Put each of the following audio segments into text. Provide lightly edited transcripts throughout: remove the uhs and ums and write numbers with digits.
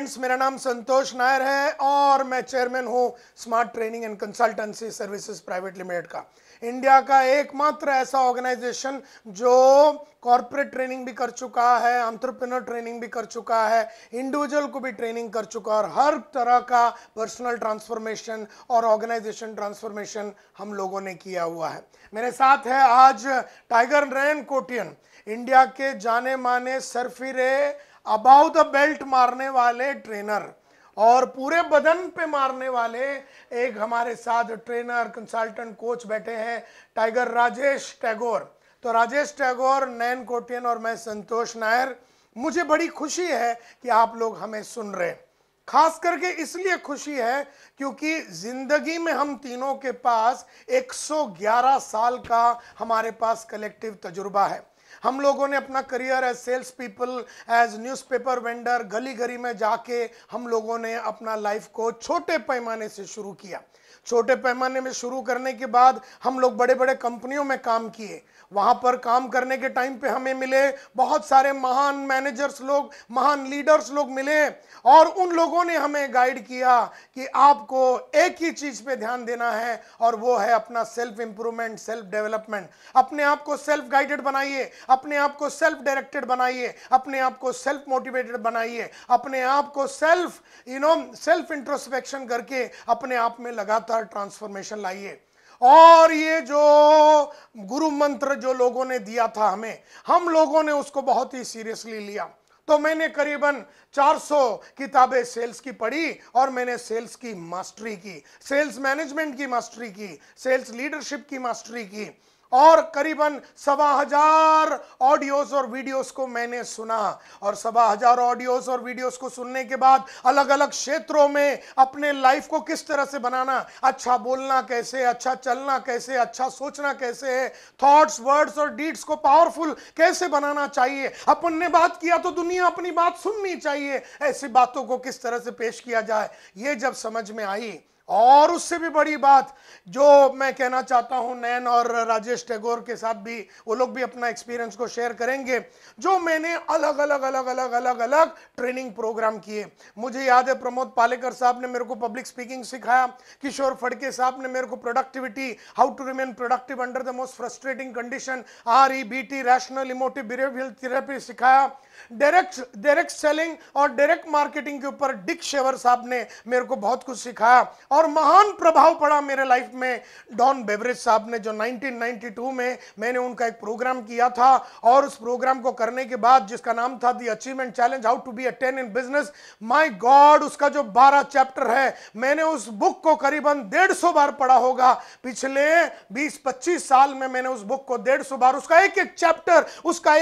Friends, मेरा नाम संतोष नायर है और मैं चेयरमैन हूं smart training and consultancy services private limited का। इंडिया का एकमात्र ऐसा ऑर्गेनाइजेशन जो कॉर्पोरेट ट्रेनिंग भी कर चुका है, एंटरप्रेन्योर ट्रेनिंग भी कर चुका है, इंडिविजुअल को भी ट्रेनिंग कर चुका है और हर तरह का पर्सनल ट्रांसफॉर्मेशन और ऑर्गेनाइजेशन ट्रांसफॉर्मेशन हम लोगों ने किया हुआ है। मेरे साथ है आज टाइगर नैन कोटियन, इंडिया के जाने माने सरफिरे अबाउ द बेल्ट मारने वाले ट्रेनर और पूरे बदन पे मारने वाले एक हमारे साथ ट्रेनर कंसल्टेंट कोच बैठे हैं, टाइगर राजेश टैगोर। तो राजेश टैगोर, नैन कोटियन और मैं संतोष नायर, मुझे बड़ी खुशी है कि आप लोग हमें सुन रहे हैं। खास करके इसलिए खुशी है क्योंकि जिंदगी में हम तीनों के पास 111 साल का हमारे पास कलेक्टिव तजुर्बा है। हम लोगों ने अपना career as sales people, as newspaper vendor, गली गली में जाके हम लोगों ने अपना लाइफ को छोटे पैमाने से शुरू किया। छोटे पैमाने में शुरू करने के बाद हम लोग बड़े बड़े कंपनियों में काम किए। वहां पर काम करने के टाइम पे हमें मिले बहुत सारे महान मैनेजर्स लोग, महान लीडर्स लोग मिले और उन लोगों ने हमें गाइड किया कि आपको एक ही चीज पे ध्यान देना है और वो है अपना सेल्फ इंप्रूवमेंट, सेल्फ डेवलपमेंट। अपने आप को सेल्फ गाइडेड बनाइए, अपने आप को सेल्फ डायरेक्टेड बनाइए, अपने आप को सेल्फ मोटिवेटेड बनाइए, अपने आप को सेल्फ इंट्रोस्पेक्शन करके अपने आप में लगातार ट्रांसफॉर्मेशन लाइए। और ये जो गुरु मंत्र जो लोगों ने दिया था हमें, हम लोगों ने उसको बहुत ही सीरियसली लिया। तो मैंने करीबन 400 किताबें सेल्स की पढ़ी और मैंने सेल्स की मास्टरी की, सेल्स मैनेजमेंट की मास्टरी की, सेल्स लीडरशिप की मास्टरी की और करीबन 15,000 ऑडियोज और वीडियोस को मैंने सुना। और 15,000 ऑडियोज और वीडियोस को सुनने के बाद अलग अलग क्षेत्रों में अपने लाइफ को किस तरह से बनाना, अच्छा बोलना कैसे, अच्छा चलना कैसे, अच्छा सोचना कैसे है, थॉट्स, वर्ड्स और डीड्स को पावरफुल कैसे बनाना चाहिए, अपन ने बात किया तो दुनिया अपनी बात सुननी चाहिए, ऐसी बातों को किस तरह से पेश किया जाए, ये जब समझ में आई। और उससे भी बड़ी बात जो मैं कहना चाहता हूं, नैन और राजेश टैगोर के साथ भी, वो लोग भी अपना एक्सपीरियंस को शेयर करेंगे, जो मैंने अलग अलग ट्रेनिंग प्रोग्राम किए। मुझे याद है प्रमोद पालेकर साहब ने मेरे को पब्लिक स्पीकिंग सिखाया, किशोर फड़के साहब ने मेरे को productivity, how to remain productive under the most frustrating condition, REBT, rational emotive behavioral therapy सिखाया। डायरेक्ट सेलिंग और डायरेक्ट मार्केटिंग के ऊपर डिक शेवर साहब ने मेरे को बहुत कुछ सिखाया और महान प्रभाव पड़ा मेरे लाइफ में डॉन बेवरेज साहब ने, जो 1992 में मैंने उनका एक प्रोग्राम किया था। और उस प्रोग्राम को करने के बाद, जिसका नाम था the achievement challenge, how to be a 10 in business, my god, उसका जो 12 चैप्टर है, मैंने उस बुक को करीबन 150 बार पढ़ा होगा। पिछले 20-25 साल में मैंने उस बुक को 150 बार, उसका एक एक चैप्टर, उसका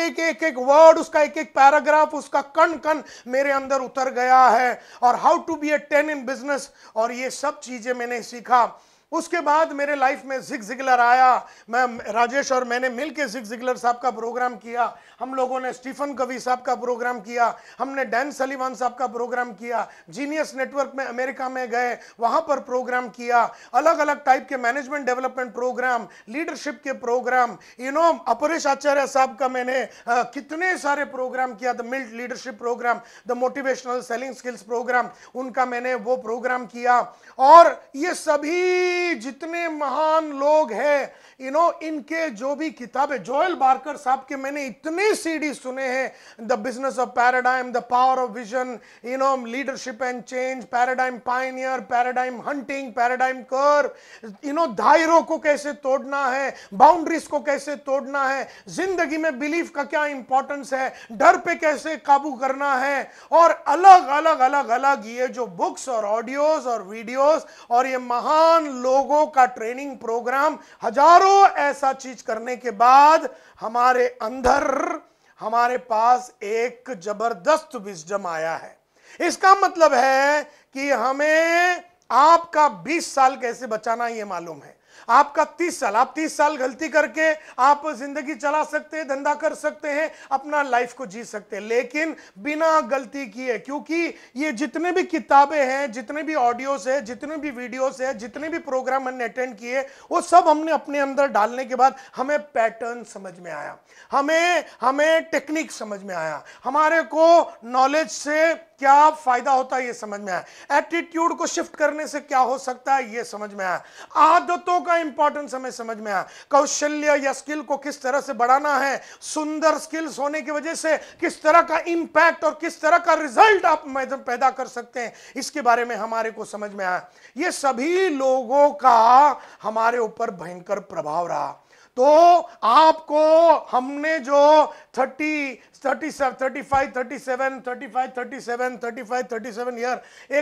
एक वर्ड, उसका एक एक पैराग्राफ, उसका कण कण मेरे अंदर उतर गया है। और how to be a 10 in business, और ये सब चीजें मैंने सीखा। उसके बाद मेरे लाइफ में जिग जिगलर आया। मैं, राजेश और मैंने मिलकर जिग जिगलर साहब का प्रोग्राम किया, हम लोगों ने स्टीफन कवी साहब का प्रोग्राम किया, हमने डैन सलीवान साहब का प्रोग्राम किया, जीनियस नेटवर्क में अमेरिका में गए, वहां पर प्रोग्राम किया, अलग अलग टाइप के मैनेजमेंट डेवलपमेंट प्रोग्राम, लीडरशिप के प्रोग्राम, अपरेश आचार्य साहब का मैंने कितने सारे प्रोग्राम किया, द मिल्ट leadership program, the motivational selling skills program, उनका मैंने वो प्रोग्राम किया। और ये सभी जितने महान लोग हैं, इनके जो भी किताबें, जोएल बार्कर साहब के मैंने इतने सीडी सुने हैं, the business of paradigm, the power of vision, leadership and change, paradigm pioneer, paradigm hunting, paradigm curve, दायरों को कैसे तोड़ना है, बाउंड्रीज को कैसे तोड़ना है, जिंदगी में बिलीफ का क्या इंपॉर्टेंस है, डर पे कैसे काबू करना है, और अलग अलग ये जो बुक्स और ऑडियोज और वीडियोस और ये महान लोगों का ट्रेनिंग प्रोग्राम, हजारों ऐसा चीज करने के बाद हमारे अंदर, हमारे पास एक जबरदस्त विजडम आया है। इसका मतलब है कि हमें आपका 20 साल कैसे बचाना ये मालूम है, आपका 30 साल, आप 30 साल गलती करके आप जिंदगी चला सकते हैं, धंधा कर सकते हैं, अपना लाइफ को जी सकते हैं, लेकिन बिना गलती किए। क्योंकि ये जितने भी किताबें हैं, जितने भी ऑडियोस है, जितने भी वीडियोस है, जितने भी प्रोग्राम हमने अटेंड किए, वो सब हमने अपने अंदर डालने के बाद हमें पैटर्न समझ में आया, हमें टेक्निक समझ में आया, हमारे को नॉलेज से क्या फायदा होता है ये समझ में आया, एटीट्यूड को शिफ्ट करने से क्या हो सकता है ये समझ में आया, आदतों का इंपॉर्टेंस हमें समझ में आया, कौशल्य या स्किल को किस तरह से बढ़ाना है, सुंदर स्किल्स होने की वजह से किस तरह का इंपैक्ट और किस तरह का रिजल्ट आप पैदा कर सकते हैं, इसके बारे में हमारे को समझ में आया। ये सभी लोगों का हमारे ऊपर भयंकर प्रभाव रहा। तो आपको हमने जो 35-37 ईयर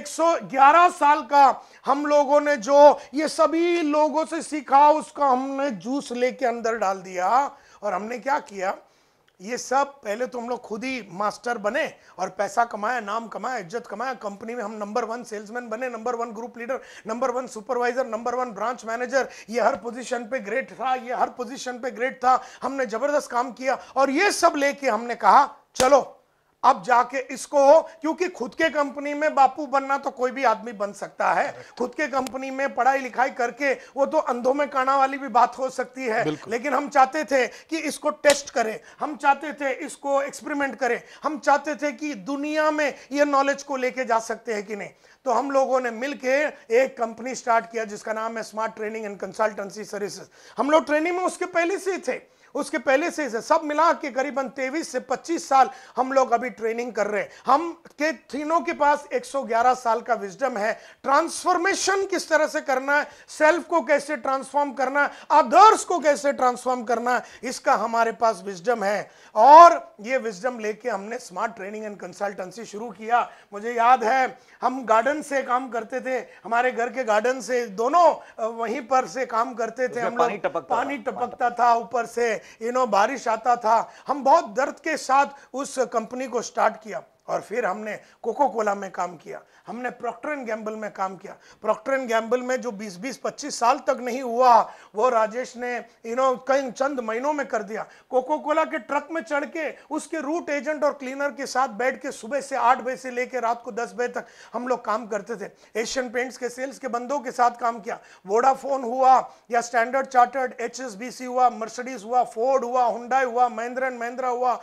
111 साल का हम लोगों ने जो ये सभी लोगों से सीखा, उसका हमने जूस लेके अंदर डाल दिया। और हमने क्या किया, ये सब पहले तो हम लोग खुद ही मास्टर बने और पैसा कमाया, नाम कमाया, इज्जत कमाया, कंपनी में हम नंबर 1 सेल्समैन बने, number 1 group leader, number 1 supervisor, number 1 branch manager, ये हर पोजीशन पे ग्रेट था, ये हर पोजीशन पे ग्रेट था, हमने जबरदस्त काम किया। और ये सब लेके हमने कहा चलो अब जाके इसको, क्योंकि खुद के कंपनी में बापू बनना तो कोई भी आदमी बन सकता है, खुद के कंपनी में पढ़ाई लिखाई करके वो तो अंधों में काना वाली भी बात हो सकती है, लेकिन हम चाहते थे कि इसको टेस्ट करें, हम चाहते थे इसको एक्सपेरिमेंट करें, हम चाहते थे कि दुनिया में ये नॉलेज को लेके जा सकते हैं कि नहीं। तो हम लोगों ने मिलके एक कंपनी स्टार्ट किया जिसका नाम है smart training and consultancy services. हम लोग ट्रेनिंग में उसके पहले से थे, उसके पहले से सब मिला के करीबन 23 से 25 साल हम लोग अभी ट्रेनिंग कर रहे हैं। हम के तीनों के पास 111 साल का विजडम है, ट्रांसफॉर्मेशन किस तरह से करना है, सेल्फ को कैसे ट्रांसफॉर्म करना है, अदर्स को कैसे ट्रांसफॉर्म करना है, इसका हमारे पास विजडम है। और ये विजडम लेके हमने स्मार्ट ट्रेनिंग एंड कंसल्टेंसी शुरू किया। मुझे याद है हम गार्डन से काम करते थे, हमारे घर के गार्डन से दोनों वहीं पर से काम करते थे हम लोग, पानी टपकता था ऊपर से, बारिश आता था। हम बहुत दर्द के साथ उस कंपनी को स्टार्ट किया और फिर हमने कोको कोला में काम किया, हमने प्रॉक्टर एंड गैम्बल में काम किया। प्रॉक्टर एंड गैम्बल में जो 20-25 साल तक नहीं हुआ वो राजेश ने कई चंद महीनों में कर दिया। कोको कोला के ट्रक में चढ़ के उसके रूट एजेंट और क्लीनर के साथ बैठ के सुबह से 8 बजे से लेकर रात को 10 बजे तक हम लोग काम करते थे। एशियन पेंट्स के सेल्स के बंदों के साथ काम किया। वोडाफोन हुआ या स्टैंडर्ड चार्टर्ड, HSBC हुआ, मर्सिडीज हुआ, फोर्ड हुआ, हुंडई हुआ, महिंद्रा एंड महिंद्रा हुआ,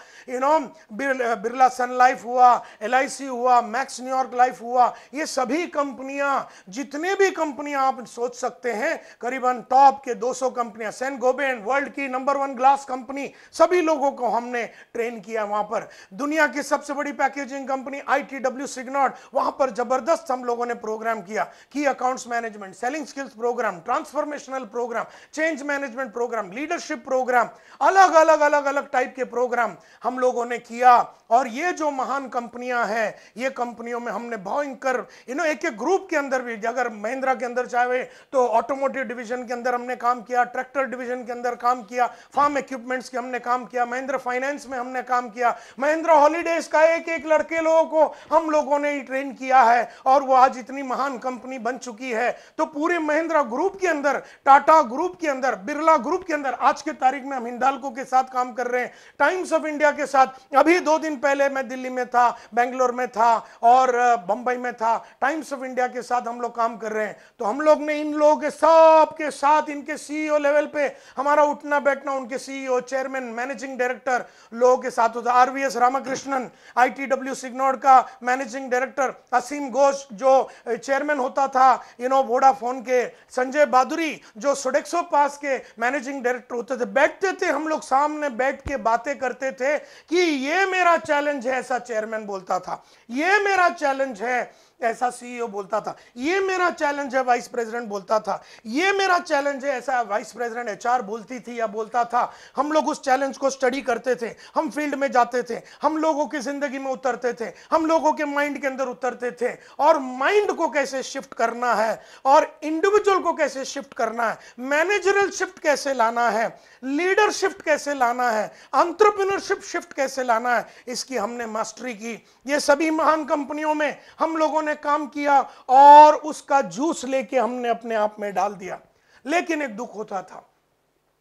बिरला सन लाइफ हुआ, LIC हुआ, मैक्स न्यूयॉर्क लाइफ हुआ, ये सभी कंपनियां, जितने भी कंपनियां आप सोच सकते हैं, करीबन टॉप के 200 कंपनियां, सेन गोबेन वर्ल्ड की नंबर 1 ग्लास कंपनी, सभी लोगों को हमने ट्रेन किया। वहां पर दुनिया की सबसे बड़ी पैकेजिंग कंपनी ITW सिग्नॉट, वहां पर जबरदस्त हम लोगों ने प्रोग्राम किया। की accounts management, selling skills program, transformational program, change management program, leadership program, अलग अलग टाइप के प्रोग्राम हम लोगों ने किया। और ये जो महान कंपनियां हैं, ये कंपनियों में हमने भयंकर एक एक ग्रुप के अंदर भी, अगर महिंद्रा के अंदर चाहे तो ऑटोमोटिव डिवीजन के अंदर हमने काम किया, ट्रैक्टर डिवीजन के अंदर काम किया, फार्म इक्विपमेंट्स के हमने काम किया, महिंद्रा फाइनेंस में हमने काम किया, महिंद्रा हॉलीडेज का एक एक लड़के लोगों को हम लोगों ने ट्रेन किया है और वो आज इतनी महान कंपनी बन चुकी है। तो पूरे महिंद्रा ग्रुप के अंदर, टाटा ग्रुप के अंदर, बिरला ग्रुप के अंदर आज के तारीख में हम हिंडाल्को के साथ काम कर रहे हैं, टाइम्स ऑफ इंडिया के साथ। अभी 2 दिन पहले मैं दिल्ली में था, बेंगलोर में था और बंबई में था, टाइम्स ऑफ इंडिया के साथ हम लोग काम कर रहे हैं। तो हम लोग ने इन लोगों के सब के साथ, इनके CEO लेवल पे हमारा उठना बैठना, उनके CEO, चेयरमैन, मैनेजिंग डायरेक्टर लोगों के साथ होता। RVS रामाकृष्णन, ITW सिग्नॉट का मैनेजिंग डायरेक्टर, असीम घोष जो चेयरमैन होता था वोडाफोन के, संजय बादुरी जो सोडेक्सो पास के मैनेजिंग डायरेक्टर होते थे, बैठते थे हम लोग सामने बैठ के बातें करते थे कि ये मेरा चैलेंज है, ऐसा चेयरमैन बोलता था, ये मेरा चैलेंज है, ऐसा CEO बोलता था, ये मेरा चैलेंज है, वाइस प्रेसिडेंट बोलता था, ये मेरा चैलेंज है, ऐसा वाइस प्रेसिडेंट HR बोलती थी या बोलता था। हम लोग उस चैलेंज को स्टडी करते थे, हम फील्ड में जाते थे, हम लोगों की जिंदगी में उतरते थे, हम लोगों के माइंड के अंदर उतरते थे और माइंड को कैसे शिफ्ट करना है और इंडिविजुअल को कैसे शिफ्ट करना है, मैनेजरल शिफ्ट कैसे लाना है, लीडरशिप कैसे लाना है, एंटरप्रेन्योरशिप शिफ्ट कैसे लाना है, इसकी हमने मास्टरी की। ये सभी महान कंपनियों में हम लोगों ने काम किया और उसका जूस लेके हमने अपने आप में डाल दिया। लेकिन एक दुख होता था,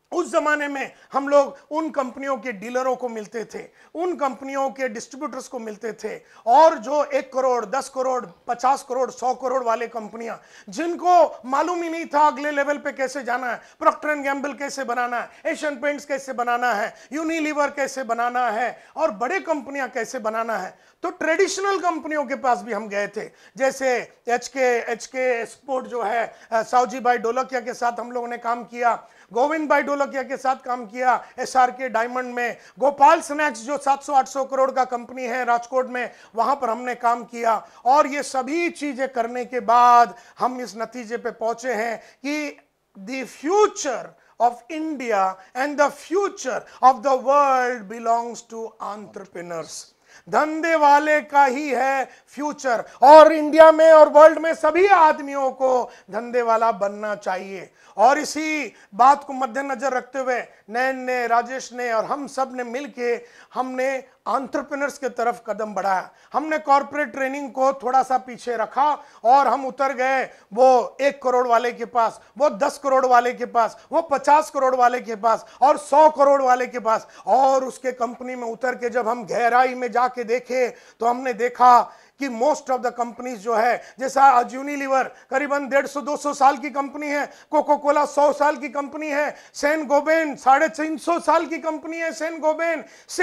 उस जमाने में हम लोग उन कंपनियों के डीलरों को मिलते थे, उन कंपनियों के डिस्ट्रीब्यूटर्स को मिलते थे, और जो 1 करोड़ 10 करोड़ 50 करोड़ 100 करोड़ वाले कंपनियां, जिनको मालूम ही नहीं था अगले लेवल पे कैसे जाना है, प्रॉक्टर एंड गैम्बल कैसे बनाना है, एशियन पेंट्स कैसे बनाना है, यूनिलीवर कैसे बनाना है, और बड़े कंपनियां कैसे बनाना है, तो ट्रेडिशनल कंपनियों के पास भी हम गए थे। जैसे एचके एक्सपोर्ट जो है, सावजी भाई ढोलकिया के साथ हम लोगों ने काम किया, गोविंद भाई ढोलकिया के साथ काम किया एसआरके डायमंड में, गोपाल स्नैक्स जो 700-800 करोड़ का कंपनी है राजकोट में, वहां पर हमने काम किया। और ये सभी चीजें करने के बाद हम इस नतीजे पे पहुंचे हैं कि the future of India and the future of the world belongs to entrepreneurs। धंधे वाले का ही है फ्यूचर, और इंडिया में और वर्ल्ड में सभी आदमियों को धंधे वाला बनना चाहिए। और इसी बात को मद्देनजर रखते हुए नैन ने, राजेश ने और हम सब ने मिलके हमने एंटरप्रेन्योर्स के तरफ कदम बढ़ाया। हमने कॉर्पोरेट ट्रेनिंग को थोड़ा सा पीछे रखा और हम उतर गए वो 1 करोड़ वाले के पास, वो 10 करोड़ वाले के पास, वो 50 करोड़ वाले के पास और 100 करोड़ वाले के पास। और उसके कंपनी में उतर के जब हम गहराई में जाके देखे तो हमने देखा कि मोस्ट ऑफ द कंपनीज जो है, जैसा आज यूनिलीवर करीबन 150-200 साल की कंपनी है, कोको कोला 100 साल की कंपनी है, सेन गोबेन 350 साल की कंपनी है, सेन गोबेन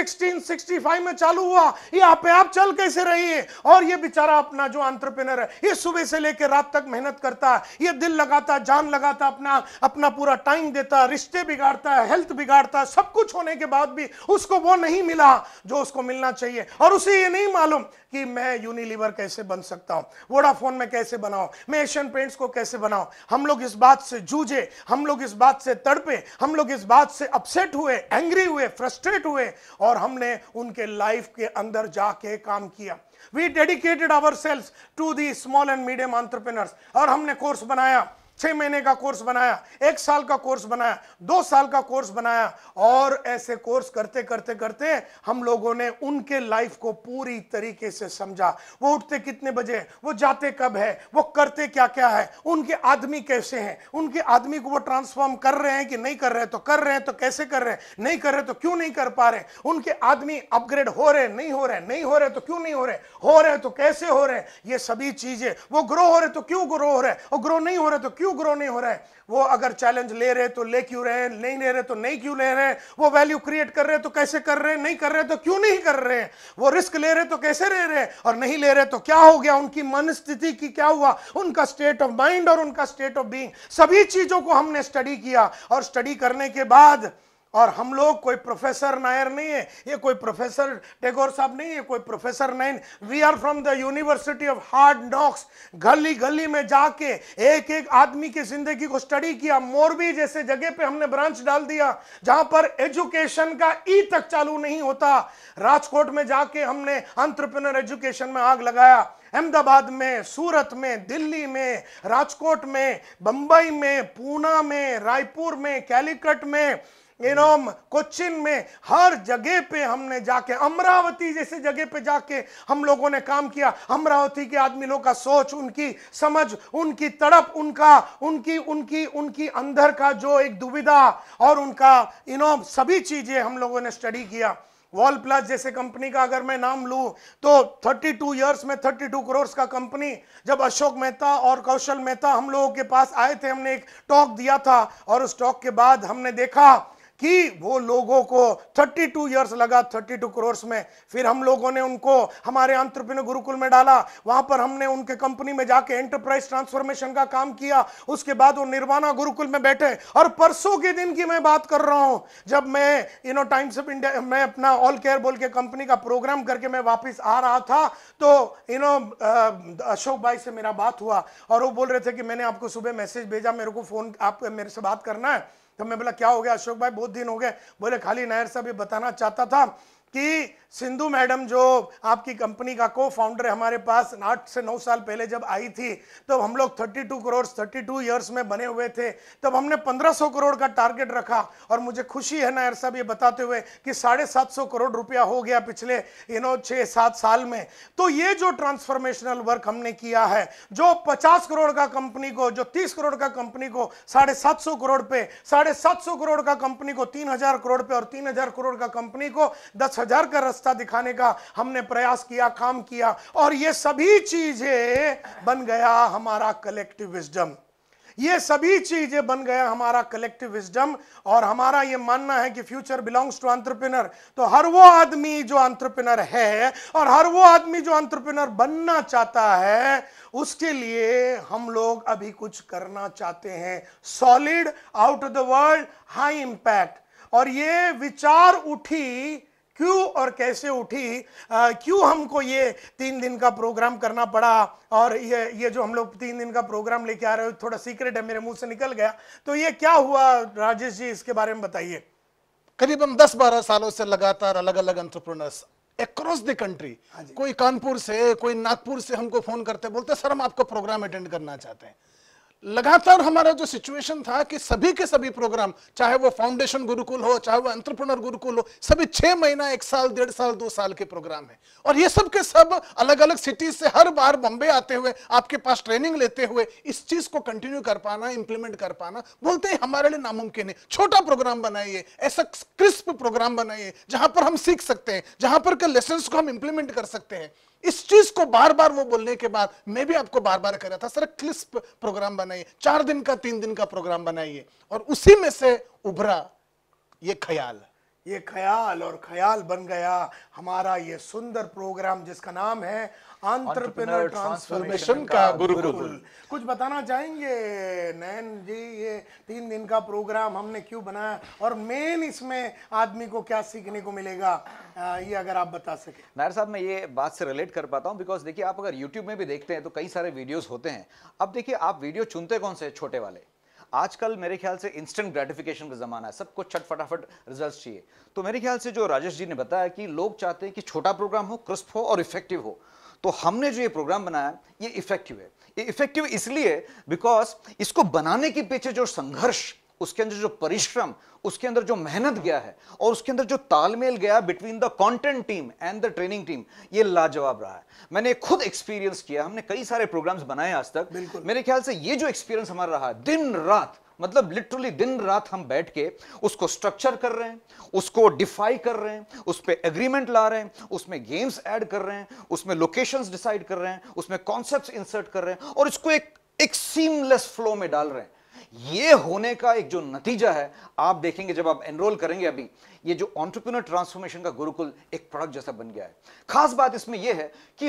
1665 में चालू हुआ, ये आप चल कैसे रही है। और ये बेचारा अपना जो एंटरप्रेन्योर है, ये सुबह से लेकर रात तक मेहनत करता है, ये दिल लगाता, जान लगाता, अपना पूरा टाइम देता, रिश्ते बिगाड़ता है, हेल्थ बिगाड़ता है, सब कुछ होने के बाद भी उसको वो नहीं मिला जो उसको मिलना चाहिए। और उसे ये नहीं मालूम कि मैं यूनिलीवर कैसे बन सकता हूं, वोडाफोन में कैसे बनाऊं, मैं एशियन पेंट्स को कैसे बनाऊं। हम लोग इस बात से जूझे, हम लोग इस बात से तड़पे, हम लोग इस बात से अपसेट हुए, एंग्री हुए, फ्रस्ट्रेट हुए, और हमने उनके लाइफ के अंदर जाके काम किया। We dedicated ourselves to the small and medium entrepreneurs। और हमने कोर्स बनाया, 6 महीने का कोर्स बनाया, 1 साल का कोर्स बनाया, 2 साल का कोर्स बनाया, और ऐसे कोर्स करते करते करते हम लोगों ने उनके लाइफ को पूरी तरीके से समझा। वो उठते कितने बजे, वो जाते कब है, वो करते क्या क्या है, उनके आदमी कैसे हैं, उनके आदमी को वो ट्रांसफॉर्म कर रहे हैं कि नहीं कर रहे, तो कर रहे हैं तो कैसे कर रहे हैं, नहीं कर रहे तो क्यों नहीं कर पा रहे, उनके आदमी अपग्रेड हो रहे नहीं हो रहे, नहीं हो रहे तो क्यों नहीं हो रहे तो कैसे हो रहे, ये सभी चीजें, वो ग्रो हो रहे तो क्यों ग्रो हो रहे, और ग्रो नहीं हो रहे तो क्यों ग्रो नहीं हो रहा है, वो अगर चैलेंज ले रहे तो ले क्यों रहे हैं, नहीं ले रहे तो नहीं क्यों ले रहे हैं, वो वैल्यू क्रिएट कर रहे तो कैसे कर रहे हैं, नहीं कर रहे तो क्यों नहीं कर रहे हैं, वो रिस्क ले रहे तो कैसे ले रहे हैं, और नहीं ले रहे तो क्या हो गया, उनकी मन स्थिति की क्या हुआ, उनका स्टेट ऑफ माइंड और उनका स्टेट ऑफ बीइंग, सभी चीजों को हमने स्टडी किया। और स्टडी करने के बाद, और हम लोग कोई प्रोफेसर नायर नहीं है, ये कोई प्रोफेसर टैगोर साहब नहीं है, कोई प्रोफेसर नहीं, we are from the university of hard knocks. गली गली में जाके एक एक आदमी की जिंदगी को स्टडी किया। मोरबी जैसे जगह पे हमने ब्रांच डाल दिया जहां पर एजुकेशन का ई तक चालू नहीं होता। राजकोट में जाके हमने एंटरप्रेन्योर एजुकेशन में आग लगाया। अहमदाबाद में, सूरत में, दिल्ली में, राजकोट में, बंबई में, पूना में, रायपुर में, कैलिकट में, कोच्चिन में, हर जगह पे हमने जाके, अमरावती जैसे जगह पे जाके हम लोगों ने काम किया। अमरावती के आदमी लोगों का सोच, उनकी समझ, उनकी तड़प, उनकी अंदर का जो एक दुविधा और उनका सभी चीजें हम लोगों ने स्टडी किया। वॉल प्लस जैसे कंपनी का अगर मैं नाम लूं तो 32 इयर्स में 32 करोड़ का कंपनी। जब अशोक मेहता और कौशल मेहता हम लोगों के पास आए थे, हमने एक टॉक दिया था, और उस टॉक के बाद हमने देखा कि वो लोगों को 32 इयर्स लगा 32 करोड़ में। फिर हम लोगों ने उनको हमारे एंटरप्रेन्योर गुरुकुल में डाला, वहां पर हमने उनके कंपनी में जाके एंटरप्राइज ट्रांसफॉर्मेशन का काम किया। उसके बाद वो निर्वाणा गुरुकुल में बैठे। और परसों के दिन की मैं बात कर रहा हूं, जब मैं टाइम्स ऑफ इंडिया में अपना ऑल केयर बोल के कंपनी का प्रोग्राम करके मैं वापिस आ रहा था, तो अशोक भाई से मेरा बात हुआ और वो बोल रहे थे कि मैंने आपको सुबह मैसेज भेजा, मेरे को फोन, आप मेरे से बात करना है। तो मैं बोला क्या हो गया अशोक भाई, बहुत दिन हो गए। बोले खाली नायर साहब ये बताना चाहता था कि सिंधु मैडम जो आपकी कंपनी का को फाउंडर है, हमारे पास 8 से 9 साल पहले जब आई थी तब हम लोग 32 करोड़ 32 इयर्स में बने हुए थे। तब हमने 1500 करोड़ का टारगेट रखा और मुझे खुशी है नायर साहब ये बताते हुए कि 750 करोड़ रुपया हो गया पिछले 6-7 साल में। तो ये जो ट्रांसफॉर्मेशनल वर्क हमने किया है, जो 50 करोड़ का कंपनी को, जो 30 करोड़ का कंपनी को 750 करोड़ पे, 750 करोड़ का कंपनी को 3000 करोड़ पे और 3000 करोड़ का कंपनी को 10,000 का रास्ता दिखाने का हमने प्रयास किया, काम किया, और ये सभी चीजें बन गया हमारा कलेक्टिव विजडम। ये सभी चीजें बन गया हमारा कलेक्टिव विजडम। और हमारा ये मानना है कि फ्यूचर बिलोंग्स टू एंटरप्रेन्योर। तो हर वो आदमी जो एंटरप्रेन्योर है और हर वो आदमी जो एंटरप्रेन्योर बनना चाहता है, उसके लिए हम लोग अभी कुछ करना चाहते हैं। Solid, out of the world, high impact. और ये विचार उठी क्यों और कैसे उठी, क्यों हमको ये 3 दिन का प्रोग्राम करना पड़ा, और ये जो हम लोग 3 दिन का प्रोग्राम लेके आ रहे हो, थोड़ा सीक्रेट है, मेरे मुंह से निकल गया। तो ये क्या हुआ राजेश जी, इसके बारे में बताइए। करीबन 10-12 सालों से लगातार अलग अलग एंटरप्रेन्योर्स अक्रॉस द कंट्री, कोई कानपुर से, कोई नागपुर से हमको फोन करते, बोलते सर हम आपका प्रोग्राम अटेंड करना चाहते हैं। लगातार हमारा जो सिचुएशन था कि सभी के सभी प्रोग्राम, चाहे वो फाउंडेशन गुरुकुल हो, चाहे वो एंटरप्रेन्योर गुरुकुल हो, सभी 6 महीना, 1 साल, 1.5 साल, 2 साल के प्रोग्राम है। और ये सब के सब अलग अलग सिटीज से हर बार बॉम्बे आते हुए, आपके पास ट्रेनिंग लेते हुए इस चीज को कंटिन्यू कर पाना, इंप्लीमेंट कर पाना, बोलते हैं हमारे लिए नामुमकिन है। छोटा प्रोग्राम बनाइए, ऐसा क्रिस्प प्रोग्राम बनाइए जहां पर हम सीख सकते हैं, जहां पर के लेसन्स को हम इंप्लीमेंट कर सकते हैं। इस चीज को बार बार वो बोलने के बाद मैं भी आपको बार बार कह रहा था, सर क्लिस्प प्रोग्राम बनाइए, 4 दिन का 3 दिन का प्रोग्राम बनाइए। और उसी में से उभरा ये ख्याल, और ख्याल बन गया हमारा ये सुंदर प्रोग्राम जिसका नाम है एंटरप्रेन्योर ट्रांसफॉर्मेशन का गुरुकुल। कुछ बताना चाहेंगे नयन जी, ये 3 दिन का प्रोग्राम हमने क्यों बनाया और मेन इसमें आदमी को क्या सीखने को मिलेगा, ये अगर आप बता सके। नायर साहब, मैं ये बात से रिलेट कर पाता हूँ, बिकॉज देखिए आप अगर YouTube में भी देखते हैं तो कई सारे वीडियोस होते हैं। अब देखिए आप वीडियो चुनते कौन से, छोटे वाले। आजकल मेरे ख्याल से इंस्टेंट ग्रेटिफिकेशन का जमाना है, सबको छट फटाफट रिजल्ट्स चाहिए। तो मेरे ख्याल से जो राजेश जी ने बताया कि लोग चाहते हैं कि छोटा प्रोग्राम हो, क्रिस्प हो और इफेक्टिव हो। तो हमने जो ये प्रोग्राम बनाया ये इफेक्टिव है। ये इफेक्टिव इसलिए बिकॉज इसको बनाने के पीछे जो संघर्ष, उसके अंदर जो परिश्रम, उसके अंदर जो मेहनत गया है और उसके अंदर जो तालमेल गया between the content team and the training team, ये लाजवाब रहा है। मैंने खुद एक्सपीरियंस किया, हमने कई सारे प्रोग्राम्स बनाए आज तक। मेरे ख्याल से ये जो एक्सपीरियंस हमारा रहा, दिन रात, मतलब लिटरली दिन रात हम बैठ के उसको स्ट्रक्चर कर रहे हैं, उसको डिफाई कर रहे हैं, उस पे एग्रीमेंट ला रहे हैं, उसमें गेम्स ऐड कर रहे हैं, उसमें लोकेशंस डिसाइड कर रहे हैं, उसमें कॉन्सेप्ट्स इंसर्ट कर रहे हैं और इसको एक सीमलेस फ्लो में डाल रहे हैं। ये होने का एक जो नतीजा है आप देखेंगे जब आप एनरोल करेंगे। अभी ये जो एंटरप्रेन्योर ट्रांसफॉर्मेशन का गुरुकुल एक प्रोडक्ट जैसा बन गया है। खास बात इसमें यह है कि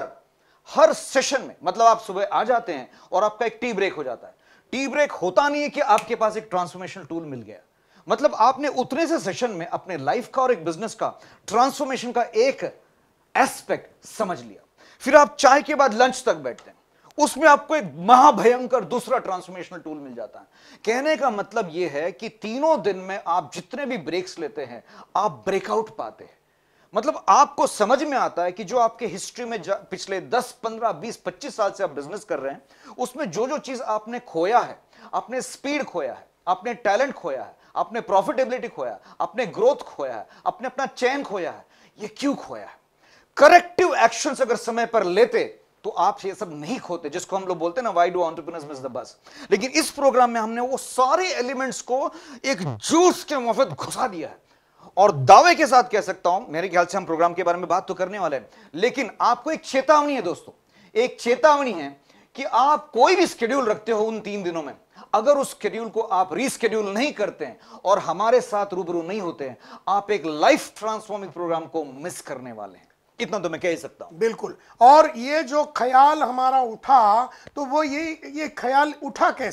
हर सेशन में, मतलब आप सुबह आ जाते हैं और आपका एक टी ब्रेक हो जाता है। टी ब्रेक होता नहीं है कि आपके पास एक ट्रांसफॉर्मेशन टूल मिल गया, मतलब आपने उतने से सेशन में अपने लाइफ का और एक बिजनेस का ट्रांसफॉर्मेशन का एक एस्पेक्ट समझ लिया। फिर आप चाय के बाद लंच तक बैठते हैं, उसमें आपको एक महाभयंकर दूसरा ट्रांसफॉर्मेशनल टूल मिल जाता है। कहने का मतलब यह है कि तीनों दिन में आप जितने भी ब्रेक्स लेते हैं आप ब्रेकआउट पाते हैं। मतलब आपको समझ में आता है कि जो आपके हिस्ट्री में पिछले 10, 15, 20, 25 साल से आप बिजनेस कर रहे हैं, उसमें जो जो चीज आपने खोया है, आपने स्पीड खोया है, आपने टैलेंट खोया है, आपने प्रॉफिटेबिलिटी खोया, आपने ग्रोथ खोया है, आपने अपना चैन खोया है, ये क्यों खोया है? करेक्टिव एक्शंस अगर समय पर लेते तो आप ये सब नहीं खोते, जिसको हम लोग बोलते हैं ना, why do entrepreneurs miss the bus. लेकिन इस प्रोग्राम में हमने वो सारे एलिमेंट्स को एक जूस के मुफ्त घुसा दिया है। और दावे के साथ कह सकता हूं, मेरे ख्याल से हम प्रोग्राम के बारे में बात तो करने वाले हैं, लेकिन आपको एक चेतावनी है दोस्तों, एक चेतावनी है कि आप कोई भी शेड्यूल रखते हो उन 3 दिनों में, अगर उस शेड्यूल को आप रीशेड्यूल नहीं करते हैं और हमारे साथ रूबरू नहीं होते हैं, आप एक लाइफ ट्रांसफॉर्मिंग प्रोग्राम को मिस करने वाले हैं। इतना तो मैं कह ही सकता हूं। बिल्कुल। और ये जो ख्याल हमारा उठा, तो वो ये ख्याल उठा कैसे?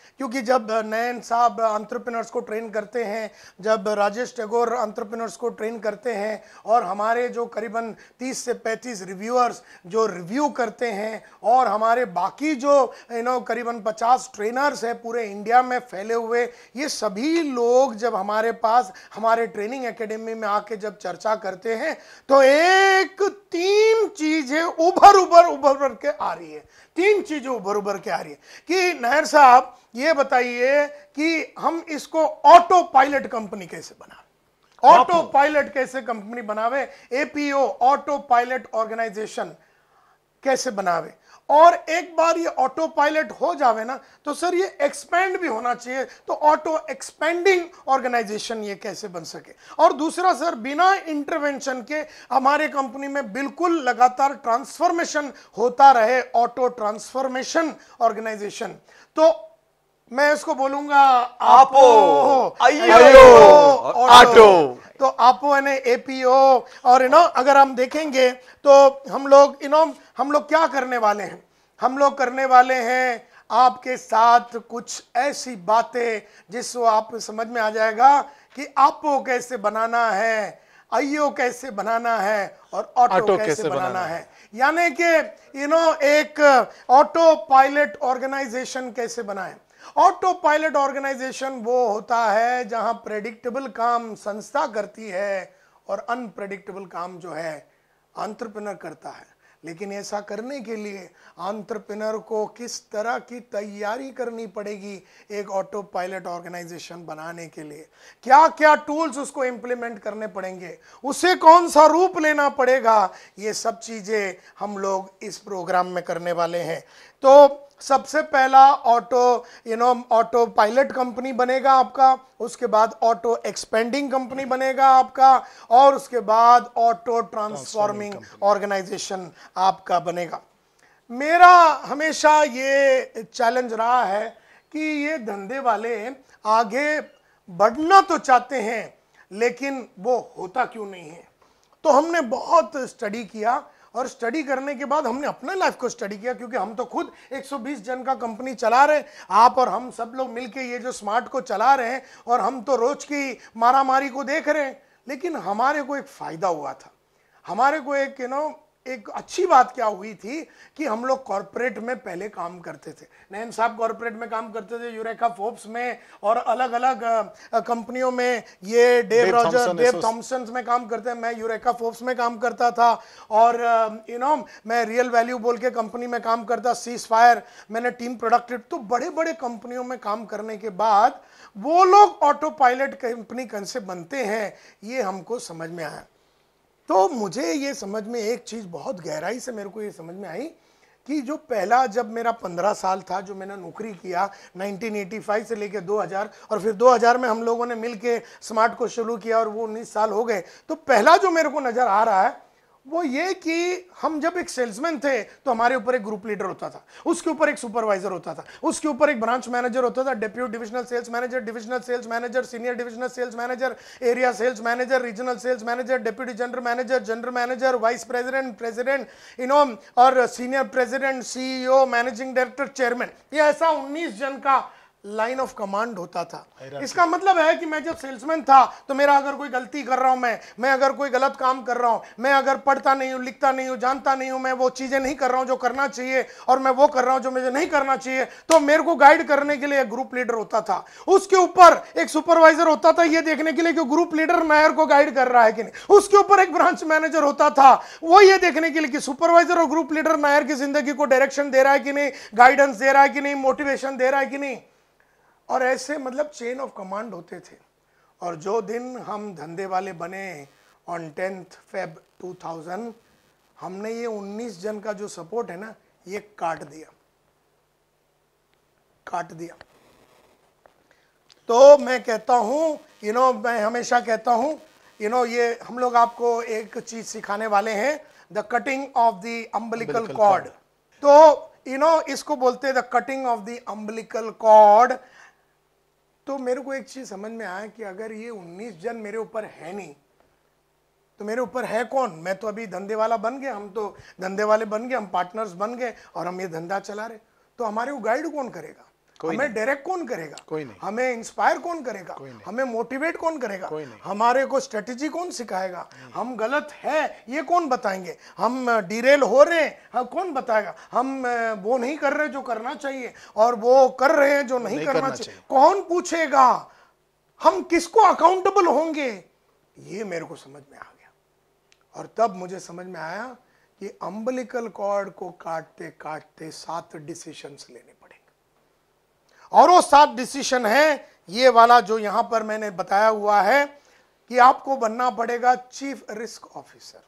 क्योंकि जब नयन साहब एंटरप्रेन्योर्स को ट्रेन करते हैं, जब राजेश टैगोर एंटरप्रेन्योर्स को ट्रेन करते हैं, और हमारे जो करीबन 30 से 35 रिव्यूअर्स जो रिव्यू करते हैं, और हमारे बाकी जो करीबन 50 ट्रेनर्स हैं पूरे इंडिया में फैले हुए, ये सभी लोग जब हमारे पास हमारे ट्रेनिंग एकेडमी में आके जब चर्चा करते हैं तो एक 3 चीजें उभर के आ रही है। 3 चीजें उभर के आ रही है कि नायर साहब ये बताइए कि हम इसको ऑटो पायलट कंपनी कैसे बनावे, ऑटो पायलट कैसे कंपनी बनावे, एपीओ ऑटो पायलट ऑर्गेनाइजेशन कैसे बनावे, और एक बार ये ऑटो पायलट हो जावे ना तो सर ये एक्सपेंड भी होना चाहिए, तो ऑटो एक्सपेंडिंग ऑर्गेनाइजेशन ये कैसे बन सके। और दूसरा सर, बिना इंटरवेंशन के हमारे कंपनी में बिल्कुल लगातार ट्रांसफॉर्मेशन होता रहे, ऑटो ट्रांसफॉर्मेशन ऑर्गेनाइजेशन। तो मैं इसको बोलूंगा आपो, ऑटो। तो आपो यानी एपीओ। और अगर हम देखेंगे तो हम लोग क्या करने वाले हैं, हम लोग करने वाले हैं आपके साथ कुछ ऐसी बातें जिसको आप समझ में आ जाएगा कि आपो कैसे बनाना है, आईओ कैसे बनाना है, और ऑटो कैसे बनाना है। यानी कि एक ऑटो पायलट ऑर्गेनाइजेशन कैसे बनाए। ऑटो पायलट ऑर्गेनाइजेशन वो होता है जहां प्रेडिक्टेबल काम संस्था करती है और अनप्रेडिक्टेबल काम जो है एंटरप्रेन्योर करता है। लेकिन ऐसा करने के लिए एंटरप्रेन्योर को किस तरह की तैयारी करनी पड़ेगी एक ऑटो पायलट ऑर्गेनाइजेशन बनाने के लिए, क्या क्या टूल्स उसको इंप्लीमेंट करने पड़ेंगे, उसे कौन सा रूप लेना पड़ेगा, ये सब चीजें हम लोग इस प्रोग्राम में करने वाले हैं। तो सबसे पहला ऑटो पायलट कंपनी बनेगा आपका, उसके बाद ऑटो एक्सपेंडिंग कंपनी बनेगा आपका, और उसके बाद ऑटो ट्रांसफॉर्मिंग ऑर्गेनाइजेशन आपका बनेगा। मेरा हमेशा ये चैलेंज रहा है कि ये धंधे वाले आगे बढ़ना तो चाहते हैं लेकिन वो होता क्यों नहीं है। तो हमने बहुत स्टडी किया, और स्टडी करने के बाद हमने अपने लाइफ को स्टडी किया, क्योंकि हम तो खुद 120 जन का कंपनी चला रहे, आप और हम सब लोग मिलके ये जो स्मार्ट को चला रहे हैं, और हम तो रोज की मारामारी को देख रहे हैं। लेकिन हमारे को एक फायदा हुआ था, हमारे को एक अच्छी बात क्या हुई थी कि हम लोग कॉर्पोरेट में पहले काम करते थे। नयन साहब कॉर्पोरेट में काम करते थे, यूरेका फोर्ब्स में और अलग अलग कंपनियों में, ये डेव थॉमसन में काम करते हैं, मैं यूरेका फोर्ब्स में काम करता था, और मैं रियल वैल्यू बोल के कंपनी में काम करता, सीज फायर, मैंने टीम प्रोडक्टिव, तो बड़े बड़े कंपनियों में काम करने के बाद वो लोग ऑटो पायलट कंपनी कैसे बनते हैं ये हमको समझ में आया। तो मुझे ये समझ में एक चीज़ बहुत गहराई से मेरे को ये समझ में आई कि जो पहला, जब मेरा 15 साल था, जो मैंने नौकरी किया 1985 से लेकर 2000, और फिर 2000 में हम लोगों ने मिलके स्मार्ट को शुरू किया और वो 19 साल हो गए। तो पहला जो मेरे को नज़र आ रहा है वो ये कि हम जब एक सेल्समैन थे तो हमारे ऊपर एक ग्रुप लीडर होता था, उसके ऊपर एक सुपरवाइजर होता था, उसके ऊपर एक ब्रांच मैनेजर होता था, deputy divisional sales manager, divisional sales manager, senior divisional sales manager, area sales manager, regional sales manager, deputy general manager, vice president, और senior president, CEO, managing director, chairman. ये ऐसा 19 जन का लाइन ऑफ कमांड होता था। इसका मतलब है कि मैं जब सेल्समैन था तो मेरा अगर कोई गलती कर रहा हूं, मैं अगर कोई गलत काम कर रहा हूं, मैं अगर पढ़ता नहीं हूं, लिखता नहीं हूं, जानता नहीं हूं, मैं वो चीजें नहीं कर रहा हूं जो करना चाहिए, और मैं वो कर रहा हूं जो मुझे नहीं करना चाहिए, तो मेरे को गाइड करने के लिए एक ग्रुप लीडर होता था, उसके ऊपर एक सुपरवाइजर होता था ये देखने के लिए कि ग्रुप लीडर नायर को गाइड कर रहा है कि नहीं, उसके ऊपर एक ब्रांच मैनेजर होता था वो ये देखने के लिए कि सुपरवाइजर और ग्रुप लीडर नायर की जिंदगी को डायरेक्शन दे रहा है कि नहीं, गाइडेंस दे रहा है कि नहीं, मोटिवेशन दे रहा है कि नहीं। और ऐसे मतलब चेन ऑफ कमांड होते थे। और जो दिन हम धंधे वाले बने ऑन 10 Feb 2000, हमने ये 19 जन का जो सपोर्ट है ना ये काट दिया। तो मैं कहता हूं मैं हमेशा कहता हूं ये हम लोग आपको एक चीज सिखाने वाले हैं, the cutting of the umbilical cord. तो इसको बोलते हैं the cutting of the umbilical cord. तो मेरे को एक चीज समझ में आया कि अगर ये 19 जन मेरे ऊपर है नहीं तो मेरे ऊपर है कौन। मैं तो अभी धंधे वाला बन गया, हम तो धंधे वाले बन गए, हम पार्टनर्स बन गए और हम ये धंधा चला रहे, तो हमारे को गाइड कौन करेगा। हमें डायरेक्ट कौन करेगा? कोई नहीं। हमें इंस्पायर कौन करेगा? हमें मोटिवेट कौन करेगा? कोई नहीं। हमारे को स्ट्रेटेजी कौन सिखाएगा? हम गलत है ये कौन बताएंगे? हम डिरेल हो रहे हैं हम कौन बताएगा? हम वो नहीं कर रहे जो करना चाहिए और वो कर रहे हैं जो नहीं करना चाहिए, कौन पूछेगा? हम किसको अकाउंटेबल होंगे? ये मेरे को समझ में आ गया। और तब मुझे समझ में आया कि अम्बिलिकल कॉर्ड को काटते काटते 7 डिसीजंस लेने पड़ेंगे। और वो 7 डिसीजन है ये वाला जो यहां पर मैंने बताया हुआ है कि आपको बनना पड़ेगा चीफ रिस्क ऑफिसर,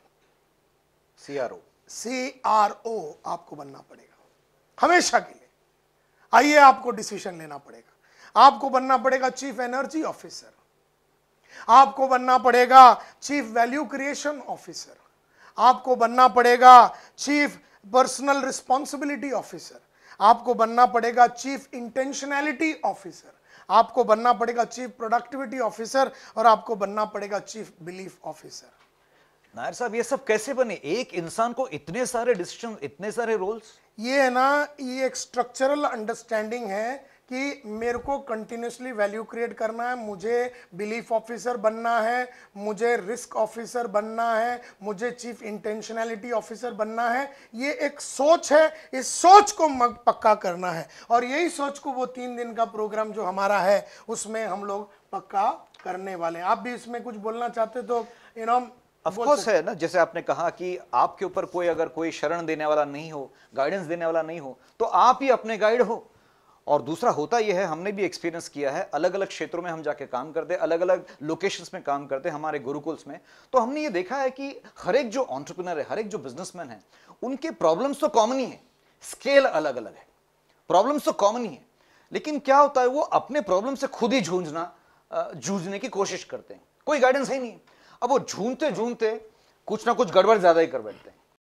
CRO आपको बनना पड़ेगा हमेशा के लिए। आइए आपको डिसीजन लेना पड़ेगा। आपको बनना पड़ेगा चीफ एनर्जी ऑफिसर, आपको बनना पड़ेगा चीफ वैल्यू क्रिएशन ऑफिसर, आपको बनना पड़ेगा चीफ पर्सनल रिस्पॉन्सिबिलिटी ऑफिसर, आपको बनना पड़ेगा चीफ इंटेंशनैलिटी ऑफिसर, आपको बनना पड़ेगा चीफ प्रोडक्टिविटी ऑफिसर और आपको बनना पड़ेगा चीफ बिलीफ ऑफिसर। नायर साहब ये सब कैसे बने? एक इंसान को इतने सारे डिसीजन, इतने सारे रोल्स? ये है ना, ये एक स्ट्रक्चरल अंडरस्टैंडिंग है कि मेरे को कंटिन्यूसली वैल्यू क्रिएट करना है, मुझे बिलीफ ऑफिसर बनना है, मुझे रिस्क ऑफिसर बनना है, मुझे चीफ इंटेंशनैलिटी ऑफिसर बनना है। ये एक सोच है, इस सोच को पक्का करना है और यही सोच को वो 3 दिन का प्रोग्राम जो हमारा है उसमें हम लोग पक्का करने वाले हैं। आप भी इसमें कुछ बोलना चाहते तो ऑफ कोर्स है ना, जैसे आपने कहा कि आपके ऊपर कोई अगर कोई शरण देने वाला नहीं हो, गाइडेंस देने वाला नहीं हो, तो आप ही अपने गाइड हो। और दूसरा होता यह है, हमने भी एक्सपीरियंस किया है, अलग अलग क्षेत्रों में हम जाके काम करते, अलग अलग लोकेशंस में काम करते हमारे गुरुकुल्स में, तो हमने ये देखा है कि हर एक जो एंटरप्रेन्योर है, हर एक जो बिजनेसमैन है, उनके प्रॉब्लम्स तो कॉमन ही है, स्केल अलग अलग है, प्रॉब्लम्स तो कॉमन ही है, लेकिन क्या होता है वो अपने प्रॉब्लम से खुद ही जूझने की कोशिश करते हैं, कोई गाइडेंस है नहीं। अब वो झूमते झूमते कुछ ना कुछ गड़बड़ ज्यादा ही कर बैठते हैं।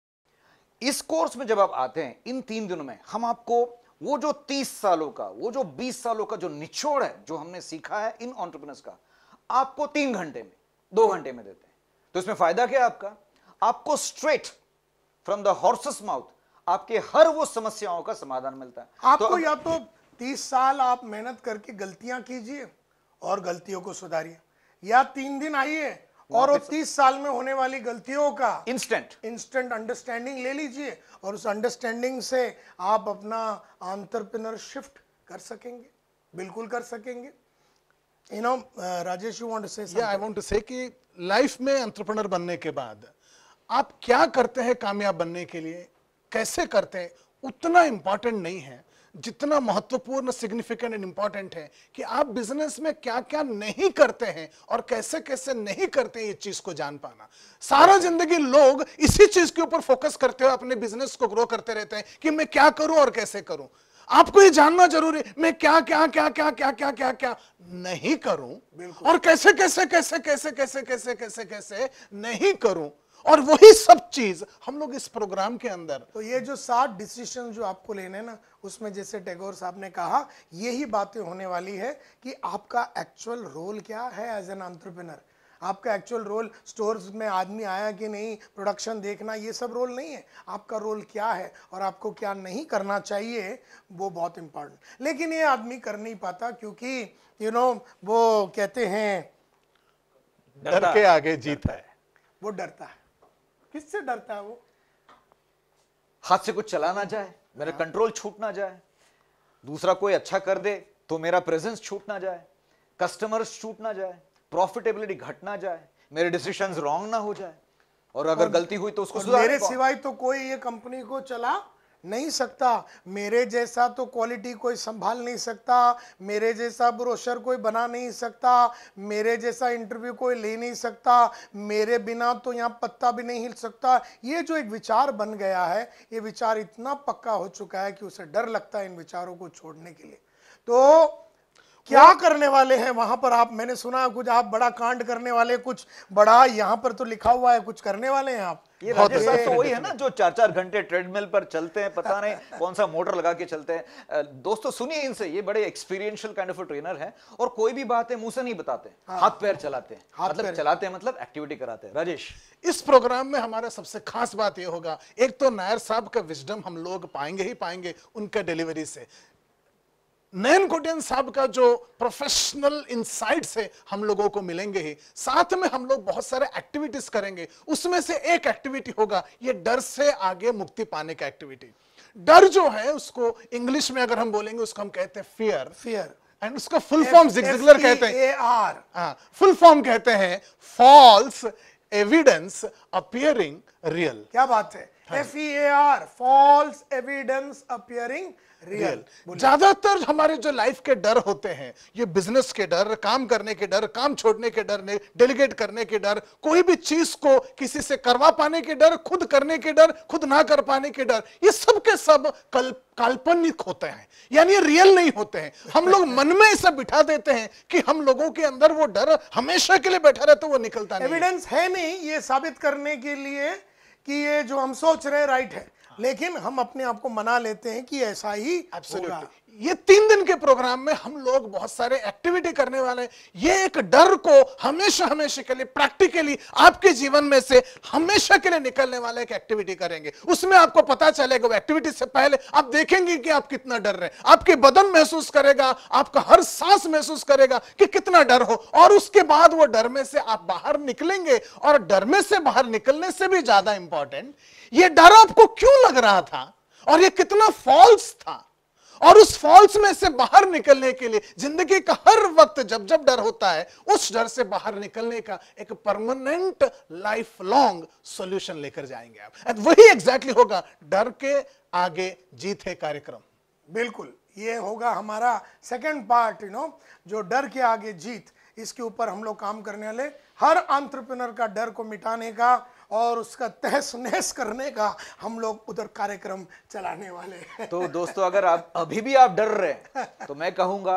इस कोर्स में जब आप आते हैं, इन 3 दिनों में हम आपको वो जो 30 सालों का, वो जो 20 सालों का जो निचोड़ है, जो हमने सीखा है इन एंटरप्रेन्योर्स का, आपको 3 घंटे में, 2 घंटे में देते हैं। तो इसमें फायदा क्या है आपका? आपको straight from the horse's mouth आपके हर वो समस्याओं का समाधान मिलता है। आपको या तो 30 साल आप मेहनत करके गलतियां कीजिए और गलतियों को सुधारिए, या 3 दिन आइए और वो 30 साल में होने वाली गलतियों का इंस्टेंट अंडरस्टैंडिंग ले लीजिए और उस अंडरस्टैंडिंग से आप अपना एंटरप्रेन्योर शिफ्ट कर सकेंगे, बिल्कुल कर सकेंगे। Rajesh, you want to say something? I want to say कि लाइफ में एंटरप्रेन्योर बनने के बाद आप क्या करते हैं कामयाब बनने के लिए, कैसे करते हैं, उतना इंपॉर्टेंट नहीं है जितना महत्वपूर्ण, सिग्निफिकेंट एंड इंपॉर्टेंट है कि आप बिजनेस में क्या क्या नहीं करते हैं और कैसे कैसे नहीं करते हैं, ये चीज को जान पाना। सारा जिंदगी लोग इसी चीज के ऊपर फोकस करते हुए अपने बिजनेस को ग्रो करते रहते हैं कि मैं क्या करूं और कैसे करूं। आपको ये जानना जरूरी है मैं क्या क्या क्या क्या क्या क्या क्या क्या नहीं करूं और कैसे कैसे कैसे कैसे कैसे कैसे कैसे कैसे नहीं करूं, और वही सब चीज हम लोग इस प्रोग्राम के अंदर। तो ये जो 7 डिसीजन जो आपको लेने हैं ना, उसमें जैसे टैगोर साहब ने कहा, यही बातें होने वाली है कि आपका एक्चुअल रोल क्या है एज एन एंटरप्रेन्योर। आपका एक्चुअल रोल, स्टोर्स में आदमी आया कि नहीं, प्रोडक्शन देखना, ये सब रोल नहीं है। आपका रोल क्या है और आपको क्या नहीं करना चाहिए, वो बहुत इंपॉर्टेंट। लेकिन ये आदमी कर नहीं पाता क्योंकि वो कहते हैं डर के आगे जीत है। वो डरता है। किससे डरता है वो? हाथ से कुछ चला ना जाए, मेरा कंट्रोल छूट ना जाए, दूसरा कोई अच्छा कर दे तो मेरा प्रेजेंस छूट ना जाए, कस्टमर्स छूट ना जाए, प्रॉफिटेबिलिटी घट ना जाए, मेरे डिसीजंस रॉन्ग ना हो जाए, और अगर गलती हुई तो उसको सुधारने मेरे सिवाय तो कोई ये कंपनी को चला नहीं सकता, मेरे जैसा तो क्वालिटी कोई संभाल नहीं सकता, मेरे जैसा ब्रोशर कोई बना नहीं सकता, मेरे जैसा इंटरव्यू कोई ले नहीं सकता, मेरे बिना तो यहाँ पत्ता भी नहीं हिल सकता। ये जो एक विचार बन गया है, ये विचार इतना पक्का हो चुका है कि उसे डर लगता है इन विचारों को छोड़ने के लिए। तो क्या करने वाले हैं वहां पर आप? मैंने सुना कुछ आप बड़ा कांड करने वाले, कुछ बड़ा यहाँ पर तो लिखा हुआ है, कुछ करने वाले हैं आप। ये राजेश साहब तो वही है ना जो 4-4 घंटे ट्रेडमिल पर चलते हैं, पता नहीं कौन सा मोटर लगा के चलते हैं। दोस्तों सुनिए इनसे, ये बड़े एक्सपीरियंशियल काइंड ऑफ ट्रेनर है और कोई भी बात है मुंह से नहीं बताते, हाथ पैर चलाते हैं, मतलब चलाते हैं मतलब एक्टिविटी कराते हैं। राजेश, इस प्रोग्राम में हमारा सबसे खास बात ये होगा, एक तो नायर साहब का विजडम हम लोग पाएंगे ही पाएंगे उनका डिलीवरी से। नयन कोटियन साहब का जो प्रोफेशनल इनसाइट से हम लोगों को मिलेंगे ही, साथ में हम लोग बहुत सारे एक्टिविटीज करेंगे। उसमें से एक एक्टिविटी होगा ये डर से आगे मुक्ति पाने का एक्टिविटी। डर जो है उसको इंग्लिश में अगर हम बोलेंगे उसको हम कहते हैं फियर। फियर एंड उसका फुल फॉर्म जिगलर कहते हैं, FEAR। फुल फॉर्म कहते हैं फॉल्स एविडेंस अपियरिंग रियल। क्या बात है, FEAR, false evidence appearing real. ज्यादातर हमारे जो लाइफ के डर होते हैं, ये बिजनेस के डर, काम करने के डर, काम छोड़ने के डर, डेलीगेट करने के डर, कोई भी चीज को किसी से करवा पाने के डर, खुद करने के डर, खुद ना कर पाने के डर, ये सब के सब काल्पनिक होते हैं, यानी ये रियल नहीं होते हैं। हम लोग मन में ऐसा बिठा देते हैं कि हम लोगों के अंदर वो डर हमेशा के लिए बैठा रहता है, वो निकलता नहीं। एविडेंस है नहीं ये साबित करने के लिए कि ये जो हम सोच रहे हैं राइट है, लेकिन हम अपने आप को मना लेते हैं कि ऐसा ही होगा। ये 3 दिन के प्रोग्राम में हम लोग बहुत सारे एक्टिविटी करने वाले हैं। ये एक डर को हमेशा हमेशा के लिए प्रैक्टिकली आपके जीवन में से हमेशा के लिए निकलने वाला एक एक्टिविटी करेंगे। उसमें आपको पता चलेगा, वो एक्टिविटी से पहले आप देखेंगे कि आप कितना डर रहे हैं, आपके बदन महसूस करेगा, आपका हर सांस महसूस करेगा कि कितना डर हो, और उसके बाद वो डर में से आप बाहर निकलेंगे। और डर में से बाहर निकलने से भी ज्यादा इंपॉर्टेंट, ये डर आपको क्यों लग रहा था और ये कितना फॉल्स था, और उस फॉल्स में से बाहर निकलने के लिए जिंदगी का हर वक्त जब जब डर होता है, उस डर से बाहर निकलने का एक परमानेंट लाइफ लॉन्ग सॉल्यूशन लेकर जाएंगे आप। एंड वही एग्जैक्टली होगा डर के आगे जीत है कार्यक्रम। बिल्कुल, ये होगा हमारा सेकंड पार्ट, जो डर के आगे जीत, इसके ऊपर हम लोग काम करने वाले। हर एंटरप्रेन्योर का डर को मिटाने का और उसका तहस नहस करने का हम लोग उधर कार्यक्रम चलाने वाले हैं। तो दोस्तों, अगर आप अभी भी आप डर रहे हैं तो मैं कहूंगा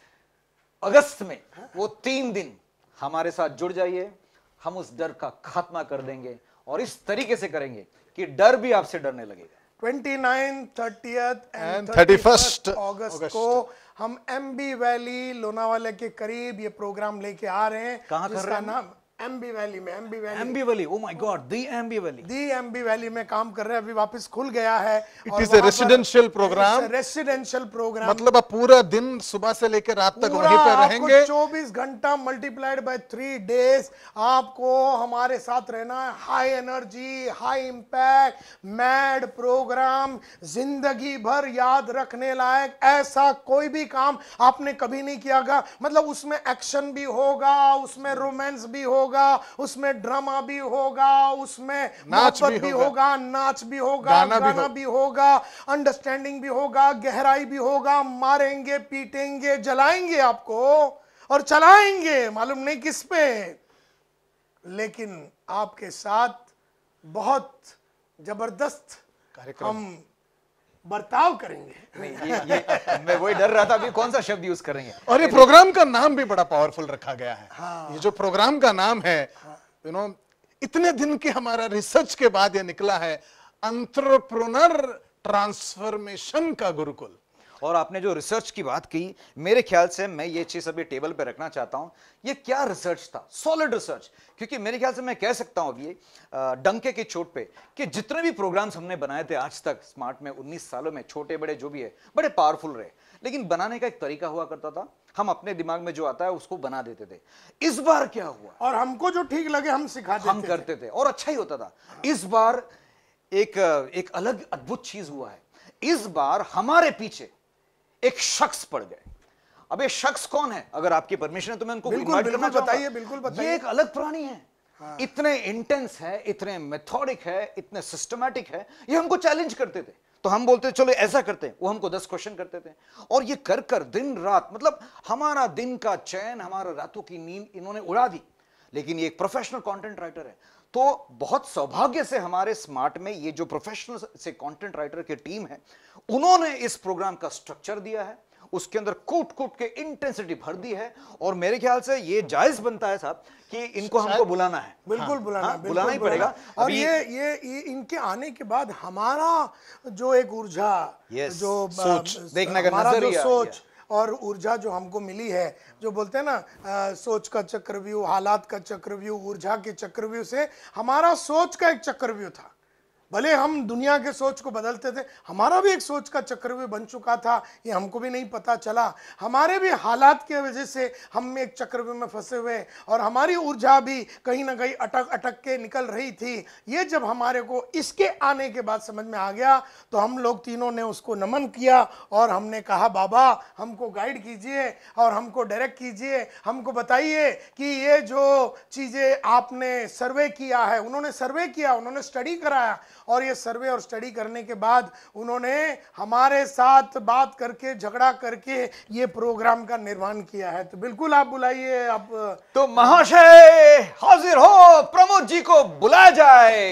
अगस्त में वो 3 दिन हमारे साथ जुड़ जाइए। हम उस डर का खात्मा कर देंगे और इस तरीके से करेंगे कि डर भी आपसे डरने लगेगा। 29, 30 And एंड 31 अगस्त को हम MB वैली लोनावाला के करीब ये प्रोग्राम लेके आ रहे हैं। कहाँ कर रहे हैं? नाम MB वैली में, MB valley, MB valley, oh my god, the MB valley, the MB valley में काम कर रहे हैं। अभी वापस खुल गया है। It is a residential program. Residential program मतलब आप पूरा दिन सुबह से लेकर रात तक वहीं पे रहेंगे। 24 घंटा मल्टीप्लाइड बाय 3 डेज आपको हमारे साथ रहना है। High energy, high impact, mad program, जिंदगी भर याद रखने लायक। ऐसा कोई भी काम आपने कभी नहीं किया। मतलब उसमें एक्शन भी होगा, उसमें रोमांस भी होगा, उसमें ड्रामा भी होगा, उसमें मोहब्बत भी होगा, नाच भी होगा, गाना भी होगा, अंडरस्टैंडिंग भी होगा, गहराई भी होगा। मारेंगे, पीटेंगे, जलाएंगे आपको और चलाएंगे मालूम नहीं किस पे, लेकिन आपके साथ बहुत जबरदस्त कार्यक्रम हम बर्ताव करेंगे। नहीं, ये मैं वही डर रहा था अभी कौन सा शब्द यूज करेंगे। और ये प्रोग्राम का नाम भी बड़ा पावरफुल रखा गया है। ये जो प्रोग्राम का नाम है, इतने दिन की हमारा रिसर्च के बाद ये निकला है, एंटरप्रेन्योर ट्रांसफॉर्मेशन का गुरुकुल। और आपने जो रिसर्च की बात की, मेरे ख्याल से मैं ये चीज अभी टेबल पे रखना चाहता हूं। ये क्या रिसर्च था, सॉलिड रिसर्च। क्योंकि मेरे ख्याल से मैं कह सकता हूं अभी डंके की चोट पे कि जितने भी प्रोग्राम्स हमने बनाए थे आज तक स्मार्ट में 19 सालों में, छोटे बड़े जो भी है, बड़े पावरफुल रहे। लेकिन बनाने का एक तरीका हुआ करता था, हम अपने दिमाग में जो आता है उसको बना देते थे। इस बार क्या हुआ, और हमको जो ठीक लगे हम सिखा देते हम करते थे और अच्छा ही होता था। इस बार एक अलग अद्भुत चीज हुआ है। इस बार हमारे पीछे एक शख्स पड़ गए। अब ये शख्स कौन है? अगर आपकी परमिशन है तो मैं उनको इनवाइट करना चाहूंगा। बताइए, बिल्कुल बताइए। ये एक अलग प्राणी है। इतने इंटेंस है, इतने मेथोडिक है, इतने सिस्टमैटिक है। ये हमको चैलेंज करते थे तो हम बोलते चलो ऐसा करते हैं, वो हमको 10 क्वेश्चन करते थे। और ये कर कर दिन रात, मतलब हमारा दिन का चैन, हमारा रातों की नींद इन्होंने उड़ा दी। लेकिन ये एक प्रोफेशनल कंटेंट राइटर है, तो बहुत सौभाग्य से हमारे स्मार्ट में ये जो प्रोफेशनल से कंटेंट राइटर की टीम है, उन्होंने इस प्रोग्राम का स्ट्रक्चर दिया है, उसके अंदर कूट कूट के इंटेंसिटी भर दी है। और मेरे ख्याल से ये जायज बनता है साहब कि इनको हमको बुलाना है। बिल्कुल बुलाना, बुलाना ही पड़ेगा। और ये इनके आने के बाद हमारा जो एक ऊर्जा, जो सोच देखने का हमारा जो नजरिया, सोच और ऊर्जा जो हमको मिली है, जो बोलते हैं ना सोच का चक्रव्यूह, हालात का चक्रव्यूह, ऊर्जा के चक्रव्यूह से हमारा सोच का एक चक्रव्यूह था। भले हम दुनिया के सोच को बदलते थे, हमारा भी एक सोच का चक्रव्यूह बन चुका था, ये हमको भी नहीं पता चला। हमारे भी हालात की वजह से हम एक चक्रव्यूह में फंसे हुए और हमारी ऊर्जा भी कहीं ना कहीं अटक अटक के निकल रही थी। ये जब हमारे को इसके आने के बाद समझ में आ गया तो हम लोग तीनों ने उसको नमन किया और हमने कहा बाबा हमको गाइड कीजिए और हमको डायरेक्ट कीजिए, हमको बताइए कि ये जो चीज़ें आपने सर्वे किया है, उन्होंने सर्वे किया, उन्होंने स्टडी कराया और ये सर्वे और स्टडी करने के बाद उन्होंने हमारे साथ बात करके झगड़ा करके ये प्रोग्राम का निर्माण किया है। तो बिल्कुल आप बुलाइए। आप तो महाशय हाजिर हो, प्रमोद जी को बुलाया जाए।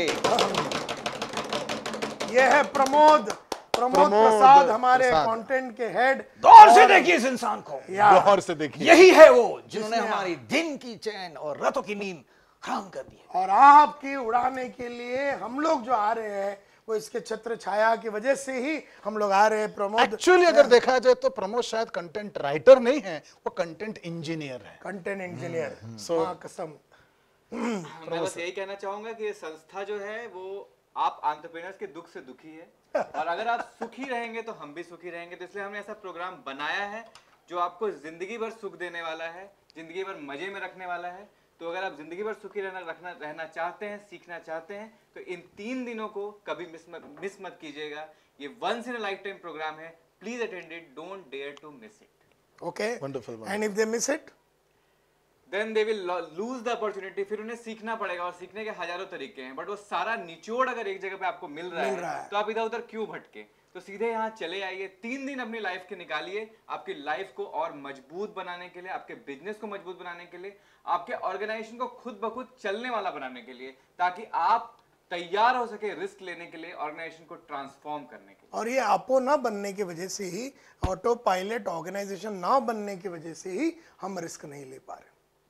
ये है प्रमोद प्रसाद, हमारे कंटेंट के हेड। गौर से देखिए इस इंसान को, गौर से देखिए, यही है वो जिन्होंने हमारी दिन की चैन और रातों की नींद हराम कर दी है। और आपकी उड़ाने के लिए हम लोग जो आ रहे हैं वो इसके छत्र छाया की वजह से ही हम लोग आ रहे हैं। प्रमोद एक्चुअली अगर देखा जाए तो प्रमोद शायद कंटेंट राइटर नहीं है, वो कंटेंट इंजीनियर है, कंटेंट इंजीनियर। कसम। मैं बस यही कहना चाहूंगा कि ये संस्था जो है वो आप एंटरप्रेन्योर्स के दुख से दुखी है और अगर आप सुखी रहेंगे तो हम भी सुखी रहेंगे। तो इसलिए हमने ऐसा प्रोग्राम बनाया है जो आपको जिंदगी भर सुख देने वाला है, जिंदगी भर मजे में रखने वाला है। तो अगर आप जिंदगी भर सुखी रहना चाहते हैं, सीखना चाहते हैं, तो इन 3 दिनों को कभी मिस मत कीजिएगा। ये once in a lifetime program है। Please attend it, don't dare to miss it. Okay, wonderful. And if they miss it then they will lose the opportunity. फिर उन्हें सीखना पड़ेगा और सीखने के हजारों तरीके हैं, बट वो सारा निचोड़ अगर एक जगह पे आपको मिल रहा है तो आप इधर उधर क्यों भटके। तो सीधे यहाँ चले आइए, 3 दिन अपनी लाइफ के निकालिए, आपकी लाइफ को और मजबूत बनाने के लिए, आपके बिजनेस को मजबूत बनाने के लिए, आपके ऑर्गेनाइजेशन को खुद ब खुद चलने वाला बनाने के लिए, ताकि आप तैयार हो सके रिस्क लेने के लिए, ऑर्गेनाइजेशन को ट्रांसफॉर्म करने के लिए। और ये आपो ना बनने की वजह से ही, ऑटो पायलट ऑर्गेनाइजेशन ना बनने की वजह से ही हम रिस्क नहीं ले पा रहे,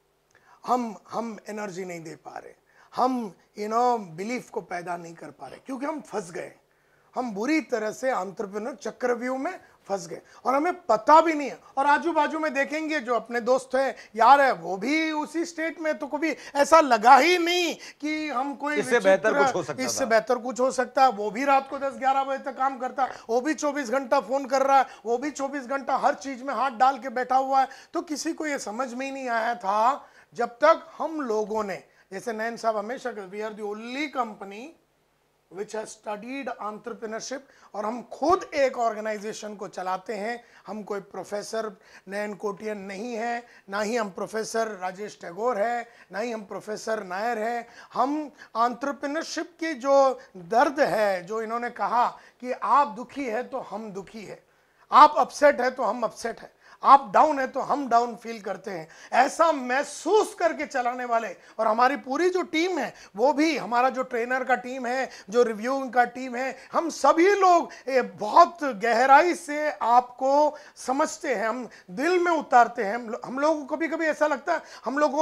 हम एनर्जी नहीं दे पा रहे, हम बिलीफ को पैदा नहीं कर पा रहे, क्योंकि हम फंस गए। हम बुरी तरह से एंटरप्रेन्योर चक्रव्यूह में फंस गए और हमें पता भी नहीं है। और आजू बाजू में देखेंगे जो अपने दोस्त हैं यार है, वो भी उसी स्टेट में, तो कभी ऐसा लगा ही नहीं कि हम कोई इससे बेहतर कुछ हो सकता, इससे बेहतर कुछ हो सकता है। वो भी रात को 10-11 बजे तक काम करता है, वो भी 24 घंटा फोन कर रहा है, वो भी 24 घंटा हर चीज में हाथ डाल के बैठा हुआ है। तो किसी को ये समझ में ही नहीं आया था जब तक हम लोगों ने, जैसे नयन साहब हमेशा कहते, we are the only company which has studied entrepreneurship. और हम खुद एक ऑर्गेनाइजेशन को चलाते हैं। हम कोई प्रोफेसर नयन कोटियन नहीं है, ना ही हम प्रोफेसर राजेश टैगोर है, ना ही हम प्रोफेसर नायर है। हम एंटरप्रेन्योरशिप की जो दर्द है, जो इन्होंने कहा कि आप दुखी है तो हम दुखी है, आप अपसेट है तो हम अपसेट है, आप डाउन है तो हम डाउन फील करते हैं, ऐसा महसूस करके चलाने वाले। और हमारी पूरी जो टीम है, वो भी हमारा जो ट्रेनर का टीम है, जो रिव्यूइंग का टीम है, हम सभी लोग बहुत गहराई से आपको समझते हैं, हम दिल में उतारते हैं। हम लोगों को कभी कभी ऐसा लगता है, हम लोग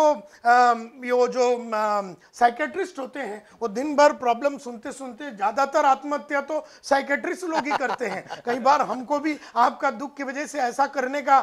को ये जो साइकेट्रिस्ट होते हैं वो दिन भर प्रॉब्लम सुनते सुनते, ज़्यादातर आत्महत्या तो साइकेट्रिस्ट लोग ही करते हैं। कई बार हमको भी आपका दुख की वजह से ऐसा करने का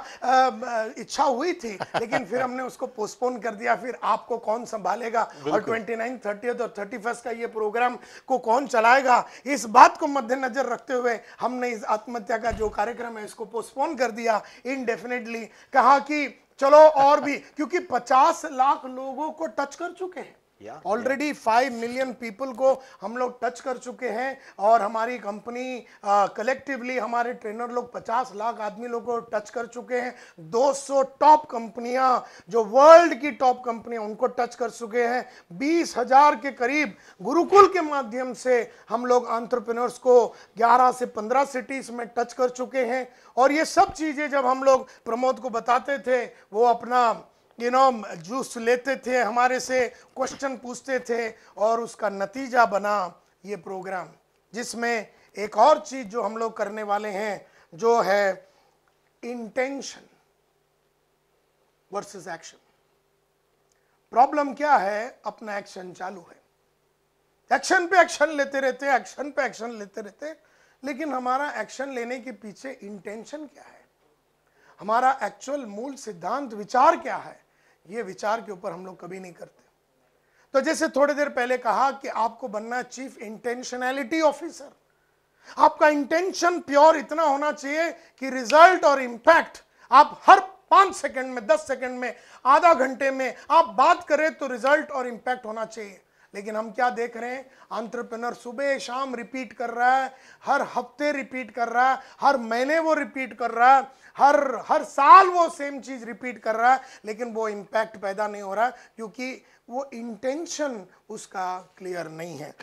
इच्छा हुई थी, लेकिन फिर हमने उसको पोस्टपोन कर दिया। फिर आपको कौन संभालेगा और 29, 30 और 31 का ये प्रोग्राम को कौन चलाएगा, इस बात को मद्देनजर रखते हुए हमने इस आत्महत्या का जो कार्यक्रम है इसको पोस्टपोन कर दिया इनडेफिनेटली। कहा कि चलो और भी, क्योंकि 50 लाख लोगों को टच कर चुके हैं ऑलरेडी, 5 मिलियन पीपल को हम लोग टच कर चुके हैं। और हमारी कंपनी कलेक्टिवली, हमारे ट्रेनर लोग 50 लाख आदमी लोगों को टच कर चुके हैं। 200 टॉप कंपनियां, जो वर्ल्ड की टॉप कंपनियां, उनको टच कर चुके हैं। 20,000 के करीब गुरुकुल के माध्यम से हम लोग एंटरप्रेन्योर्स को 11 से 15 सिटीज में टच कर चुके हैं। और ये सब चीजें जब हम लोग प्रमोद को बताते थे, वो अपना जूस लेते थे, हमारे से क्वेश्चन पूछते थे, और उसका नतीजा बना ये प्रोग्राम, जिसमें एक और चीज जो हम लोग करने वाले हैं, जो है इंटेंशन वर्सेस एक्शन। प्रॉब्लम क्या है, अपना एक्शन चालू है, एक्शन पे एक्शन लेते रहते, एक्शन पे एक्शन लेते रहते, लेकिन हमारा एक्शन लेने के पीछे इंटेंशन क्या है, हमारा एक्चुअल मूल सिद्धांत विचार क्या है, ये विचार के ऊपर हम लोग कभी नहीं करते। तो जैसे थोड़ी देर पहले कहा कि आपको बनना चीफ इंटेंशनैलिटी ऑफिसर। आपका इंटेंशन प्योर इतना होना चाहिए कि रिजल्ट और इंपैक्ट आप हर 5 सेकंड में, 10 सेकंड में, आधा घंटे में आप बात करें तो रिजल्ट और इंपैक्ट होना चाहिए। लेकिन हम क्या देख रहे हैं, एंटरप्रेन्योर सुबह शाम रिपीट कर रहा है, हर हफ्ते रिपीट कर रहा है, हर महीने वो रिपीट कर रहा है, हर साल वो सेम चीज रिपीट कर रहा है, लेकिन वो इंपैक्ट पैदा नहीं हो रहा क्योंकि वो इंटेंशन उसका क्लियर नहीं है।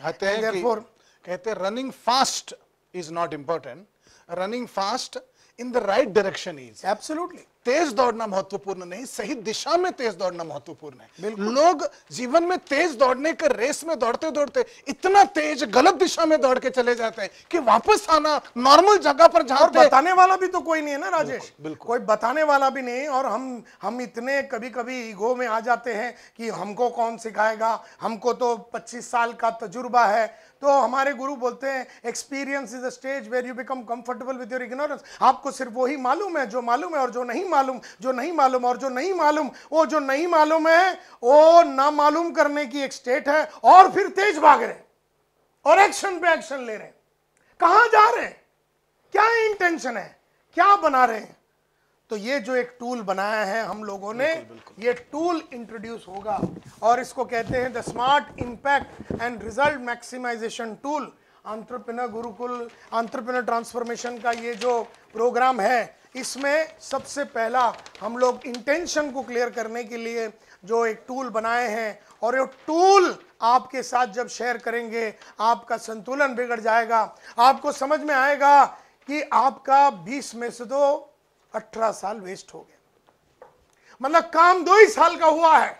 कहते हैं running fast is not important, running fast in the right direction is. Absolutely. तेज दौड़ना महत्वपूर्ण नहीं, सही दिशा में तेज दौड़ना महत्वपूर्ण है। लोग जीवन में तेज दौड़ने के रेस में दौड़ते दौड़ते इतना तेज गलत दिशा में दौड़ के चले जाते हैं कि वापस आना नॉर्मल जगह पर जहां बताने वाला भी तो कोई नहीं है ना राजेश, कोई बताने वाला भी नहीं। और हम इतने कभी कभी ईगो में आ जाते हैं कि हमको कौन सिखाएगा, हमको तो 25 साल का तजुर्बा है। तो हमारे गुरु बोलते हैं experience is a stage where you become comfortable with your ignorance. आपको सिर्फ वही मालूम है जो मालूम है, और जो नहीं मालूम, जो नहीं मालूम, और जो नहीं मालूम, वो जो नहीं मालूम है वो ना मालूम करने की एक स्टेट है। और फिर तेज भाग रहे हैं और एक्शन पे एक्शन ले रहे हैं। कहां जा रहे हैं, क्या इंटेंशन है, क्या बना रहे हैं। तो ये जो एक टूल बनाया है हम लोगों ने, ये टूल इंट्रोड्यूस होगा और इसको कहते हैं the smart impact and result maximization tool. Entrepreneur Gurukul, entrepreneur transformation का ये जो प्रोग्राम है, इसमें सबसे पहला हम लोग इंटेंशन को क्लियर करने के लिए जो एक टूल बनाए हैं, और ये टूल आपके साथ जब शेयर करेंगे आपका संतुलन बिगड़ जाएगा। आपको समझ में आएगा कि आपका 20 में से तो 18 साल वेस्ट हो गया। मतलब काम 2 ही साल का हुआ है,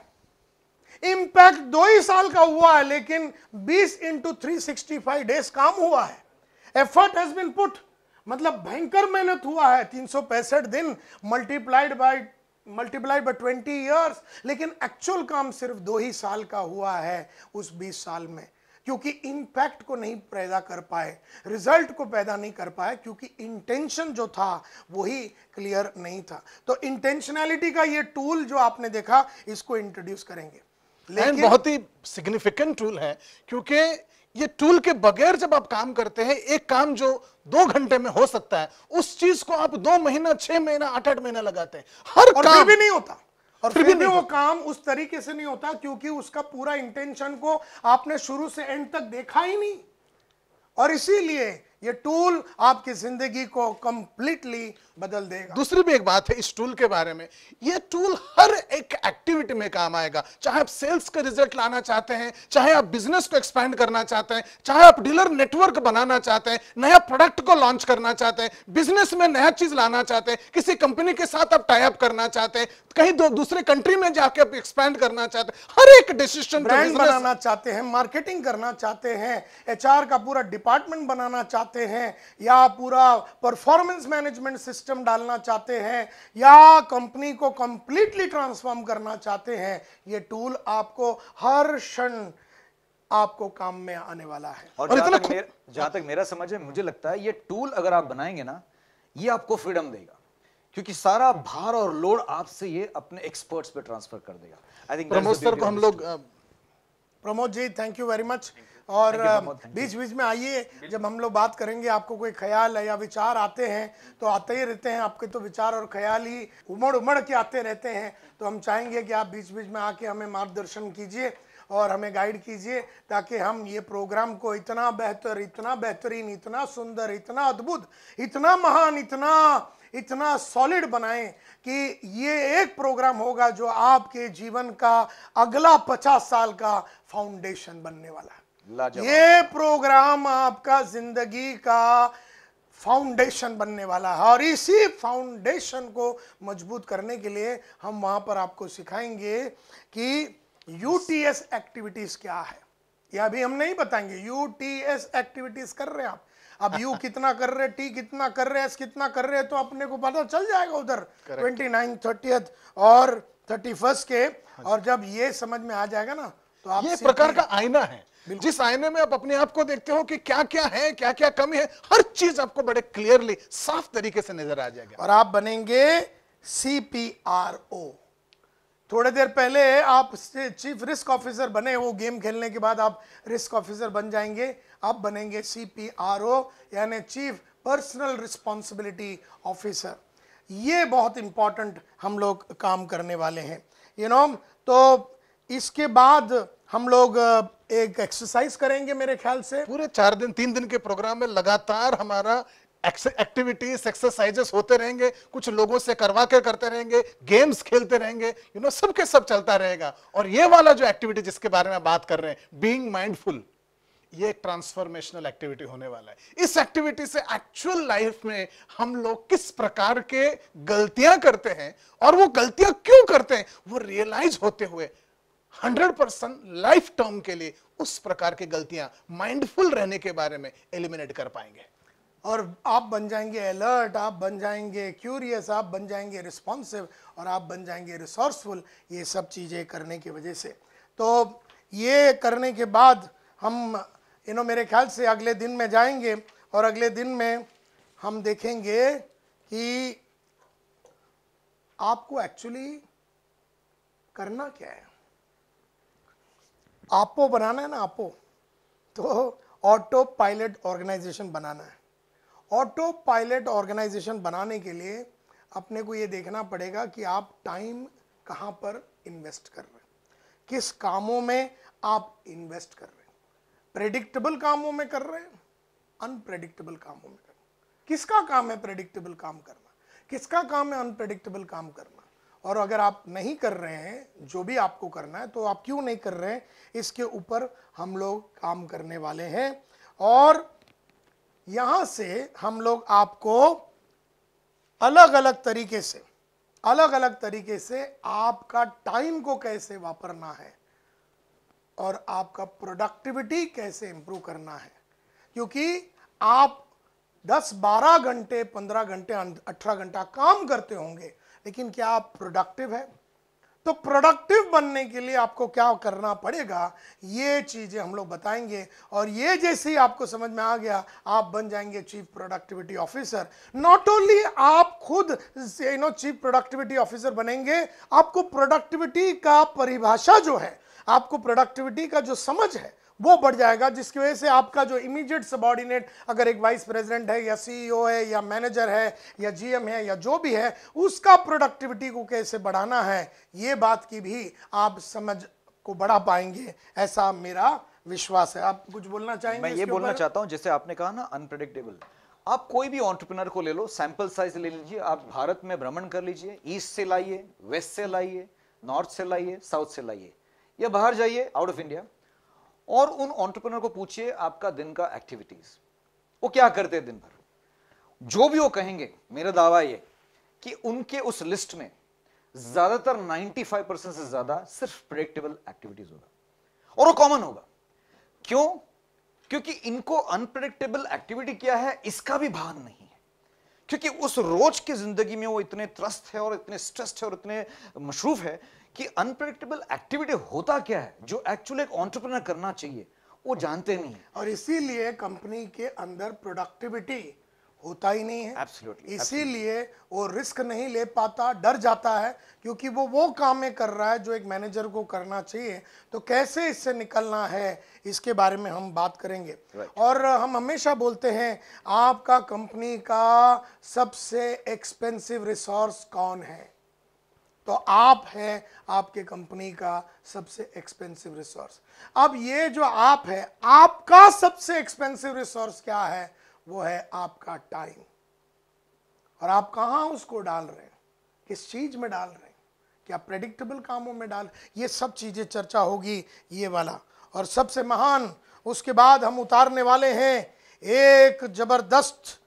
इंपैक्ट 2 ही साल का हुआ है, लेकिन 20 into 365 डेज काम हुआ है। एफर्ट हैज बीन पुट, मतलब भयंकर मेहनत हुआ है। 365 दिन मल्टीप्लाइड बाय 20 ईयर्स, लेकिन एक्चुअल काम सिर्फ 2 ही साल का हुआ है उस 20 साल में। क्योंकि इंपैक्ट को नहीं पैदा कर पाए, रिजल्ट को पैदा नहीं कर पाए, क्योंकि इंटेंशन जो था वही क्लियर नहीं था। तो इंटेंशनैलिटी का ये टूल जो आपने देखा, इसको इंट्रोड्यूस करेंगे। लेकिन बहुत ही सिग्निफिकेंट टूल है, क्योंकि ये टूल के बगैर जब आप काम करते हैं, एक काम जो 2 घंटे में हो सकता है, उस चीज को आप 2 महीना, 6 महीना, 8-8 महीना लगाते हैं। हर काम भी नहीं होता, और फिर भी वो काम उस तरीके से नहीं होता, क्योंकि उसका पूरा इंटेंशन को आपने शुरू से एंड तक देखा ही नहीं। और इसीलिए ये टूल आपकी जिंदगी को कंप्लीटली बदल देगा। दूसरी भी एक बात है इस टूल के बारे में, ये टूल हर एक एक्टिविटी में काम आएगा। चाहे आप सेल्स का रिजल्ट लाना चाहते हैं, चाहे आप बिजनेस को एक्सपैंड करना चाहते हैं, चाहे आप डीलर नेटवर्क बनाना चाहते हैं, नया प्रोडक्ट को लॉन्च करना चाहते हैं, बिजनेस में नया चीज लाना चाहते हैं, किसी कंपनी के साथ आप टाई अप करना चाहते हैं, कहीं दूसरे कंट्री में जाके आप एक्सपैंड करना चाहते हैं, हर एक डिसीजन, ब्रांड बनाना चाहते हैं, मार्केटिंग करना चाहते हैं, एचआर का पूरा डिपार्टमेंट बनाना चाहते हैं, या पूरा परफॉर्मेंस मैनेजमेंट सिस्टम डालना चाहते हैं, या कंपनी को कंप्लीटली ट्रांसफॉर्म करना चाहते हैं, ये टूल आपको हर क्षण आपको काम में आने वाला है। और जहां तक मेरा समझ है, मुझे लगता है ये टूल अगर आप बनाएंगे ना, ये आपको फ्रीडम देगा, क्योंकि सारा भार और लोड आपसे ये अपने एक्सपर्ट्स पे ट्रांसफर कर देगा। आई थिंक प्रमोद सर को हम लोग, Pramod ji thank you very much. और बीच बीच में आइए, जब हम लोग बात करेंगे, आपको कोई ख्याल या विचार आते हैं तो आते ही रहते हैं, आपके तो विचार और ख्याल ही उमड़ के आते रहते हैं। तो हम चाहेंगे कि आप बीच बीच में आके हमें मार्गदर्शन कीजिए और हमें गाइड कीजिए, ताकि हम ये प्रोग्राम को इतना बेहतर, इतना बेहतरीन, इतना सुंदर, इतना अद्भुत, इतना महान, इतना सॉलिड बनाएं कि ये एक प्रोग्राम होगा जो आपके जीवन का अगला 50 साल का फाउंडेशन बनने वाला है। ये प्रोग्राम आपका जिंदगी का फाउंडेशन बनने वाला है, और इसी फाउंडेशन को मजबूत करने के लिए हम वहां पर आपको सिखाएंगे कि यूटीएस एक्टिविटीज क्या है। ये अभी हम नहीं बताएंगे, यूटीएस एक्टिविटीज कर रहे हैं आप। अब यू कितना कर रहे, टी कितना कर रहे, एस कितना कर रहे, तो अपने को पता चल जाएगा उधर 29, 30 और 31 के। और जब ये समझ में आ जाएगा ना, तो आप ये प्रकार का आईना है, जिस आईने में आप अपने आप को देखते हो कि क्या क्या है, क्या क्या कमी है, हर चीज आपको बड़े क्लियरली, साफ तरीके से नजर आ जाएगा। और आप बनेंगे CPRO, थोड़ी देर पहले आप चीफ रिस्क ऑफिसर बने, वो गेम खेलने के बाद आप रिस्क ऑफिसर बन जाएंगे, आप बनेंगे CPRO यानी चीफ पर्सनल रिस्पॉन्सिबिलिटी ऑफिसर। ये बहुत इंपॉर्टेंट हम लोग काम करने वाले हैं, तो इसके बाद हम लोग एक एक्सरसाइज करेंगे मेरे ख्याल से। पूरे 3 दिन के प्रोग्राम में लगातार हमारा एक्टिविटीज एक्सरसाइजेस होते रहेंगे, कुछ लोगों से करवा कर करते रहेंगे, गेम्स खेलते रहेंगे, सबके सब चलता रहेगा। और ये वाला जो एक्टिविटी जिसके बारे में बात कर रहे हैं, बीइंग माइंडफुल, ये एक ट्रांसफॉर्मेशनल एक्टिविटी होने वाला है। इस एक्टिविटी से एक्चुअल लाइफ में हम लोग किस प्रकार के गलतियां करते हैं और वो गलतियां क्यों करते हैं, वो रियलाइज होते हुए 100% लाइफ टर्म के लिए उस प्रकार की गलतियां माइंडफुल रहने के बारे में एलिमिनेट कर पाएंगे। और आप बन जाएंगे अलर्ट, आप बन जाएंगे क्यूरियस, आप बन जाएंगे रिस्पॉन्सिव और आप बन जाएंगे रिसोर्सफुल, ये सब चीज़ें करने की वजह से। तो ये करने के बाद हम मेरे ख्याल से अगले दिन में जाएंगे और अगले दिन में हम देखेंगे कि आपको एक्चुअली करना क्या है। आपो बनाना है ना, आपो, तो ऑटो पायलट ऑर्गेनाइजेशन बनाना है। ऑटो पायलट ऑर्गेनाइजेशन बनाने के लिए अपने को ये देखना पड़ेगा कि आप टाइम कहाँ पर इन्वेस्ट कर रहे हैं, किस कामों में आप इन्वेस्ट कर रहे हैं। प्रेडिक्टेबल कामों में कर रहे हैं, अनप्रेडिक्टेबल कामों में कर रहे हैं। किसका काम है प्रेडिक्टेबल काम करना, किसका काम है अनप्रेडिक्टेबल काम करना। और अगर आप नहीं कर रहे हैं जो भी आपको करना है, तो आप क्यों नहीं कर रहे हैं, इसके ऊपर हम लोग काम करने वाले हैं। और यहां से हम लोग आपको अलग अलग तरीके से आपका टाइम को कैसे वापरना है और आपका प्रोडक्टिविटी कैसे इंप्रूव करना है। क्योंकि आप 10, 12 घंटे, 15 घंटे, 18 घंटा काम करते होंगे, लेकिन क्या आप प्रोडक्टिव है? तो प्रोडक्टिव बनने के लिए आपको क्या करना पड़ेगा, ये चीजें हम लोग बताएंगे। और ये जैसे ही आपको समझ में आ गया, आप बन जाएंगे chief productivity officer. Not only आप खुद चीफ प्रोडक्टिविटी ऑफिसर बनेंगे, आपको प्रोडक्टिविटी का परिभाषा जो है, आपको प्रोडक्टिविटी का जो समझ है वो बढ़ जाएगा, जिसकी वजह से आपका जो इमीडिएट सबॉर्डिनेट, अगर एक वाइस प्रेसिडेंट है या CEO है या मैनेजर है या GM है या जो भी है, उसका प्रोडक्टिविटी को कैसे बढ़ाना है, ये बात की भी आप समझ को बढ़ा पाएंगे, ऐसा मेरा विश्वास है। आप कुछ बोलना चाहेंगे? मैं ये बोलना चाहता हूं, जैसे आपने कहा ना अनप्रेडिक्टेबल, आप कोई भी एंटरप्रेन्योर को ले लो, सैंपल साइज ले लीजिए, आप भारत में भ्रमण कर लीजिए, ईस्ट से लाइए, वेस्ट से लाइए, नॉर्थ से लाइए, साउथ से लाइए, या बाहर जाइए आउट ऑफ इंडिया, और उन एंटरप्रेन्योर को पूछिए आपका दिन का एक्टिविटीज, वो क्या करते हैं दिन भर। जो भी वो कहेंगे, मेरा दावा ये कि उनके उस लिस्ट में ज्यादातर 95% से ज्यादा सिर्फ प्रेडिक्टेबल एक्टिविटीज होगा, और वो कॉमन होगा। क्यों? क्योंकि इनको अनप्रेडिक्टेबल एक्टिविटी क्या है इसका भी भान नहीं है, क्योंकि उस रोज की जिंदगी में वो इतने त्रस्त है और इतने स्ट्रेस्ड है और इतने मशरूफ है कि अनप्रेडिक्टेबल एक्टिविटी होता क्या है, जो एक्चुअली एक एंटरप्रेन्योर करना चाहिए, वो जानते नहीं है। और इसीलिए कंपनी के अंदर प्रोडक्टिविटी होता ही नहीं है। Absolutely, इसीलिए वो रिस्क नहीं ले पाता, डर जाता है, क्योंकि वो काम कर रहा है जो एक मैनेजर को करना चाहिए। तो कैसे इससे निकलना है, इसके बारे में हम बात करेंगे। और हम हमेशा बोलते हैं, आपका कंपनी का सबसे एक्सपेंसिव रिसोर्स कौन है? तो आप हैं आपके कंपनी का सबसे एक्सपेंसिव रिसोर्स। अब ये जो आप है, आपका सबसे एक्सपेंसिव रिसोर्स क्या है? वो है आपका टाइम। और आप कहाँ उसको डाल रहे हैं, किस चीज में डाल रहे हैं, क्या प्रेडिक्टेबल कामों में डाल, ये सब चीजें चर्चा होगी, ये वाला। और सबसे महान, उसके बाद हम उतारने वाले हैं एक जबरदस्त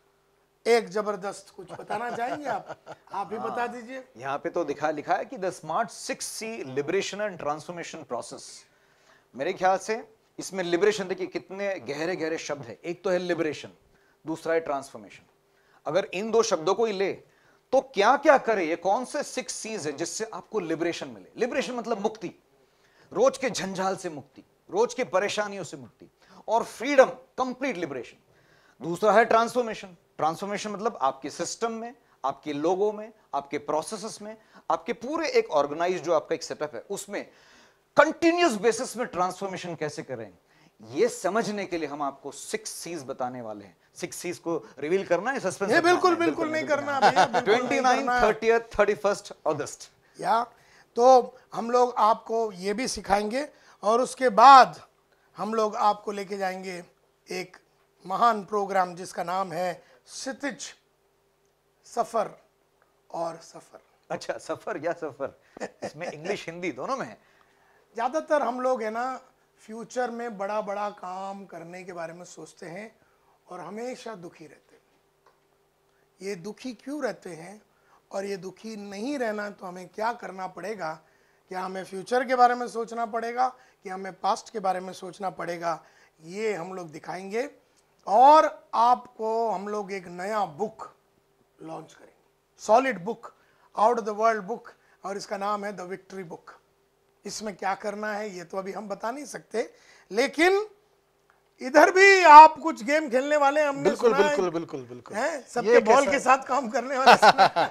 कुछ बताना चाहेंगे आप ही बता दीजिए। यहाँ पे तो लिखा है कि the smart 6C liberation and transformation process. मेरे ख्याल से इसमें लिबरेशन, देखिए कितने गहरे गहरे शब्द है। एक तो है लिबरेशन, दूसरा है ट्रांसफॉर्मेशन। अगर इन दो शब्दों को ही ले तो क्या क्या करे, ये कौन से 6 C's है जिससे आपको लिबरेशन मिले। लिबरेशन मतलब मुक्ति, रोज के झंझाल से मुक्ति, रोज के परेशानियों से मुक्ति, और फ्रीडम, कंप्लीट लिबरेशन। दूसरा है ट्रांसफॉर्मेशन। ट्रांसफॉर्मेशन मतलब आपके सिस्टम में, आपके लोगों में, आपके प्रोसेसेस में आपके पूरे एक ऑर्गेनाइज जो आपका एक सेटअप है उसमें कंटिन्यूस बेसिस में ट्रांसफॉर्मेशन कैसे करें, ये समझने के लिए हम आपको 6 C's बताने वाले हैं। 6 C's को रिवील करना है, सस्पेंस ये बिल्कुल बिल्कुल नहीं करना भैया, बिल्कुल नहीं 29, करना। 30th, 31st अगस्त। या तो हम लोग आपको ये भी सिखाएंगे और उसके बाद हम लोग आपको लेके जाएंगे एक महान प्रोग्राम जिसका नाम है क्षितिज सफर और सफर। अच्छा, सफर या सफर, इसमें इंग्लिश हिंदी दोनों में है। ज़्यादातर हम लोग है ना फ्यूचर में बड़ा बड़ा काम करने के बारे में सोचते हैं और हमेशा दुखी रहते हैं। ये दुखी क्यों रहते हैं और ये दुखी नहीं रहना तो हमें क्या करना पड़ेगा? क्या हमें फ्यूचर के बारे में सोचना पड़ेगा कि हमें पास्ट के बारे में सोचना पड़ेगा? ये हम लोग दिखाएंगे और आपको हम लोग एक नया बुक लॉन्च करेंगे, solid book, out of the world book, और इसका नाम है द विक्ट्री बुक। इसमें क्या करना है ये तो अभी हम बता नहीं सकते, लेकिन इधर भी आप कुछ गेम खेलने वाले हैं, हमने बिल्कुल सुना है, बिल्कुल बिल्कुल बिल्कुल हैं सबके बॉल के साथ काम करने वाले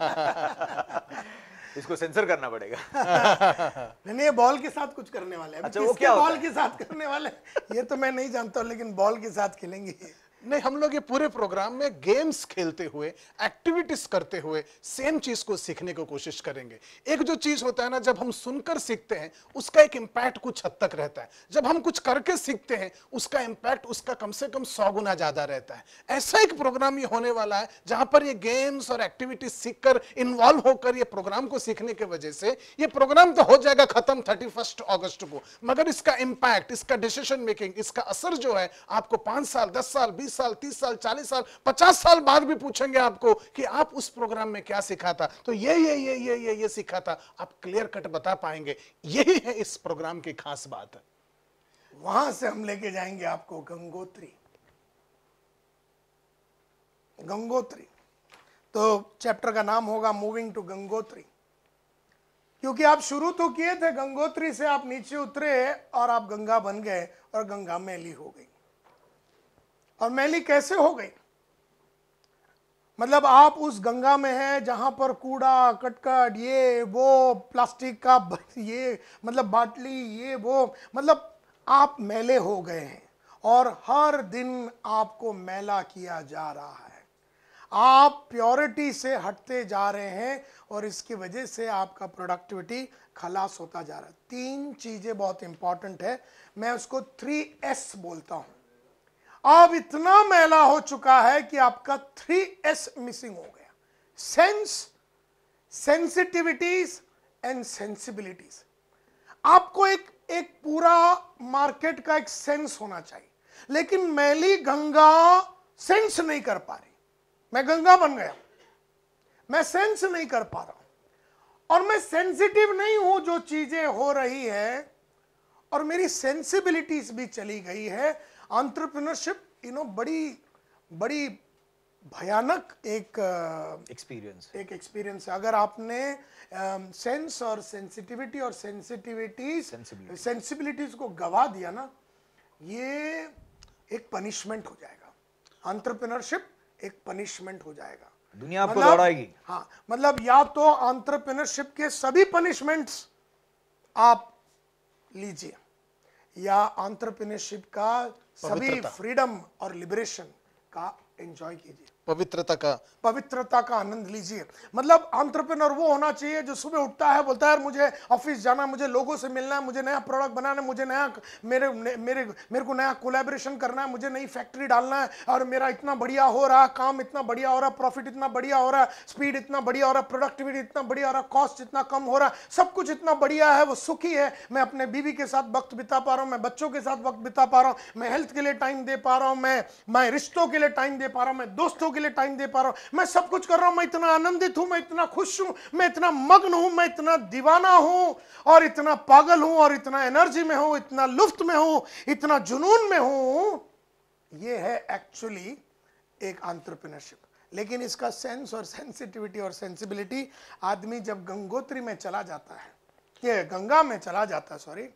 इसको सेंसर करना पड़ेगा। नहीं, ये बॉल के साथ कुछ करने वाले हैं। अच्छा, वो क्या होता बॉल है? के साथ करने वाले हैं ये तो मैं नहीं जानता हूं, लेकिन बॉल के साथ खेलेंगे। नहीं, हम लोग ये पूरे प्रोग्राम में गेम्स खेलते हुए, एक्टिविटीज करते हुए सेम चीज को सीखने की कोशिश करेंगे। एक जो चीज होता है ना, जब हम सुनकर सीखते हैं उसका एक इम्पैक्ट कुछ हद तक रहता है, जब हम कुछ करके सीखते हैं उसका इम्पैक्ट उसका कम से कम 100 गुना ज्यादा रहता है। ऐसा एक प्रोग्राम ये होने वाला है जहां पर ये गेम्स और एक्टिविटीज सीखकर, इन्वॉल्व होकर ये प्रोग्राम को सीखने की वजह से ये प्रोग्राम तो हो जाएगा खत्म 31 अगस्त को, मगर इसका इम्पैक्ट, इसका डिसीजन मेकिंग, इसका असर जो है आपको 5 साल, 10 साल, 20 साल, 30 साल, 40 साल, 50 साल बाद भी पूछेंगे आपको कि आप उस प्रोग्राम में क्या सीखा था, तो ये सीखा था, आप क्लियर कट बता पाएंगे। यही है इस प्रोग्राम की खास बात। वहां से हम लेके जाएंगे आपको गंगोत्री। गंगोत्री तो चैप्टर का नाम होगा मूविंग टू गंगोत्री, क्योंकि आप शुरू तो किए थे गंगोत्री से, आप नीचे उतरे और आप गंगा बन गए और गंगा मैली हो गई। और मैली कैसे हो गई? मतलब आप उस गंगा में हैं जहां पर कूड़ा कटकट, ये वो, प्लास्टिक का ये मतलब बाटली, ये वो, मतलब आप मैले हो गए हैं और हर दिन आपको मैला किया जा रहा है। आप प्योरिटी से हटते जा रहे हैं और इसकी वजह से आपका प्रोडक्टिविटी खलास होता जा रहा है। 3 चीजें बहुत इंपॉर्टेंट है, मैं उसको 3S बोलता हूं। अब इतना मैला हो चुका है कि आपका 3S मिसिंग हो गया, सेंस, सेंसिटिविटीज एंड सेंसिबिलिटीज। आपको एक पूरा मार्केट का एक सेंस होना चाहिए, लेकिन मैली गंगा सेंस नहीं कर पा रही। मैं गंगा बन गया, मैं सेंस नहीं कर पा रहा हूं और मैं सेंसिटिव नहीं हूं जो चीजें हो रही है, और मेरी सेंसिबिलिटीज भी चली गई है। एंटरप्रेन्योरशिप बड़ी भयानक एक एक्सपीरियंस है। अगर आपने सेंस और सेंसिटिविटी और सेंसिबिलिटीज को गवा दिया ना, ये एक पनिशमेंट हो जाएगा। एंटरप्रेन्योरशिप एक पनिशमेंट हो जाएगा, दुनिया आपको दौड़ाएगी। हाँ, मतलब या तो एंटरप्रेन्योरशिप के सभी पनिशमेंट्स आप लीजिए, या एंटरप्रेन्योरशिप का सभी फ्रीडम और लिबरेशन का एंजॉय कीजिए, पवित्रता का आनंद लीजिए। मतलब एंटरप्रेन्योर वो होना चाहिए जो सुबह उठता है, बोलता है मुझे ऑफिस जाना, मुझे लोगों से मिलना है, मुझे नया प्रोडक्ट बनाना है, मुझे नया मेरे को नया कोलैबोरेशन करना है, मुझे नई फैक्ट्री डालना है, और मेरा इतना बढ़िया हो रहा है, काम इतना बढ़िया हो रहा है, प्रॉफिट इतना बढ़िया हो रहा है, स्पीड इतना बढ़िया हो रहा है, प्रोडक्टिविटी इतना बढ़िया हो रहा है, कॉस्ट इतना कम हो रहा है, सब कुछ इतना बढ़िया है, वो सुखी है। मैं अपने बीवी के साथ वक्त बिता पा रहा हूँ, मैं बच्चों के साथ वक्त बिता पा रहा हूँ, मैं हेल्थ के लिए टाइम दे पा रहा हूँ, मैं रिश्तों के लिए टाइम दे पा रहा हूँ, मैं दोस्तों के लिए टाइम दे पा रहा हूं, मैं सब कुछ कर रहा हूं, मैं इतना आनंदित हूं, मैं इतना खुश हूं, मैं इतना मग्न हूं, मैं इतना दीवाना हूं और इतना पागल हूं और इतना एनर्जी में हूं, इतना लुफ्त में हूं, इतना जुनून में हूं। ये है एक्चुअली एक एंटरप्रेन्योरशिप। लेकिन इसका सेंस और सेंसिटिविटी और सेंसिबिलिटी आदमी जब गंगोत्री में चला जाता है, ये गंगा में चला जाता है, सॉरी,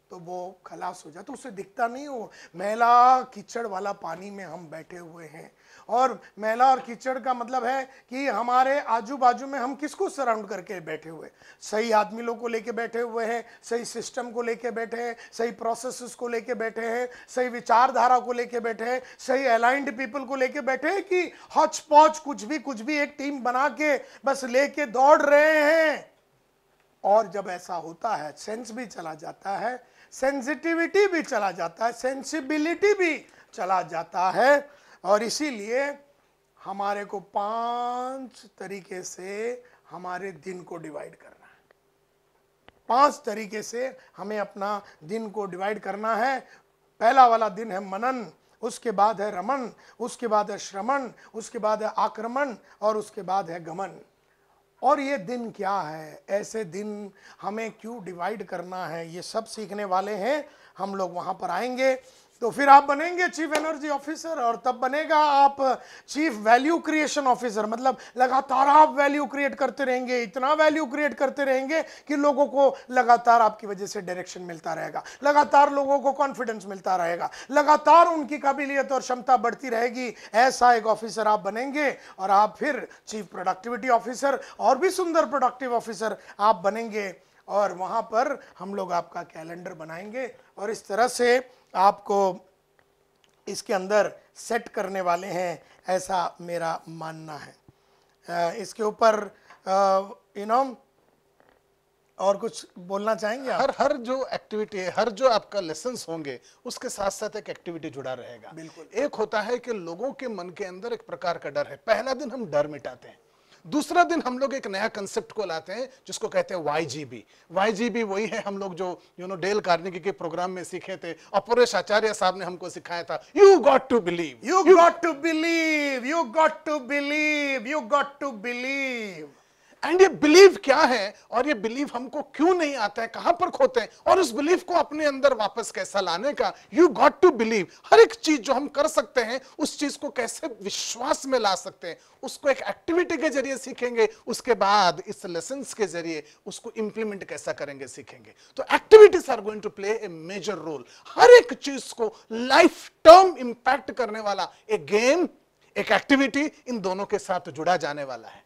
तो वो खलास हो जाता, तो उसे दिखता नहीं। वो मैला कीचड़ वाला पानी में हम बैठे हुए हैं, और मैला और कीचड़ का मतलब है कि हमारे आजू बाजू में हम किसको सराउंड करके बैठे हुए, सही आदमी लोग को लेके बैठे हुए हैं, सही सिस्टम को लेके बैठे हैं, सही प्रोसेसेस को लेके बैठे हैं, सही विचारधारा को लेके बैठे हैं, सही अलाइंड पीपल को लेके बैठे हैं, कि हौच पौच कुछ भी एक टीम बना के बस लेके दौड़ रहे हैं। और जब ऐसा होता है, सेंस भी चला जाता है, सेंसिटिविटी भी चला जाता है, सेंसिबिलिटी भी चला जाता है। और इसीलिए हमारे को 5 तरीके से हमारे दिन को डिवाइड करना है। 5 तरीके से हमें अपना दिन को डिवाइड करना है। पहला वाला दिन है मनन, उसके बाद है रमन, उसके बाद है श्रमण, उसके बाद है आक्रमण, और उसके बाद है गमन। और ये दिन क्या है, ऐसे दिन हमें क्यों डिवाइड करना है, ये सब सीखने वाले हैं हम लोग। वहां पर आएंगे तो फिर आप बनेंगे चीफ एनर्जी ऑफिसर, और तब बनेगा आप चीफ वैल्यू क्रिएशन ऑफिसर। मतलब लगातार आप वैल्यू क्रिएट करते रहेंगे, इतना वैल्यू क्रिएट करते रहेंगे कि लोगों को लगातार आपकी वजह से डायरेक्शन मिलता रहेगा, लगातार लोगों को कॉन्फिडेंस मिलता रहेगा, लगातार उनकी काबिलियत और क्षमता बढ़ती रहेगी। ऐसा एक ऑफिसर आप बनेंगे, और आप फिर चीफ प्रोडक्टिविटी ऑफिसर और भी सुंदर प्रोडक्टिव ऑफिसर आप बनेंगे। और वहां पर हम लोग आपका कैलेंडर बनाएंगे, और इस तरह से आपको इसके अंदर सेट करने वाले हैं, ऐसा मेरा मानना है। इसके ऊपर और कुछ बोलना चाहेंगे आप? हर जो एक्टिविटी है, हर जो आपका लेसन्स होंगे, उसके साथ साथ एक एक्टिविटी जुड़ा रहेगा। बिल्कुल। एक होता है कि लोगों के मन के अंदर एक प्रकार का डर है। पहला दिन हम डर मिटाते हैं, दूसरा दिन हम लोग एक नया कंसेप्ट को लाते हैं जिसको कहते हैं YGB। YGB वही है हम लोग जो डेल कार्नेगी के प्रोग्राम में सीखे थे, अपरेश आचार्य साहब ने हमको सिखाया था। You got to believe, you got to believe, you got to believe, you got to believe. And ये बिलीव क्या है, और ये बिलीव हमको क्यों नहीं आता है, कहां पर खोते हैं, और उस बिलीव को अपने अंदर वापस कैसा लाने का। यू गॉट टू बिलीव, हर एक चीज जो हम कर सकते हैं उस चीज को कैसे विश्वास में ला सकते हैं, उसको एक एक्टिविटी के जरिए सीखेंगे। उसके बाद इस लेसन्स के जरिए उसको इंप्लीमेंट कैसा करेंगे सीखेंगे। तो activities are going to play a major role. हर एक चीज को लाइफ टर्म इंपैक्ट करने वाला एक गेम, एक एक्टिविटी, इन दोनों के साथ जुड़ा जाने वाला है।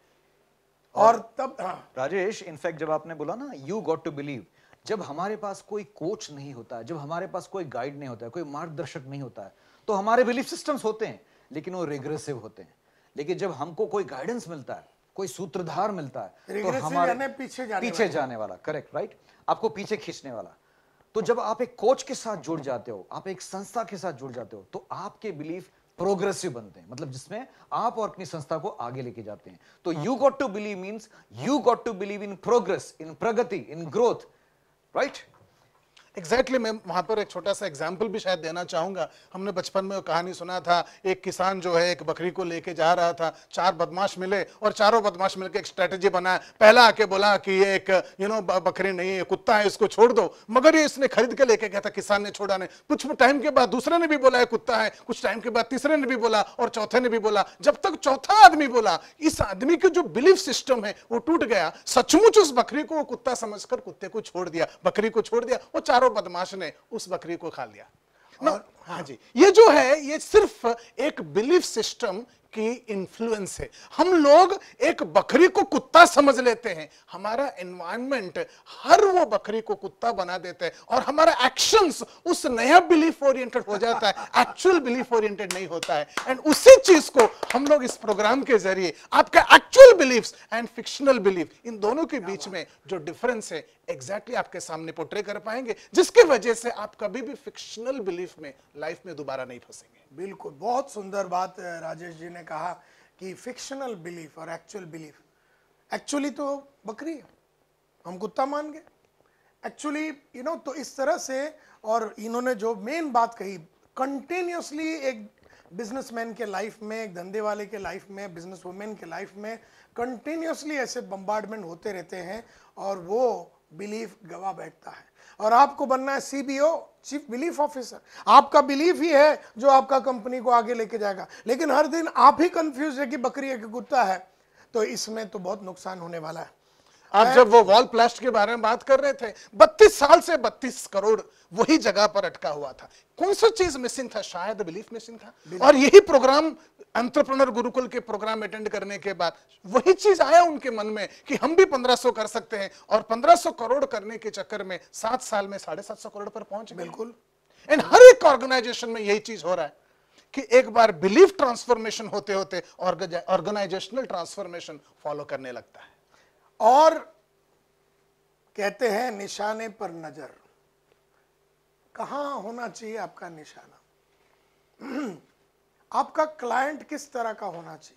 और तब राजेश, इनफैक्ट जब आपने बोला ना यू गॉट टू बिलीव, जब हमारे पास कोई कोच नहीं होता है, जब हमारे पास कोई गाइड नहीं होता है, कोई मार्गदर्शक नहीं होता है, तो हमारे बिलीफ सिस्टम्स होते हैं लेकिन वो रिग्रेसिव होते हैं। लेकिन जब हमको कोई गाइडेंस मिलता है, कोई सूत्रधार मिलता है, तो हमारे पीछे जाने वाला, करेक्ट, राइट, आपको पीछे खींचने वाला। तो जब आप एक कोच के साथ जुड़ जाते हो, आप एक संस्था के साथ जुड़ जाते हो, तो आपके बिलीफ प्रोग्रेसिव बनते हैं, मतलब जिसमें आप और अपनी संस्था को आगे लेके जाते हैं। तो you got to believe means you got to believe in progress, in प्रगति, इन ग्रोथ, राइट। एग्जैक्टली मैं वहां पर एक छोटा सा एग्जाम्पल भी शायद देना चाहूंगा। हमने बचपन में वो कहानी सुना था, एक किसान जो है एक बकरी को लेके जा रहा था, 4 बदमाश मिले और चारों बदमाश मिलकर एक स्ट्रेटेजी बनाया। पहला आके बोला कि ये एक बकरी नहीं है, कुत्ता है, इसको छोड़ दो, मगर ये इसने खरीद के लेके गया था, किसान ने छोड़ा नहीं। कुछ टाइम के बाद दूसरे ने भी बोला है कुत्ता है, कुछ टाइम के बाद तीसरे ने भी बोला, और चौथे ने भी बोला। जब तक चौथा आदमी बोला, इस आदमी के जो बिलीफ सिस्टम है वो टूट गया। सचमुच उस बकरी को वो कुत्ता समझकर कुत्ते को छोड़ दिया, बकरी को छोड़ दिया, वो चारों बदमाश ने उस बकरी को खा लिया। हाँ जी, ये जो है ये सिर्फ एक बिलीफ सिस्टम की इन्फ्लुएंस है। हम लोग एक बकरी को कुत्ता समझ लेते हैं, हमारा एनवायरनमेंट हर वो बकरी को कुत्ता बना देता है, और हमारा एक्शंस उस नया बिलीफ ओरिएंटेड हो जाता है, एक्चुअल बिलीफ ओरिएंटेड नहीं होता है। एंड उसी चीज को हम लोग इस प्रोग्राम के जरिए आपका actual beliefs and fictional belief, इन दोनों के बीच में जो डिफरेंस है एग्जैक्टली आपके सामने पोर्ट्रे कर पाएंगे, जिसकी वजह से आप कभी भी फिक्शनल बिलीफ में लाइफ में दोबारा नहीं फंसेंगे। बिल्कुल, बहुत सुंदर बात राजेश जी ने कहा कि फिक्शनल बिलीफ और एक्चुअल बिलीफ। एक्चुअली तो बकरी है, हम कुत्ता मान गए एक्चुअली, तो इस तरह से। और इन्होंने जो मेन बात कही, कंटिन्यूसली एक बिजनेसमैन के लाइफ में, एक धंधे वाले के लाइफ में, बिजनेस वुमेन के लाइफ में कंटिन्यूसली ऐसे बम्बार्डमेंट होते रहते हैं, और वो बिलीफ गवा बैठता है। और आपको बनना है CBO, चीफ बिलीफ ऑफिसर। आपका बिलीफ ही है जो आपका कंपनी को आगे लेके जाएगा। लेकिन हर दिन आप ही कंफ्यूज है कि बकरी है कि कुत्ता है, तो इसमें तो बहुत नुकसान होने वाला है। आप जब वो वॉल प्लास्ट के बारे में बात कर रहे थे, 32 साल से 32 करोड़ वही जगह पर अटका हुआ था। कौन सा चीज मिसिंग था? शायद बिलीफ मिसिंग था। और यही प्रोग्राम एंटरप्रेन्योर गुरुकुल के प्रोग्राम अटेंड करने के बाद वही चीज आया उनके मन में कि हम भी 1500 कर सकते हैं, और 1500 करोड़ करने के चक्कर में 7 साल में 750 करोड़ पर पहुंच गए। बिल्कुल। एंड हर एक ऑर्गेनाइजेशन में यही चीज हो रहा है कि एक बार बिलीफ ट्रांसफॉर्मेशन होते होते ऑर्गेनाइजेशनल ट्रांसफॉर्मेशन फॉलो करने लगता है। और कहते हैं निशाने पर नजर, कहां होना चाहिए आपका निशाना? आपका क्लाइंट किस तरह का होना चाहिए,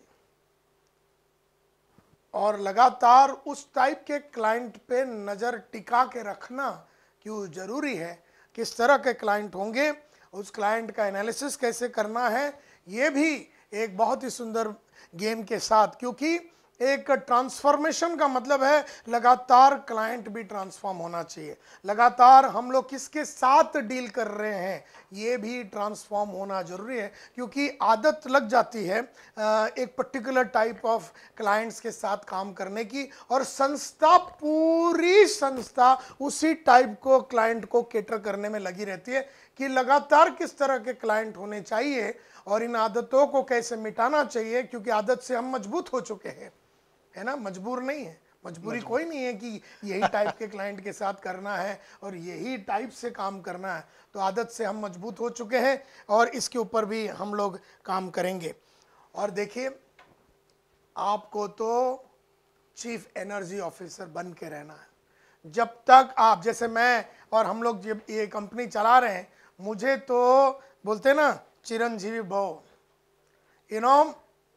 और लगातार उस टाइप के क्लाइंट पे नजर टिका के रखना क्यों जरूरी है? किस तरह के क्लाइंट होंगे, उस क्लाइंट का एनालिसिस कैसे करना है, ये भी एक बहुत ही सुंदर गेम के साथ, क्योंकि एक ट्रांसफॉर्मेशन का मतलब है लगातार क्लाइंट भी ट्रांसफॉर्म होना चाहिए। लगातार हम लोग किसके साथ डील कर रहे हैं ये भी ट्रांसफॉर्म होना जरूरी है, क्योंकि आदत लग जाती है एक पर्टिकुलर टाइप ऑफ क्लाइंट्स के साथ काम करने की, और पूरी संस्था उसी टाइप को क्लाइंट को केटर करने में लगी रहती है कि लगातार किस तरह के क्लाइंट होने चाहिए और इन आदतों को कैसे मिटाना चाहिए, क्योंकि आदत से हम मजबूत हो चुके हैं, है ना, मजबूर नहीं है। मजबूरी कोई नहीं है कि यही टाइप के क्लाइंट के साथ करना है और यही टाइप से काम करना है। तो आदत से हम मजबूत हो चुके हैं और इसके ऊपर भी हम लोग काम करेंगे। और देखिए, आपको तो चीफ एनर्जी ऑफिसर बन के रहना है। जब तक आप, जैसे मैं और हम लोग जब ये कंपनी चला रहे हैं, मुझे तो बोलते ना चिरंजीवी भव, यू नो,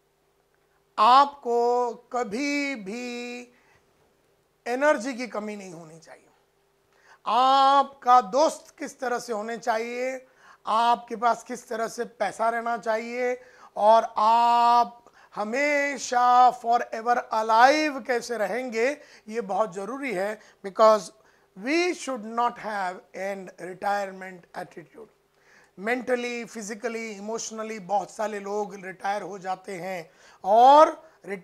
आपको कभी भी एनर्जी की कमी नहीं होनी चाहिए। आपका दोस्त किस तरह से होने चाहिए, आपके पास किस तरह से पैसा रहना चाहिए, और आप हमेशा फॉर एवर अलाइव कैसे रहेंगे, ये बहुत ज़रूरी है। Because we should not have an retirement attitude. Mentally, physically, emotionally बहुत सारे लोग रिटायर हो जाते हैं, और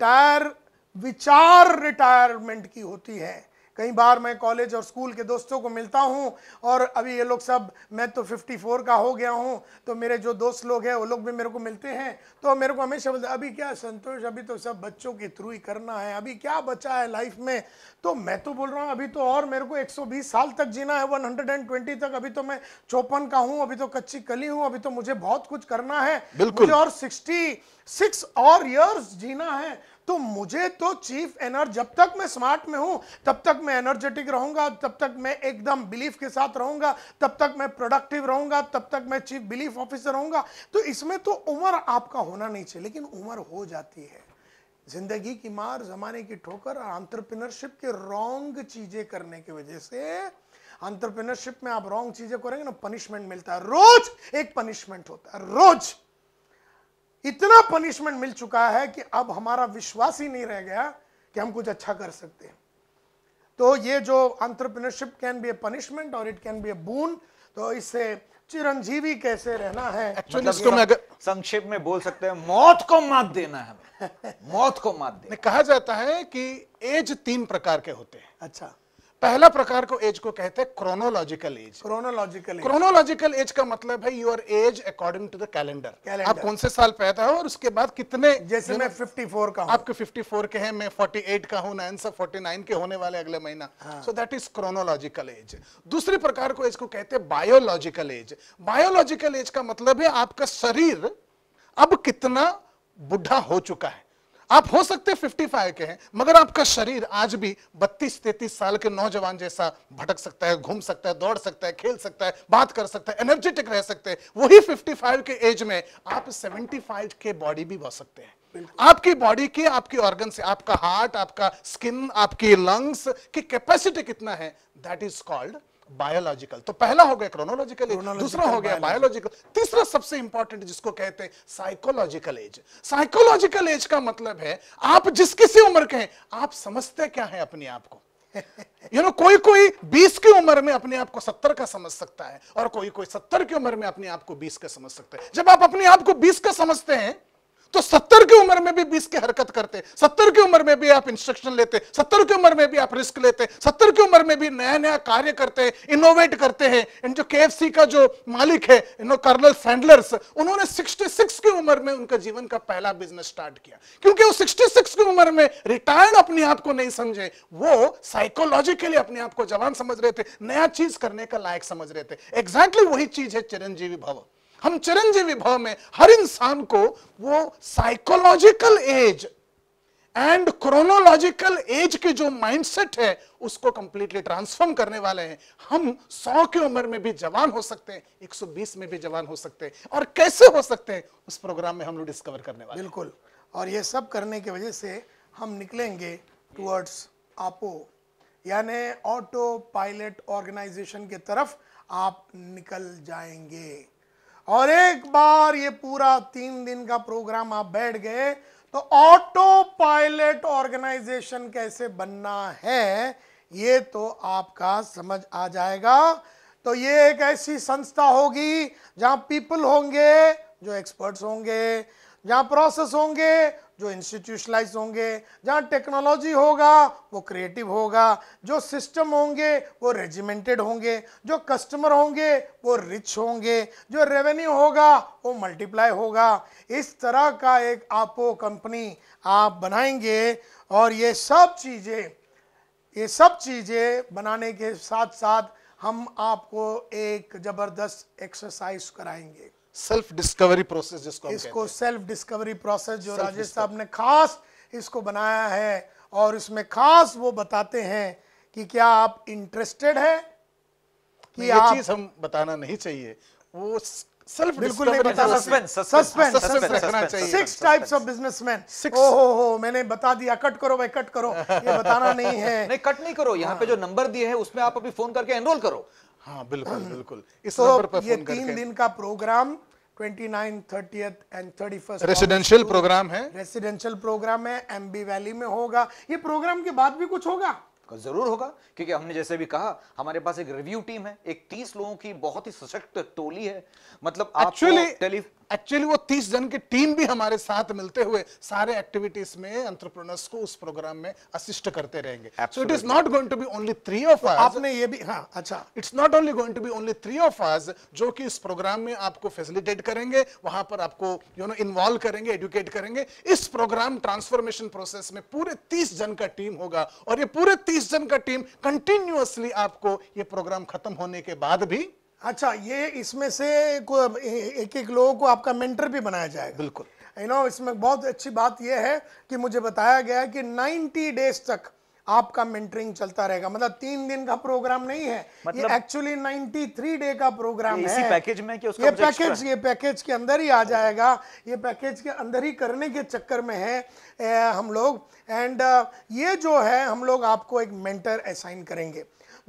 विचार रिटायरमेंट की होती है। कई बार मैं कॉलेज और स्कूल के दोस्तों को मिलता हूं, और अभी ये लोग सब, मैं तो 54 का हो गया हूं, तो मेरे जो दोस्त लोग हैं वो लोग भी मेरे को मिलते हैं, तो मेरे को हमेशा बोलते अभी क्या संतोष, अभी तो सब बच्चों के थ्रू ही करना है, अभी क्या बचा है लाइफ में। तो मैं तो बोल रहा हूं अभी तो और मेरे को 120 साल तक जीना है, 120 तक। अभी तो मैं 54 का हूं, अभी तो कच्ची कली हूं, अभी तो मुझे बहुत कुछ करना है, मुझे और 66 और ईयर्स जीना है। तो मुझे तो चीफ एनर्जी, जब तक मैं स्मार्ट में हूं तब तक मैं एनर्जेटिक रहूंगा, तब तक मैं एकदम बिलीफ के साथ रहूंगा, तब तक मैं प्रोडक्टिव रहूंगा, तब तक मैं चीफ बिलीफ ऑफिसर रहूंगा। तो इसमें तो उम्र आपका होना नहीं चाहिए, लेकिन उम्र हो जाती है। जिंदगी की मार, जमाने की ठोकर और एंटरप्रेन्योरशिप के रॉन्ग चीजें करने की वजह से, एंटरप्रेन्योरशिप में आप रॉन्ग चीजें करेंगे ना, पनिशमेंट मिलता है। रोज एक पनिशमेंट होता है, रोज इतना पनिशमेंट मिल चुका है कि अब हमारा विश्वास ही नहीं रह गया कि हम कुछ अच्छा कर सकते हैं। तो ये जो entrepreneurship can be a punishment और it can be a boon, तो इससे चिरंजीवी कैसे रहना है, एक्चुअली इसको मैं संक्षेप में बोल सकते हैं, मौत को मात देना है हमें। मौत को मात देना। कहा जाता है कि एज 3 प्रकार के होते हैं। अच्छा, पहला प्रकार को एज को कहते हैं क्रोनोलॉजिकल एज। क्रोनोलॉजिकल एज का मतलब है your age according to the calendar. आप कौन से साल पैदा हो और उसके बाद कितने, जैसे मैं 54 का हूं, आपके 54 के हैं, मैं 48 का हूं, नैन सब 49 के होने वाले अगले महीना। So that is chronological age. दूसरे प्रकार को एज को कहते हैं बायोलॉजिकल एज। बायोलॉजिकल एज का मतलब है आपका शरीर अब कितना बुढ़ा हो चुका है। आप हो सकते 55 के हैं, मगर आपका शरीर आज भी 32-33 साल के नौजवान जैसा भटक सकता है, घूम सकता है, दौड़ सकता है, खेल सकता है, बात कर सकता है, एनर्जेटिक रह सकते हैं। वही 55 के एज में आप 75 के बॉडी भी बच सकते हैं। आपकी बॉडी की, आपकी ऑर्गन से, आपका हार्ट, आपका स्किन, आपकी लंग्स की कैपेसिटी कितना है, दैट इज कॉल्ड बायोलॉजिकल। तो पहला हो गया क्रोनोलॉजिकल एज, दूसरा हो गया बायोलॉजिकल, तीसरा सबसे इंपॉर्टेंट जिसको कहते हैं साइकोलॉजिकल एज। साइकोलॉजिकल एज का मतलब है आप जिस किसी उम्र के हैं, आप समझते क्या है अपने आप को। कोई 20 की उम्र में अपने आप को 70 का समझ सकता है, और कोई 70 की उम्र में अपने आप को 20 का समझ सकता है। जब आप अपने आप को 20 का समझते हैं तो 70 की उम्र में भी 20 की हरकत करते, 70 की उम्र में भी आप इंस्ट्रक्शन लेते, 70 की उम्र में भी आप रिस्क लेते, 70 की उम्र में भी नया नया कार्य करते, इनोवेट करते हैं। इन जो KFC का जो मालिक है कर्नल सैंडलर्स, उन्होंने 66 की उम्र में उनका जीवन का पहला बिजनेस स्टार्ट किया, क्योंकि वो 66 की उम्र में रिटायर्ड अपने आप को नहीं समझे, वो साइकोलॉजिकली अपने आप को जवान समझ रहे थे, नया चीज करने का लायक समझ रहे थे। एग्जैक्टली वही चीज है चिरंजीवी भव। हम चिरंजीवी भव में हर इंसान को वो psychological age and chronological age की जो माइंडसेट है उसको कंप्लीटली ट्रांसफॉर्म करने वाले हैं। हम 100 की उम्र में भी जवान हो सकते हैं, 120 में भी जवान हो सकते हैं, और कैसे हो सकते हैं उस प्रोग्राम में हम लोग डिस्कवर करने वाले हैं। बिल्कुल, और ये सब करने की वजह से हम निकलेंगे टुवर्ड्स APO, यानी ऑटो पायलट ऑर्गेनाइजेशन की तरफ आप निकल जाएंगे। और एक बार ये पूरा 3 दिन का प्रोग्राम आप बैठ गए तो ऑटो पायलट ऑर्गेनाइजेशन कैसे बनना है ये तो आपका समझ आ जाएगा। तो ये एक ऐसी संस्था होगी जहां पीपल होंगे जो एक्सपर्ट्स होंगे, जहां प्रोसेस होंगे जो इंस्टीट्यूशनलाइज होंगे, जहां टेक्नोलॉजी होगा वो क्रिएटिव होगा, जो सिस्टम होंगे वो रेजिमेंटेड होंगे, जो कस्टमर होंगे वो रिच होंगे, जो रेवेन्यू होगा वो मल्टीप्लाई होगा। इस तरह का एक APO कंपनी आप बनाएंगे। और ये सब चीजें बनाने के साथ साथ हम आपको एक जबरदस्त एक्सरसाइज कराएंगे, सेल्फ डिस्कवरी प्रोसेस जिसको हम इसको कहते हैं। सेल्फ डिस्कवरी प्रोसेस जो राजेश साहब ने खास इसको बनाया है, और इसमें खास वो बताते हैं कि क्या आप इंटरेस्टेड है कि ये आप चीज हम बताना नहीं चाहिए, वो सेल्फ बिल्कुल नहीं बता सकते। सस्पेंस रखना चाहिए। 6 टाइप्स ऑफ बिजनेसमैन। ओहो, मैंने बता दिया, कट करो भाई, कट करो, ये बताना नहीं है। नहीं, कट नहीं करो, यहाँ पे जो नंबर दिए हैं उसमें आप अभी फोन करके एनरोल करो। हाँ बिल्कुल बिल्कुल, इस नंबर तो पर ये फोन 3 करके। दिन का programme 29, 30th and 31st residential programme है, रेसिडेंशियल प्रोग्राम है, MB वैली में होगा। ये प्रोग्राम के बाद भी कुछ होगा? जरूर होगा, क्योंकि हमने जैसे भी कहा हमारे पास एक रिव्यू टीम है, एक 30 लोगों की बहुत ही सशक्त टोली है। मतलब एक्चुअली वो 30 जन की टीम भी हमारे साथ मिलते हुए सारे एक्टिविटीज में एंटरप्रेन्योर्स को उस प्रोग्राम में असिस्ट करते रहेंगे। So it is not going to be only 3 of us. आपने ये भी, हाँ अच्छा, it's not only going to be only 3 of us जो कि इस प्रोग्राम में आपको फैसिलिटेट करेंगे, वहां पर आपको इन्वॉल्व करेंगे, एजुकेट करेंगे। इस प्रोग्राम ट्रांसफॉर्मेशन प्रोसेस में पूरे 30 जन का टीम होगा, और ये पूरे 30 जन का टीम कंटिन्यूअसली आपको ये प्रोग्राम खत्म होने के बाद भी, अच्छा, ये इसमें से एक एक लोगों को आपका मेंटर भी बनाया जाएगा। बिल्कुल। इसमें बहुत अच्छी बात यह है कि मुझे बताया गया है कि 90 डेज तक आपका मेंटरिंग चलता रहेगा। मतलब 3 दिन का प्रोग्राम नहीं है, ये एक्चुअली 93 डे का प्रोग्राम है। इसी पैकेज में कि उसका ये पैकेज के अंदर ही आ जाएगा। ये पैकेज के अंदर ही करने के चक्कर में है हम लोग। एंड ये जो है, हम लोग आपको एक मेंटर असाइन करेंगे,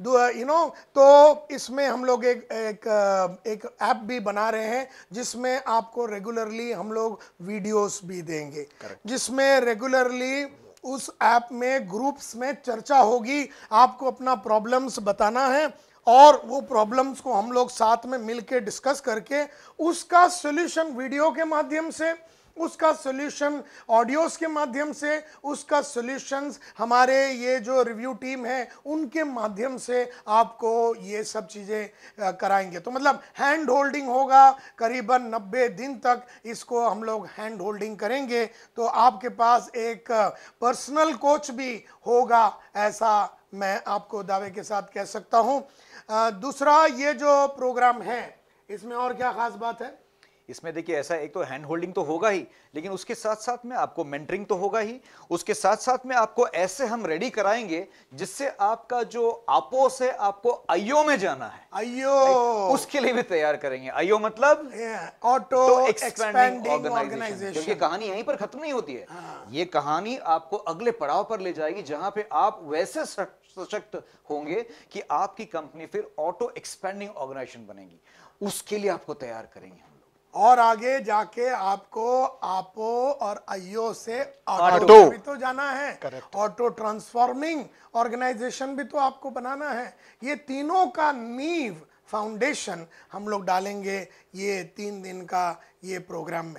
तो इसमें हम लोग एक ऐप भी बना रहे हैं जिसमें आपको रेगुलरली हम लोग वीडियोस भी देंगे, जिसमें रेगुलरली उस ऐप में ग्रुप्स में चर्चा होगी। आपको अपना प्रॉब्लम्स बताना है और वो प्रॉब्लम्स को हम लोग साथ में मिलके डिस्कस करके उसका सॉल्यूशन वीडियो के माध्यम से, उसका सॉल्यूशन ऑडियोस के माध्यम से, उसका सॉल्यूशंस हमारे ये जो रिव्यू टीम है उनके माध्यम से आपको ये सब चीज़ें कराएंगे। तो मतलब हैंड होल्डिंग होगा, करीबन 90 दिन तक इसको हम लोग हैंड होल्डिंग करेंगे। तो आपके पास एक पर्सनल कोच भी होगा, ऐसा मैं आपको दावे के साथ कह सकता हूँ। दूसरा, ये जो प्रोग्राम है इसमें और क्या खास बात है? इसमें देखिए, ऐसा एक तो हैंड होल्डिंग तो होगा ही, लेकिन उसके साथ साथ में आपको मेंटरिंग तो होगा ही। उसके साथ साथ में आपको ऐसे हम रेडी कराएंगे जिससे आपका जो APO से आपको IO में जाना है, IO, उसके लिए भी तैयार करेंगे। IO मतलब ऑटो एक्सपेंडिंग ऑर्गेनाइजेशन। क्योंकि कहानी यहीं पर खत्म नहीं होती है। ये कहानी आपको अगले पड़ाव पर ले जाएगी जहां पे आप वैसे सशक्त होंगे कि आपकी कंपनी फिर ऑटो एक्सपेंडिंग ऑर्गेनाइजेशन बनेगी। उसके लिए आपको तैयार करेंगे और आगे जाके आपको APO और IO से ऑटो भी तो जाना है, ऑटो ट्रांसफॉर्मिंग ऑर्गेनाइजेशन भी तो आपको बनाना है। ये तीनों का नींव, फाउंडेशन हम लोग डालेंगे ये 3 दिन का ये प्रोग्राम में।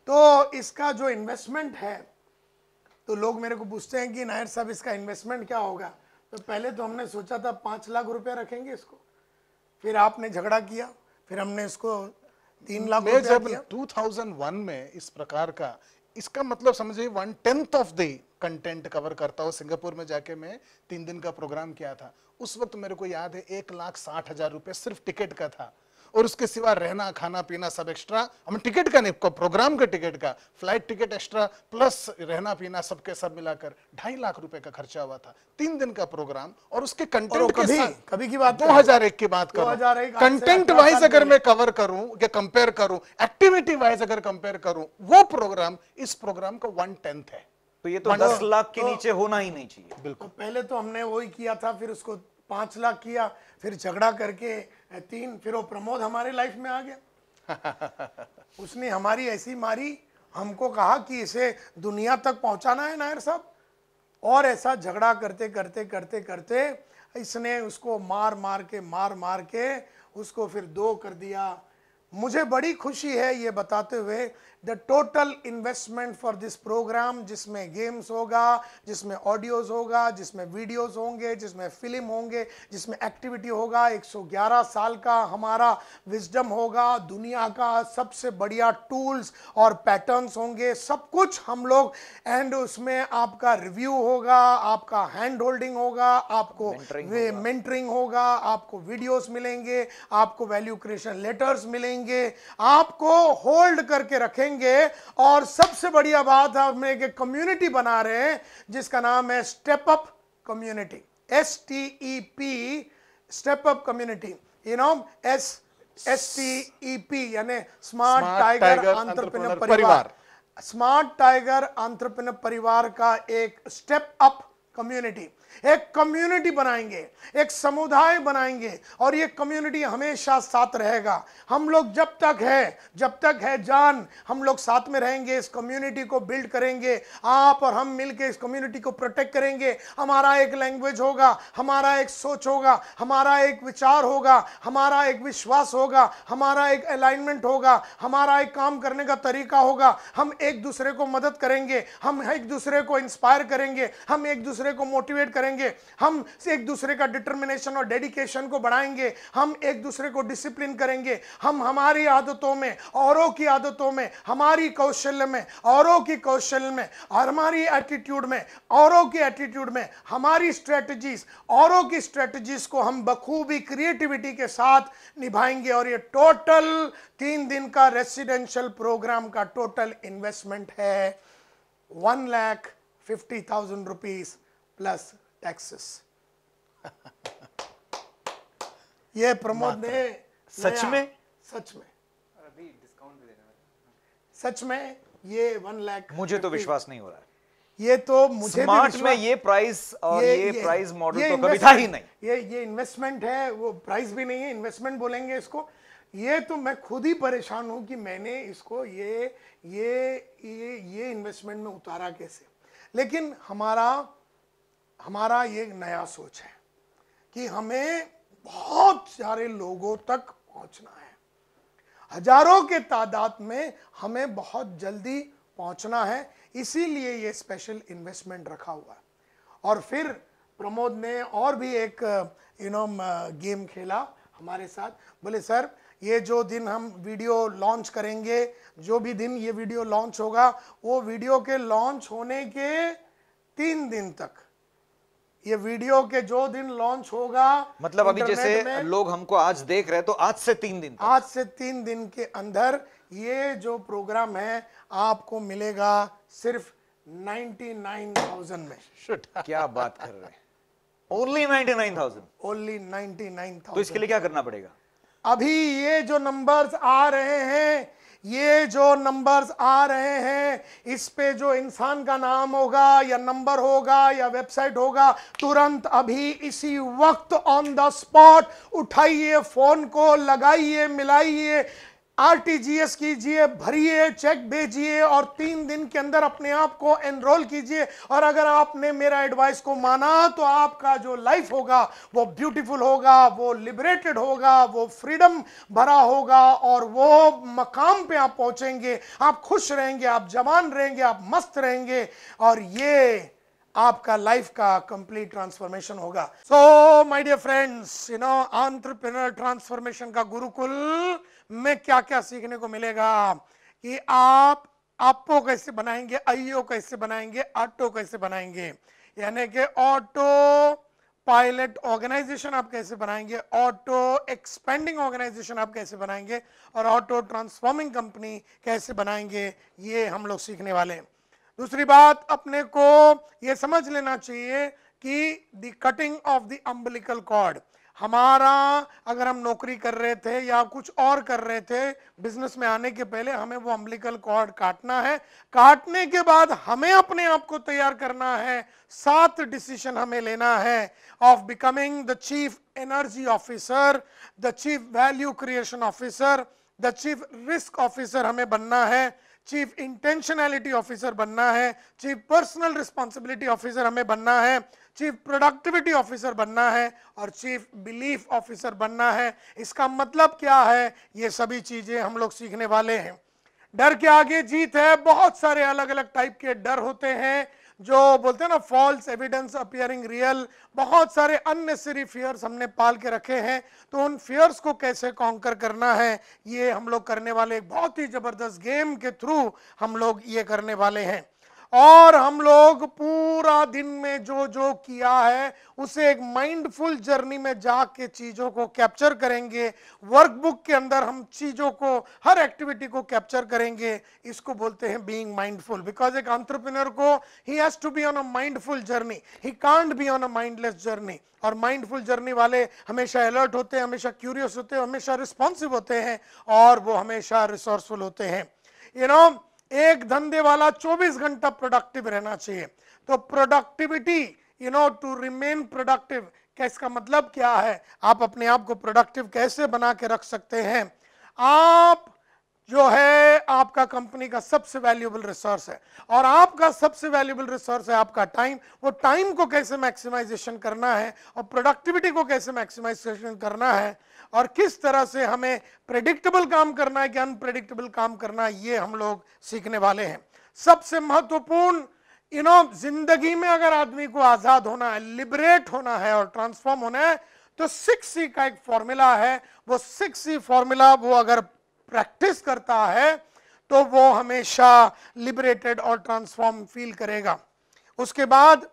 तो इसका जो इन्वेस्टमेंट है, तो लोग मेरे को पूछते हैं कि नायर साहब इसका इन्वेस्टमेंट क्या होगा। तो पहले तो हमने सोचा था 5 लाख रुपए रखेंगे इसको, फिर आपने झगड़ा किया, फिर हमने इसको 3 लाख मैं रुपया जब किया। 2001 में इस प्रकार का, इसका मतलब समझिए 1/10 ऑफ द कंटेंट कवर करता हूँ। सिंगापुर में जाके मैं 3 दिन का प्रोग्राम किया था। उस वक्त मेरे को याद है 1,60,000 रुपए सिर्फ टिकट का था, और उसके सिवा रहना खाना पीना सब एक्स्ट्रा। हम टिकट का नहीं, प्रोग्राम का टिकट का, फ्लाइट टिकट एक्स्ट्रा प्लस रहना पीना सबके सब मिलाकर 2.5 लाख रुपए का खर्चा हुआ था। 3 दिन का प्रोग्राम, और उसके कंटेंट के साथ कभी की बात 2001 की बात करूं, 2001 कंटेंट वाइज अगर मैं कवर करूं या कंपेयर करूं, एक्टिविटी वाइज अगर कंपेयर करूं, वो प्रोग्राम इस प्रोग्राम का 1/10 है। तो ये तो 10 लाख के नीचे होना ही नहीं चाहिए। बिल्कुल। पहले तो हमने वही किया था, फिर उसको 5 लाख किया, फिर झगड़ा करके 3, फिर वो प्रमोद हमारे लाइफ में आ गया। उसने हमारी ऐसी मारी, हमको कहा कि इसे दुनिया तक पहुंचाना है नायर साहब, और ऐसा झगड़ा करते करते करते करते इसने उसको मार मार के उसको फिर 2 कर दिया। मुझे बड़ी खुशी है ये बताते हुए, the total investment for this programme, जिसमें गेम्स होगा, जिसमें ऑडियोज होगा, जिसमें वीडियोस होंगे, जिसमें फिल्म होंगे, जिसमें एक्टिविटी होगा, 111 साल का हमारा विजडम होगा, दुनिया का सबसे बढ़िया टूल्स और पैटर्न्स होंगे, सब कुछ हम लोग, एंड उसमें आपका रिव्यू होगा, आपका हैंड होल्डिंग होगा, आपको मेंटरिंग होगा, आपको वीडियोस मिलेंगे, आपको वैल्यू क्रिएशन लेटर्स मिलेंगे, आपको होल्ड करके रखेंगे। और सबसे बढ़िया बात है, हम एक कम्युनिटी बना रहे हैं जिसका नाम है step up community, STEP, step up community, STEP यानी स्मार्ट टाइगर एंटरप्रेन्योर परिवार। स्मार्ट टाइगर एंटरप्रेन्योर परिवार का एक स्टेप अप कम्युनिटी, एक कम्युनिटी बनाएंगे, एक समुदाय बनाएंगे, और ये कम्युनिटी हमेशा साथ रहेगा। हम लोग जब तक है जान, हम लोग साथ में रहेंगे, इस कम्युनिटी को बिल्ड करेंगे। आप और हम मिलकर इस कम्युनिटी को प्रोटेक्ट करेंगे। हमारा एक लैंग्वेज होगा, हमारा एक सोच होगा, हमारा एक विचार होगा, हमारा एक विश्वास होगा, हमारा एक अलाइनमेंट होगा, हमारा एक काम करने का तरीका होगा। हम एक दूसरे को मदद करेंगे, हम एक दूसरे को इंस्पायर करेंगे, हम एक दूसरे को मोटिवेट करेंगे, हम एक दूसरे का डिटर्मिनेशन और डेडिकेशन को बढ़ाएंगे, हम एक दूसरे को डिसिप्लिन करेंगे, हम हमारी आदतों में, औरों की आदतों में, हमारी कौशल्य में, औरों की कौशल्य में, और हमारी एटीट्यूड में, औरों की एटीट्यूड में, हमारी स्ट्रेटजीज, औरों की स्ट्रेटजीज को हम बखूबी क्रिएटिविटी के साथ निभाएंगे। और ये टोटल 3 दिन का रेसिडेंशियल प्रोग्राम का टोटल इन्वेस्टमेंट है 1,50,000 रुपीज प्लस टैक्सेस। ये प्रमोद ने सच में अभी डिस्काउंट भी देना है। सच में ये 1 लाख, मुझे तो विश्वास नहीं हो रहा है। ये तो मुझे स्मार्ट में ये प्राइस और ये प्राइस मॉडल तो कभी था ही नहीं। ये इन्वेस्टमेंट है, वो प्राइस भी नहीं है, इन्वेस्टमेंट बोलेंगे इसको। ये तो मैं खुद ही परेशान हूं कि मैंने इसको ये इन्वेस्टमेंट में उतारा कैसे। लेकिन हमारा ये नया सोच है कि हमें बहुत सारे लोगों तक पहुंचना है, हजारों के तादाद में हमें बहुत जल्दी पहुंचना है। इसीलिए ये स्पेशल इन्वेस्टमेंट रखा हुआ है। और फिर प्रमोद ने और भी एक गेम खेला हमारे साथ। बोले सर, ये जो दिन हम वीडियो लॉन्च करेंगे, जो भी दिन ये वीडियो लॉन्च होगा, वो वीडियो के लॉन्च होने के 3 दिन तक, ये वीडियो के जो दिन लॉन्च होगा, मतलब अभी जैसे लोग हमको आज देख रहे हैं तो आज से 3 दिन तक, आज से 3 दिन के अंदर ये जो प्रोग्राम है आपको मिलेगा सिर्फ 99,000 में। क्या बात कर रहे हैं, ओनली 99,000, ओनली 99,000। तो इसके लिए क्या करना पड़ेगा? अभी ये जो नंबर्स आ रहे हैं, इस पे जो इंसान का नाम होगा या नंबर होगा या वेबसाइट होगा, तुरंत अभी इसी वक्त ऑन द स्पॉट उठाइए फोन को, लगाइए, मिलाइए, आरटीजीएस कीजिए, भरिए, चेक भेजिए और 3 दिन के अंदर अपने आप को एनरोल कीजिए। और अगर आपने मेरा एडवाइस को माना तो आपका जो लाइफ होगा वो ब्यूटीफुल होगा, वो लिबरेटेड होगा, वो फ्रीडम भरा होगा और वो मकाम पे आप पहुंचेंगे, आप खुश रहेंगे, आप जवान रहेंगे, आप मस्त रहेंगे और ये आपका लाइफ का कंप्लीट ट्रांसफॉर्मेशन होगा। So my dear friends, entrepreneur transformation का गुरुकुल में क्या क्या सीखने को मिलेगा कि आप आपो कैसे बनाएंगे, आईओ कैसे बनाएंगे, ऑटो कैसे बनाएंगे, यानी कि ऑटो पायलट ऑर्गेनाइजेशन आप कैसे बनाएंगे, ऑटो एक्सपेंडिंग ऑर्गेनाइजेशन आप कैसे बनाएंगे और ऑटो ट्रांसफॉर्मिंग कंपनी कैसे बनाएंगे, ये हम लोग सीखने वाले हैं। दूसरी बात, अपने को यह समझ लेना चाहिए कि the cutting of the umbilical cord, हमारा अगर हम नौकरी कर रहे थे या कुछ और कर रहे थे, बिजनेस में आने के पहले हमें वो अम्बिलिकल कॉर्ड काटना है। काटने के बाद हमें अपने आप को तैयार करना है, 7 डिसीजन हमें लेना है of becoming the chief energy officer, the chief value creation officer, the chief risk officer हमें बनना है, चीफ इंटेंशनैलिटी ऑफिसर बनना है, चीफ पर्सनल रिस्पॉन्सिबिलिटी ऑफिसर हमें बनना है, चीफ प्रोडक्टिविटी ऑफिसर बनना है और चीफ बिलीफ ऑफिसर बनना है। इसका मतलब क्या है, ये सभी चीजें हम लोग सीखने वाले हैं। डर के आगे जीत है। बहुत सारे अलग अलग टाइप के डर होते हैं, जो बोलते हैं ना फॉल्स एविडेंस अपीयरिंग रियल, बहुत सारे अननेसेसरी फियर्स हमने पाल के रखे हैं। तो उन फियर्स को कैसे कॉन्कर करना है, ये हम लोग करने वाले, एक बहुत ही जबरदस्त गेम के थ्रू हम लोग ये करने वाले हैं। और हम लोग पूरा दिन में जो जो किया है उसे एक माइंडफुल जर्नी में जाके चीजों को कैप्चर करेंगे। वर्कबुक के अंदर हम चीजों को, हर एक्टिविटी को कैप्चर करेंगे। इसको बोलते हैं बीइंग माइंडफुल, बिकॉज एक एंटरप्रेन्योर को he has to be on a mindful journey, he can't be on a mindless journey. और माइंडफुल जर्नी वाले हमेशा अलर्ट होते हैं, हमेशा क्यूरियस होते हैं, हमेशा रिस्पॉन्सिव होते हैं और वो हमेशा रिसोर्सफुल होते हैं। एक धंधे वाला 24 घंटा प्रोडक्टिव रहना चाहिए। तो प्रोडक्टिविटी, टू रिमेन प्रोडक्टिव, इसका मतलब क्या है, आप अपने आप को प्रोडक्टिव कैसे बना के रख सकते हैं। आप जो है आपका कंपनी का सबसे वैल्यूएबल रिसोर्स है और आपका सबसे वैल्यूएबल रिसोर्स है आपका टाइम। वो टाइम को कैसे मैक्सिमाइजेशन करना है और प्रोडक्टिविटी को कैसे मैक्सिमाइजेशन करना है और किस तरह से हमें प्रेडिक्टेबल काम करना है कि अनप्रेडिक्टेबल काम करना है, ये हम लोग सीखने वाले हैं। सबसे महत्वपूर्ण, जिंदगी में अगर आदमी को आजाद होना है, लिबरेट होना है और ट्रांसफॉर्म होना है, तो 6C का एक फॉर्मूला है। वो 6C फॉर्मूला वो अगर प्रैक्टिस करता है तो वो हमेशा लिबरेटेड और ट्रांसफॉर्म फील करेगा। उसके बाद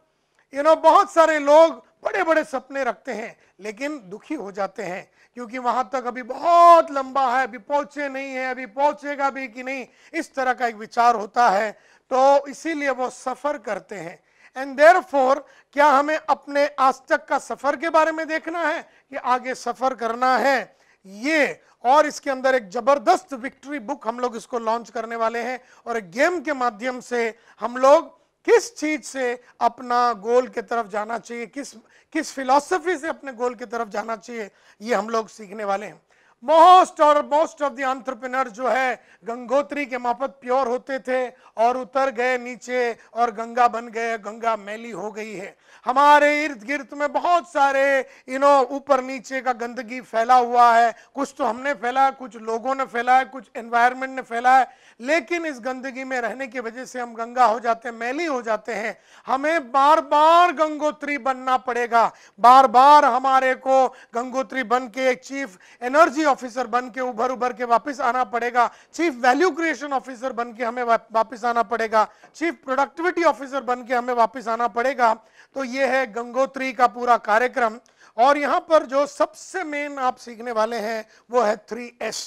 बहुत सारे लोग बड़े बड़े सपने रखते हैं लेकिन दुखी हो जाते हैं क्योंकि वहां तक अभी बहुत लंबा है, अभी पहुंचे नहीं है, अभी पहुंचेगा भी कि नहीं, इस तरह का एक विचार होता है। तो इसीलिए वो सफर करते हैं। एंड देयरफॉर क्या हमें अपने आज तक का सफर के बारे में देखना है कि आगे सफर करना है, ये। और इसके अंदर एक जबरदस्त विक्ट्री बुक हम लोग इसको लॉन्च करने वाले हैं और एक गेम के माध्यम से हम लोग किस चीज से अपना गोल की तरफ जाना चाहिए, किस फिलॉसफी से अपने गोल की तरफ जाना चाहिए, ये हम लोग सीखने वाले हैं। मोस्ट ऑफ द एंटरप्रेन्योर जो है गंगोत्री के माफत प्योर होते थे और उतर गए नीचे और गंगा बन गए, गंगा मैली हो गई है। हमारे इर्द गिर्द में बहुत सारे ऊपर नीचे का गंदगी फैला हुआ है, कुछ तो हमने फैला है, कुछ लोगों ने फैला है, कुछ एनवायरनमेंट ने फैला है। लेकिन इस गंदगी में रहने की वजह से हम गंगा हो जाते हैं, मैली हो जाते हैं। हमें बार बार गंगोत्री बनना पड़ेगा, बार बार हमारे को गंगोत्री बन के एक चीफ एनर्जी ऑफिसर बन के उभर के वापस आना पड़ेगा, चीफ वैल्यू क्रिएशन ऑफिसर बन के हमें वापस आना पड़ेगा, चीफ प्रोडक्टिविटी ऑफिसर बन के हमें वापस आना पड़ेगा। तो ये है गंगोत्री का पूरा कार्यक्रम। और यहां पर जो सबसे मेन आप सीखने वाले हैं वो है 3S।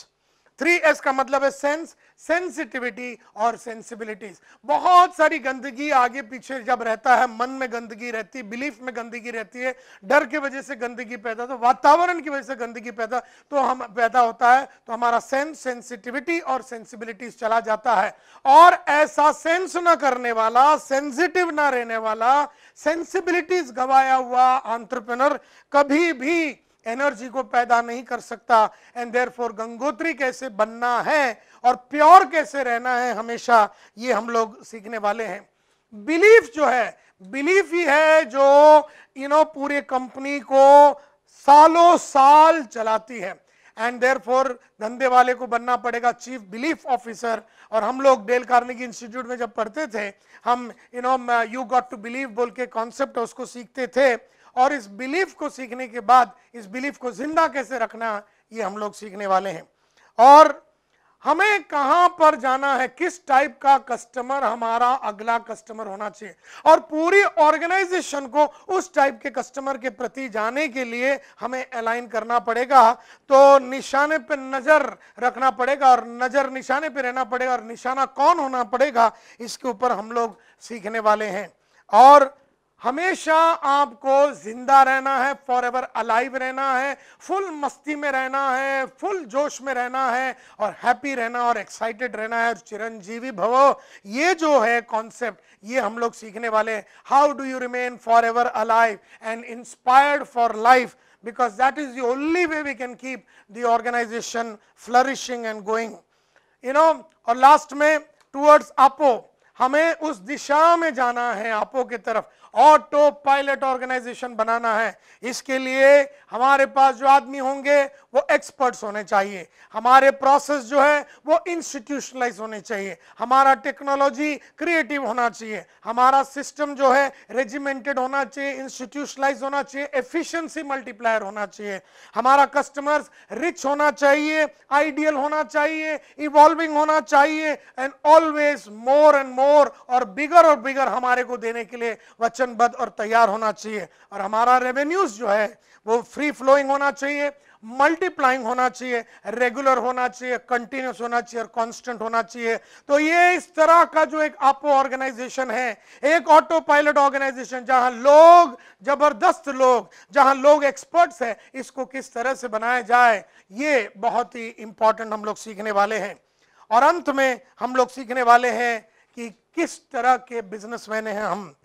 3S का मतलब है सेंस, सेंसिटिविटी और सेंसिबिलिटीज। बहुत सारी गंदगी आगे पीछे जब रहता है, मन में गंदगी रहती है, बिलीफ में गंदगी रहती है, डर की वजह से गंदगी पैदा, तो वातावरण की वजह से गंदगी पैदा होता है, तो हमारा सेंस, सेंसिटिविटी और सेंसिबिलिटीज चला जाता है। और ऐसा सेंस ना करने वाला, सेंसिटिव ना रहने वाला, सेंसिबिलिटीज गवाया हुआ एंटरप्रेन्योर कभी भी एनर्जी को पैदा नहीं कर सकता। एंड देयरफॉर गंगोत्री कैसे बनना है और प्योर कैसे रहना है हमेशा, ये हम लोग सीखने वाले हैं। बिलीफ जो है, बिलीफ ही है जो पूरे कंपनी को सालों साल चलाती है। एंड देयरफॉर धंधे वाले को बनना पड़ेगा चीफ बिलीफ ऑफिसर। और हम लोग डेल कार्नेगी इंस्टीट्यूट में जब पढ़ते थे, हम यू गॉट टू बिलीव बोल के कॉन्सेप्ट उसको सीखते थे। और इस बिलीफ को सीखने के बाद इस बिलीफ को जिंदा कैसे रखना, ये हम लोग सीखने वाले हैं। और हमें कहां पर जाना है, किस टाइप का कस्टमर हमारा अगला कस्टमर होना चाहिए, और पूरी ऑर्गेनाइजेशन को उस टाइप के कस्टमर के प्रति जाने के लिए हमें अलाइन करना पड़ेगा। तो निशाने पे नजर रखना पड़ेगा और नजर निशाने पे रहना पड़ेगा, और निशाना कौन होना पड़ेगा इसके ऊपर हम लोग सीखने वाले हैं। और हमेशा आपको जिंदा रहना है, फॉर एवर अलाइव रहना है, फुल मस्ती में रहना है, फुल जोश में रहना है, और हैप्पी रहना और एक्साइटेड रहना है, चिरंजीवी भवो, ये जो है कॉन्सेप्ट, ये हम लोग सीखने वाले हैं। How do you remain forever alive and inspired for life, because that is the only way we can keep the organisation flourishing and going. और लास्ट में टुवर्ड्स आपो, हमें उस दिशा में जाना है, आपो की तरफ, ऑटो पायलट ऑर्गेनाइजेशन बनाना है। इसके लिए हमारे पास जो आदमी होंगे वो एक्सपर्ट्स होने चाहिए, हमारे प्रोसेस जो है वो इंस्टीट्यूशनलाइज होने चाहिए, हमारा टेक्नोलॉजी क्रिएटिव होना चाहिए, हमारा सिस्टम जो है रेजिमेंटेड होना चाहिए, इंस्टीट्यूशनलाइज होना चाहिए, एफिशिएंसी मल्टीप्लायर होना चाहिए, हमारा कस्टमर्स रिच होना चाहिए, आइडियल होना चाहिए, इवॉल्विंग होना चाहिए, and always more and more और बिगर हमारे को देने के लिए वचनबद्ध और तैयार होना चाहिए। और हमारा रेवेन्यूज जो है वो फ्री फ्लोइंग होना चाहिए, मल्टीप्लाइंग होना चाहिए, रेगुलर होना चाहिए, कंटिन्यूस होना चाहिए और कांस्टेंट होना चाहिए। तो ये इस तरह का जो एक आपो ऑर्गेनाइजेशन है, एक ऑटो पायलट ऑर्गेनाइजेशन, जहां लोग जबरदस्त लोग, जहां लोग एक्सपर्ट्स हैं, इसको किस तरह से बनाया जाए, ये बहुत ही इंपॉर्टेंट हम लोग सीखने वाले हैं। और अंत में हम लोग सीखने वाले हैं कि किस तरह के बिजनेसमैन हैं हम।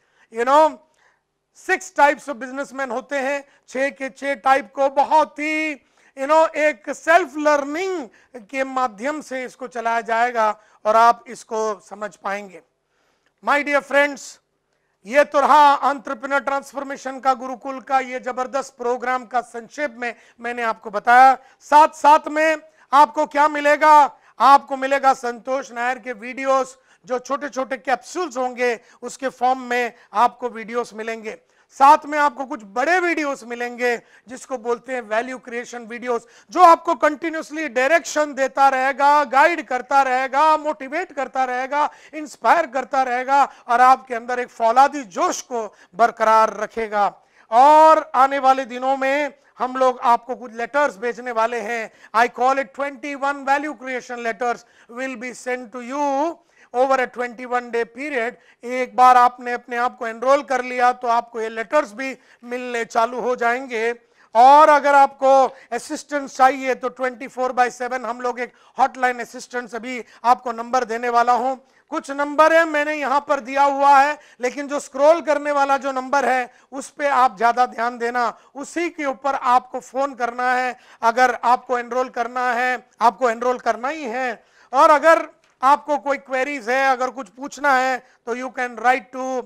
6 टाइप्स ऑफ बिजनेसमैन होते हैं, 6 के 6 टाइप को बहुत ही एक सेल्फ लर्निंग के माध्यम से इसको चलाया जाएगा और आप इसको समझ पाएंगे। माय डियर फ्रेंड्स, ये तो रहा एंटरप्रेन्योर ट्रांसफॉर्मेशन का गुरुकुल का ये जबरदस्त प्रोग्राम का संक्षेप में मैंने आपको बताया। साथ साथ में आपको क्या मिलेगा, आपको मिलेगा संतोष नायर के वीडियोस, जो छोटे छोटे कैप्सूल्स होंगे उसके फॉर्म में आपको वीडियोस मिलेंगे। साथ में आपको कुछ बड़े वीडियोस मिलेंगे जिसको बोलते हैं वैल्यू क्रिएशन वीडियोस, जो आपको कंटिन्यूसली डायरेक्शन देता रहेगा, गाइड करता रहेगा, मोटिवेट करता रहेगा, इंस्पायर करता रहेगा और आपके अंदर एक फौलादी जोश को बरकरार रखेगा। और आने वाले दिनों में हम लोग आपको कुछ लेटर्स भेजने वाले हैं। I call it 21 value creation letters will be send to you over a 21 day period. एक बार आपने अपने आप को एनरोल कर लिया तो आपको ये लेटर्स भी मिलने चालू हो जाएंगे। और अगर आपको असिस्टेंस चाहिए तो 24/7 हम लोग एक हॉटलाइन असिस्टेंस अभी आपको नंबर देने वाला हूं। कुछ नंबर है मैंने यहां पर दिया हुआ है, लेकिन जो स्क्रॉल करने वाला जो नंबर है उस पे आप ज्यादा ध्यान देना, उसी के ऊपर आपको फोन करना है अगर आपको एनरोल करना है। आपको एनरोल करना ही है। और अगर आपको कोई क्वेरीज है, अगर कुछ पूछना है तो you can write to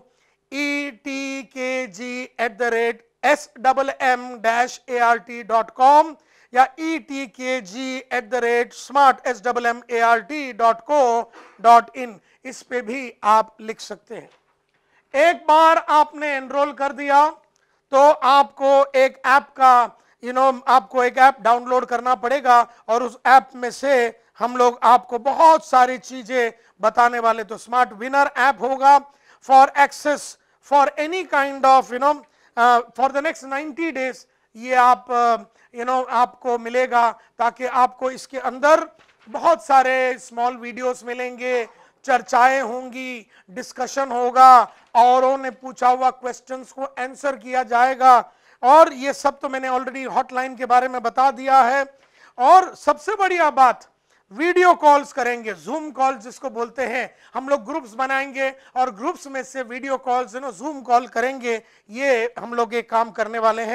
etkg@smm-art.com या etkg@smartsmmart.co.in, इस पे भी आप लिख सकते हैं। एक बार आपने एनरोल कर दिया तो आपको एक ऐप का आपको एक ऐप डाउनलोड करना पड़ेगा और उस ऐप में से हम लोग आपको बहुत सारी चीजें बताने वाले। तो स्मार्ट विनर ऐप होगा for access for any kind of for the next 90 days ये आप आपको मिलेगा, ताकि आपको इसके अंदर बहुत सारे स्मॉल वीडियोस मिलेंगे, चर्चाएं होंगी, डिस्कशन होगा, औरों ने पूछा हुआ क्वेश्चंस को आंसर किया जाएगा। और ये सब तो मैंने ऑलरेडी हॉटलाइन के बारे में बता दिया है। और सबसे बढ़िया बात, वीडियो कॉल्स करेंगे, जूम कॉल जिसको बोलते हैं। हम लोग ग्रुप्स बनाएंगे और ग्रुप्स में से वीडियो कॉल्स जूम कॉल करेंगे। ये हम लोग एक काम करने वाले हैं।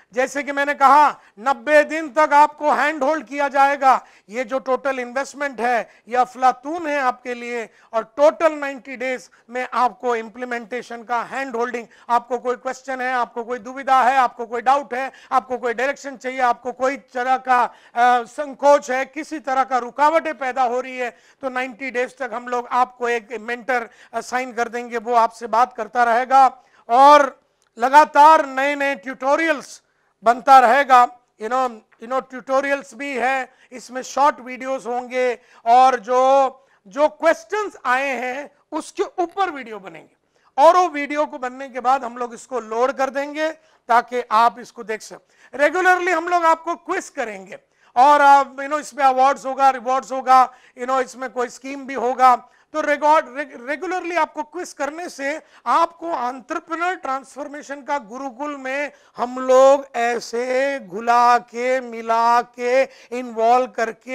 जैसे कि मैंने कहा 90 दिन तक आपको हैंड होल्ड किया जाएगा। ये जो टोटल इन्वेस्टमेंट है ये अफलातून है आपके लिए, और टोटल 90 डेज में आपको इंप्लीमेंटेशन का हैंड होल्डिंग। आपको कोई क्वेश्चन है, आपको कोई दुविधा है, आपको कोई डाउट है, आपको कोई डायरेक्शन चाहिए, आपको कोई तरह का संकोच है, किसी तरह का रुकावटें पैदा हो रही है, तो 90 डेज तक हम लोग आपको एक मेंटर असाइन कर देंगे, वो आपसे बात करता रहेगा और लगातार नए नए ट्यूटोरियल्स बनता रहेगा। ट्यूटोरियल्स भी है, इसमें शॉर्ट वीडियोस होंगे और जो क्वेश्चंस आए हैं उसके ऊपर वीडियो बनेंगे, और वो वीडियो को बनने के बाद हम लोग इसको लोड कर देंगे ताकि आप इसको देख सकें। रेगुलरली हम लोग आपको क्विज करेंगे और इसमें अवार्ड्स होगा, रिवॉर्ड्स होगा, इसमें कोई स्कीम भी होगा। तो रेगुलरली आपको क्विज करने से आपको एंटरप्रेन्योर ट्रांसफॉर्मेशन का गुरुकुल में हम लोग ऐसे घुला के, मिला के, इन्वॉल्व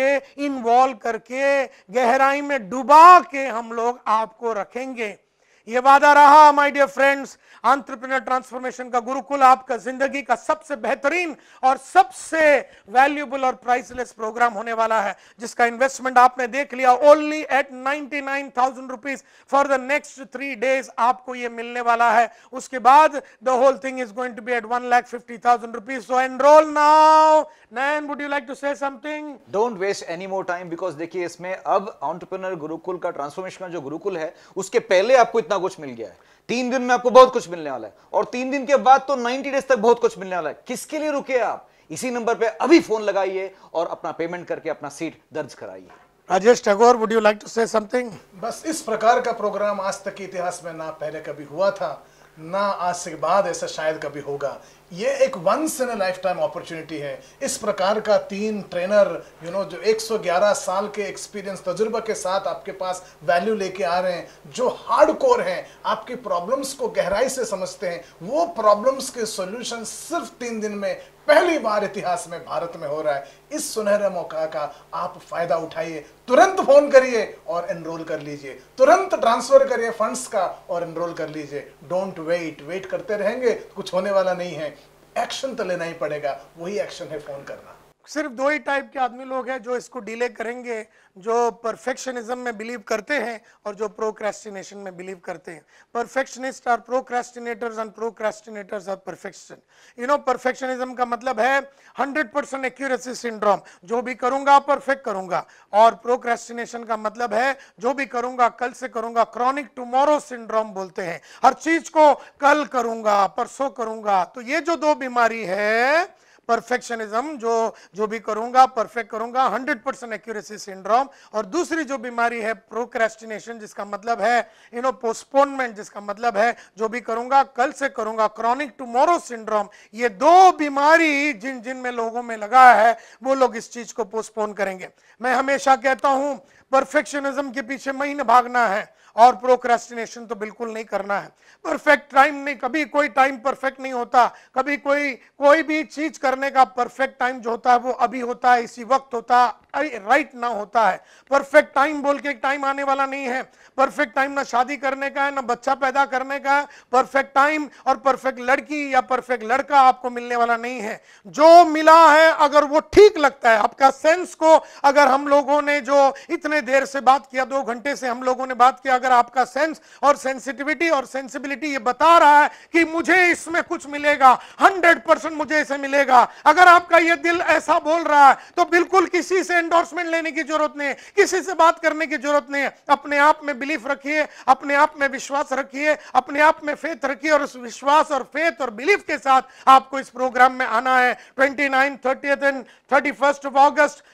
करके गहराई में डुबा के हम लोग आपको रखेंगे। ये वादा रहा my dear friends. Entrepreneur transformation का गुरुकुल आपका जिंदगी का सबसे बेहतरीन और सबसे वैल्यूएबल और प्राइसलेस प्रोग्राम होने वाला है, जिसका इन्वेस्टमेंट आपने देख लिया only at 99,000 rupees for the next 3 days आपको ये मिलने वाला है। उसके बाद the whole thing is going to be at 1,50,000 rupees. So enrol now. Nain, would you like to say something? Don't waste any more time, because देखिए इसमें अब एंटरप्रेन्योर गुरुकुल का, ट्रांसफॉर्मेशन का जो गुरुकुल है, उसके पहले आपको इतना कुछ मिल गया है। 3 दिन में आपको बहुत कुछ मिलने वाला है, और 3 दिन के बाद तो 90 डेज तक बहुत कुछ मिलने वाला है। किसके लिए रुके आप? इसी नंबर पे अभी फोन लगाइए और अपना पेमेंट करके अपना सीट दर्ज कराइए। Rajesh Tagore, would you like to say something? बस इस प्रकार का प्रोग्राम आज तक के इतिहास में ना पहले कभी हुआ था, ना आज से बाद ऐसा शायद कभी होगा। ये एक once in a lifetime opportunity है। इस प्रकार का 3 ट्रेनर जो 111 साल के एक्सपीरियंस तजुर्बा के साथ आपके पास वैल्यू लेके आ रहे हैं, जो हार्डकोर हैं, आपकी प्रॉब्लम्स को गहराई से समझते हैं, वो प्रॉब्लम्स के सॉल्यूशन सिर्फ 3 दिन में पहली बार इतिहास में भारत में हो रहा है। इस सुनहरे मौका का आप फायदा उठाइए, तुरंत फोन करिए और एनरोल कर लीजिए, तुरंत ट्रांसफर करिए फंड्स का और एनरोल कर लीजिए। डोंट वेट करते रहेंगे तो कुछ होने वाला नहीं है। एक्शन तो लेना ही पड़ेगा, वही एक्शन है फोन करना। सिर्फ 2 ही टाइप के आदमी लोग हैं जो इसको डिले करेंगे, जो परफेक्शनिज्म में बिलीव करते हैं और जो प्रोक्रेस्टिनेशन में बिलीव करते हैं। Perfectionists are procrastinators and procrastinators are perfection. Perfectionism का मतलब है 100% एक्यूरेसी सिंड्रोम, जो भी करूंगा परफेक्ट करूंगा, और प्रोक्रेस्टिनेशन का मतलब है जो भी करूंगा कल से करूंगा, क्रॉनिक टुमारो सिंड्रोम बोलते हैं, हर चीज को कल करूंगा, परसों करूंगा। तो ये जो 2 बीमारी है, परफेक्शनिज्म, जो भी करूंगा परफेक्ट करूंगा, 100% एक्यूरेसी सिंड्रोम, और दूसरी जो बीमारी है प्रोक्रेस्टिनेशन, जिसका मतलब है पोस्टपोनमेंट, जिसका मतलब है जो भी करूंगा कल से करूंगा, क्रॉनिक टुमारो सिंड्रोम। ये 2 बीमारी जिन में लोगों में लगा है, वो लोग इस चीज को पोस्टपोन करेंगे। मैं हमेशा कहता हूं परफेक्शनिज्म के पीछे नहीं भागना है और प्रोक्रेस्टिनेशन तो बिल्कुल नहीं करना है। परफेक्ट टाइम नहीं, कभी कोई टाइम परफेक्ट नहीं होता, कभी कोई भी चीज करने का परफेक्ट टाइम जो होता है वो अभी होता है, इसी वक्त होता है, राइट ना होता है। परफेक्ट टाइम बोल के एक टाइम आने वाला नहीं है। परफेक्ट टाइम ना शादी करने का है, ना बच्चा पैदा करने का है। परफेक्ट टाइम और परफेक्ट लड़की या परफेक्ट लड़का आपको मिलने वाला नहीं है। जो मिला है अगर वो ठीक लगता है, आपका सेंस को, अगर हम लोगों ने जो इतने देर से बात किया, 2 घंटे से हम लोगों ने बात किया, अगर आपका सेंस और सेंसिटिविटी और सेंसिबिलिटी ये बता रहा है कि मुझे इसमें कुछ मिलेगा, 100% मुझे इसे मिलेगा, अगर आपका ये दिल ऐसा बोल रहा है, तो बिल्कुल किसी से एंडोर्समेंट लेने की जरूरत नहीं है, किसी से बात करने की जरूरत नहीं है। अपने आप में बिलीफ रखिए, अपने आप में विश्वास रखिए, अपने आप में फेथ रखिए, और उस विश्वास और फेथ और बिलीफ के साथ आपको इस प्रोग्राम में आना है। 29, 30 एंड 31 ऑफ अगस्त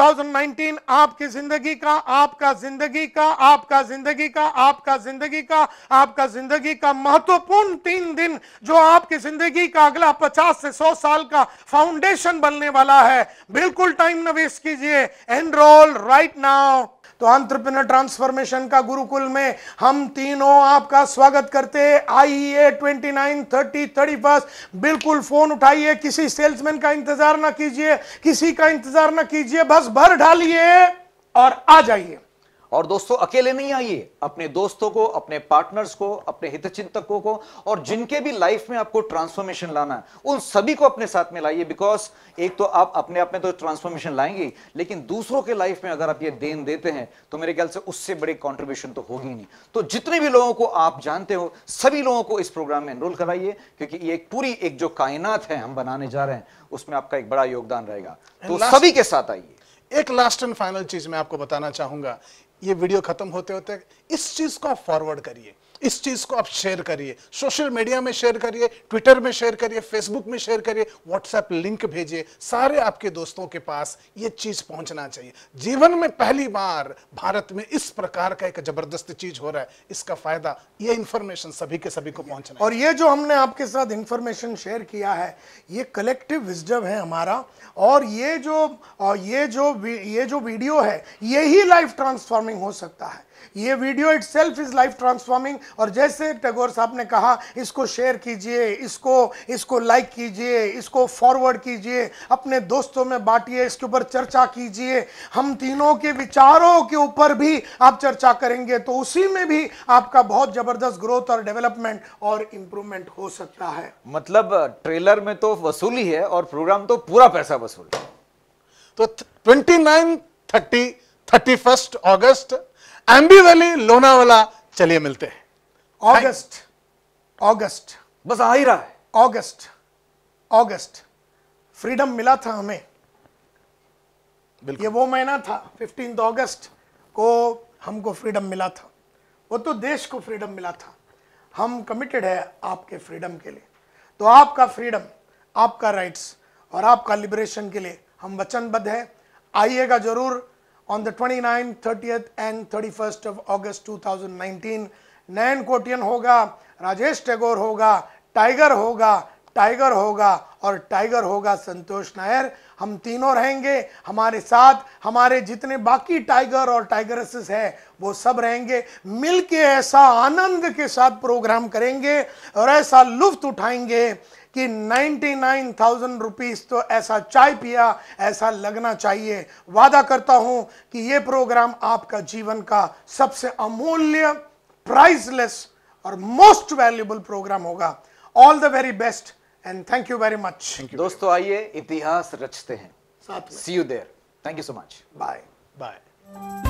2019 आपकी जिंदगी का, आपका जिंदगी का, आपका जिंदगी का, आपका जिंदगी का, आपका जिंदगी का महत्वपूर्ण 3 दिन, जो आपकी जिंदगी का अगला 50 से 100 साल का फाउंडेशन बनने वाला है। बिल्कुल टाइम न वेस्ट कीजिए, एनरोल राइट नाउ। तो एंटरप्रेन्योर ट्रांसफॉर्मेशन का गुरुकुल में हम तीनों आपका स्वागत करते हैं। आइए 29, 30, 31 बिल्कुल फोन उठाइए, किसी सेल्समैन का इंतजार ना कीजिए, किसी का इंतजार ना कीजिए, बस भर ढालिए और आ जाइए। और दोस्तों अकेले नहीं आइए, अपने दोस्तों को, अपने पार्टनर्स को, अपने हितचिंतकों को, और जिनके भी लाइफ में आपको ट्रांसफॉर्मेशन लाना है उन सभी को अपने साथ में लाइए। बिकॉज एक तो आप अपने आप में तो ट्रांसफॉर्मेशन लाएंगे, लेकिन दूसरों के लाइफ में अगर आप ये देन देते हैं तो मेरे ख्याल से उससे बड़ी कंट्रीब्यूशन तो होगी नहीं। तो जितने भी लोगों को आप जानते हो सभी लोगों को इस प्रोग्राम में एनरोल कराइए, क्योंकि ये एक पूरी एक जो कायनात है हम बनाने जा रहे हैं उसमें आपका एक बड़ा योगदान रहेगा। तो सभी के साथ आइए। एक लास्ट एंड फाइनल चीज मैं आपको बताना चाहूंगा, ये वीडियो खत्म होते होते इस चीज को आप फॉरवर्ड करिए, इस चीज को आप शेयर करिए, सोशल मीडिया में शेयर करिए, ट्विटर में शेयर करिए, फेसबुक में शेयर करिए, व्हाट्सएप लिंक भेजिए, सारे आपके दोस्तों के पास ये चीज पहुंचना चाहिए। जीवन में पहली बार भारत में इस प्रकार का एक जबरदस्त चीज हो रहा है, इसका फायदा, ये इंफॉर्मेशन सभी के सभी को पहुंचना है। और ये जो हमने आपके साथ इंफॉर्मेशन शेयर किया है ये कलेक्टिव विजडम है हमारा, और ये जो वीडियो है यही लाइफ ट्रांसफॉर्मिंग हो सकता है। ये video itself is life transforming. और जैसे टैगोर साहब ने कहा, इसको शेयर कीजिए, इसको लाइक कीजिए, इसको फॉरवर्ड कीजिए, अपने दोस्तों में बांटिए, इसके ऊपर चर्चा कीजिए। हम तीनों के विचारों के ऊपर भी आप चर्चा करेंगे तो उसी में भी आपका बहुत जबरदस्त ग्रोथ और डेवलपमेंट और इंप्रूवमेंट हो सकता है। मतलब ट्रेलर में तो वसूली है और प्रोग्राम तो पूरा पैसा वसूल है। तो 29, 30, 31 अगस्त एम्बी वैली लोनावाला, चलिए मिलते हैं। अगस्त बस आ ही रहा है। अगस्त फ्रीडम मिला था हमें, ये वो महीना था 15 अगस्त को हमको फ्रीडम मिला था। वो तो देश को फ्रीडम मिला था। हम कमिटेड है आपके फ्रीडम के लिए। तो आपका फ्रीडम, आपका राइट्स और आपका लिबरेशन के लिए हम वचनबद्ध हैं। आइएगा जरूर on the 29th, 30th and 31st of August 2019। नयन कोटियन होगा, राजेश टैगोर होगा, टाइगर होगा और टाइगर होगा संतोष नायर। हम तीनों रहेंगे, हमारे साथ हमारे जितने बाकी टाइगर और टाइगरेसेस है वो सब रहेंगे। मिलके ऐसा आनंद के साथ प्रोग्राम करेंगे और ऐसा लुत्फ उठाएंगे कि 99,000 रुपीस तो ऐसा चाय पिया ऐसा लगना चाहिए। वादा करता हूं कि ये प्रोग्राम आपका जीवन का सबसे अमूल्य, प्राइसलेस और मोस्ट वैल्यूएबल प्रोग्राम होगा। All the very best and thank you very much. दोस्तों आइए इतिहास रचते हैं साथ में। See you there. Thank you so much. Bye bye.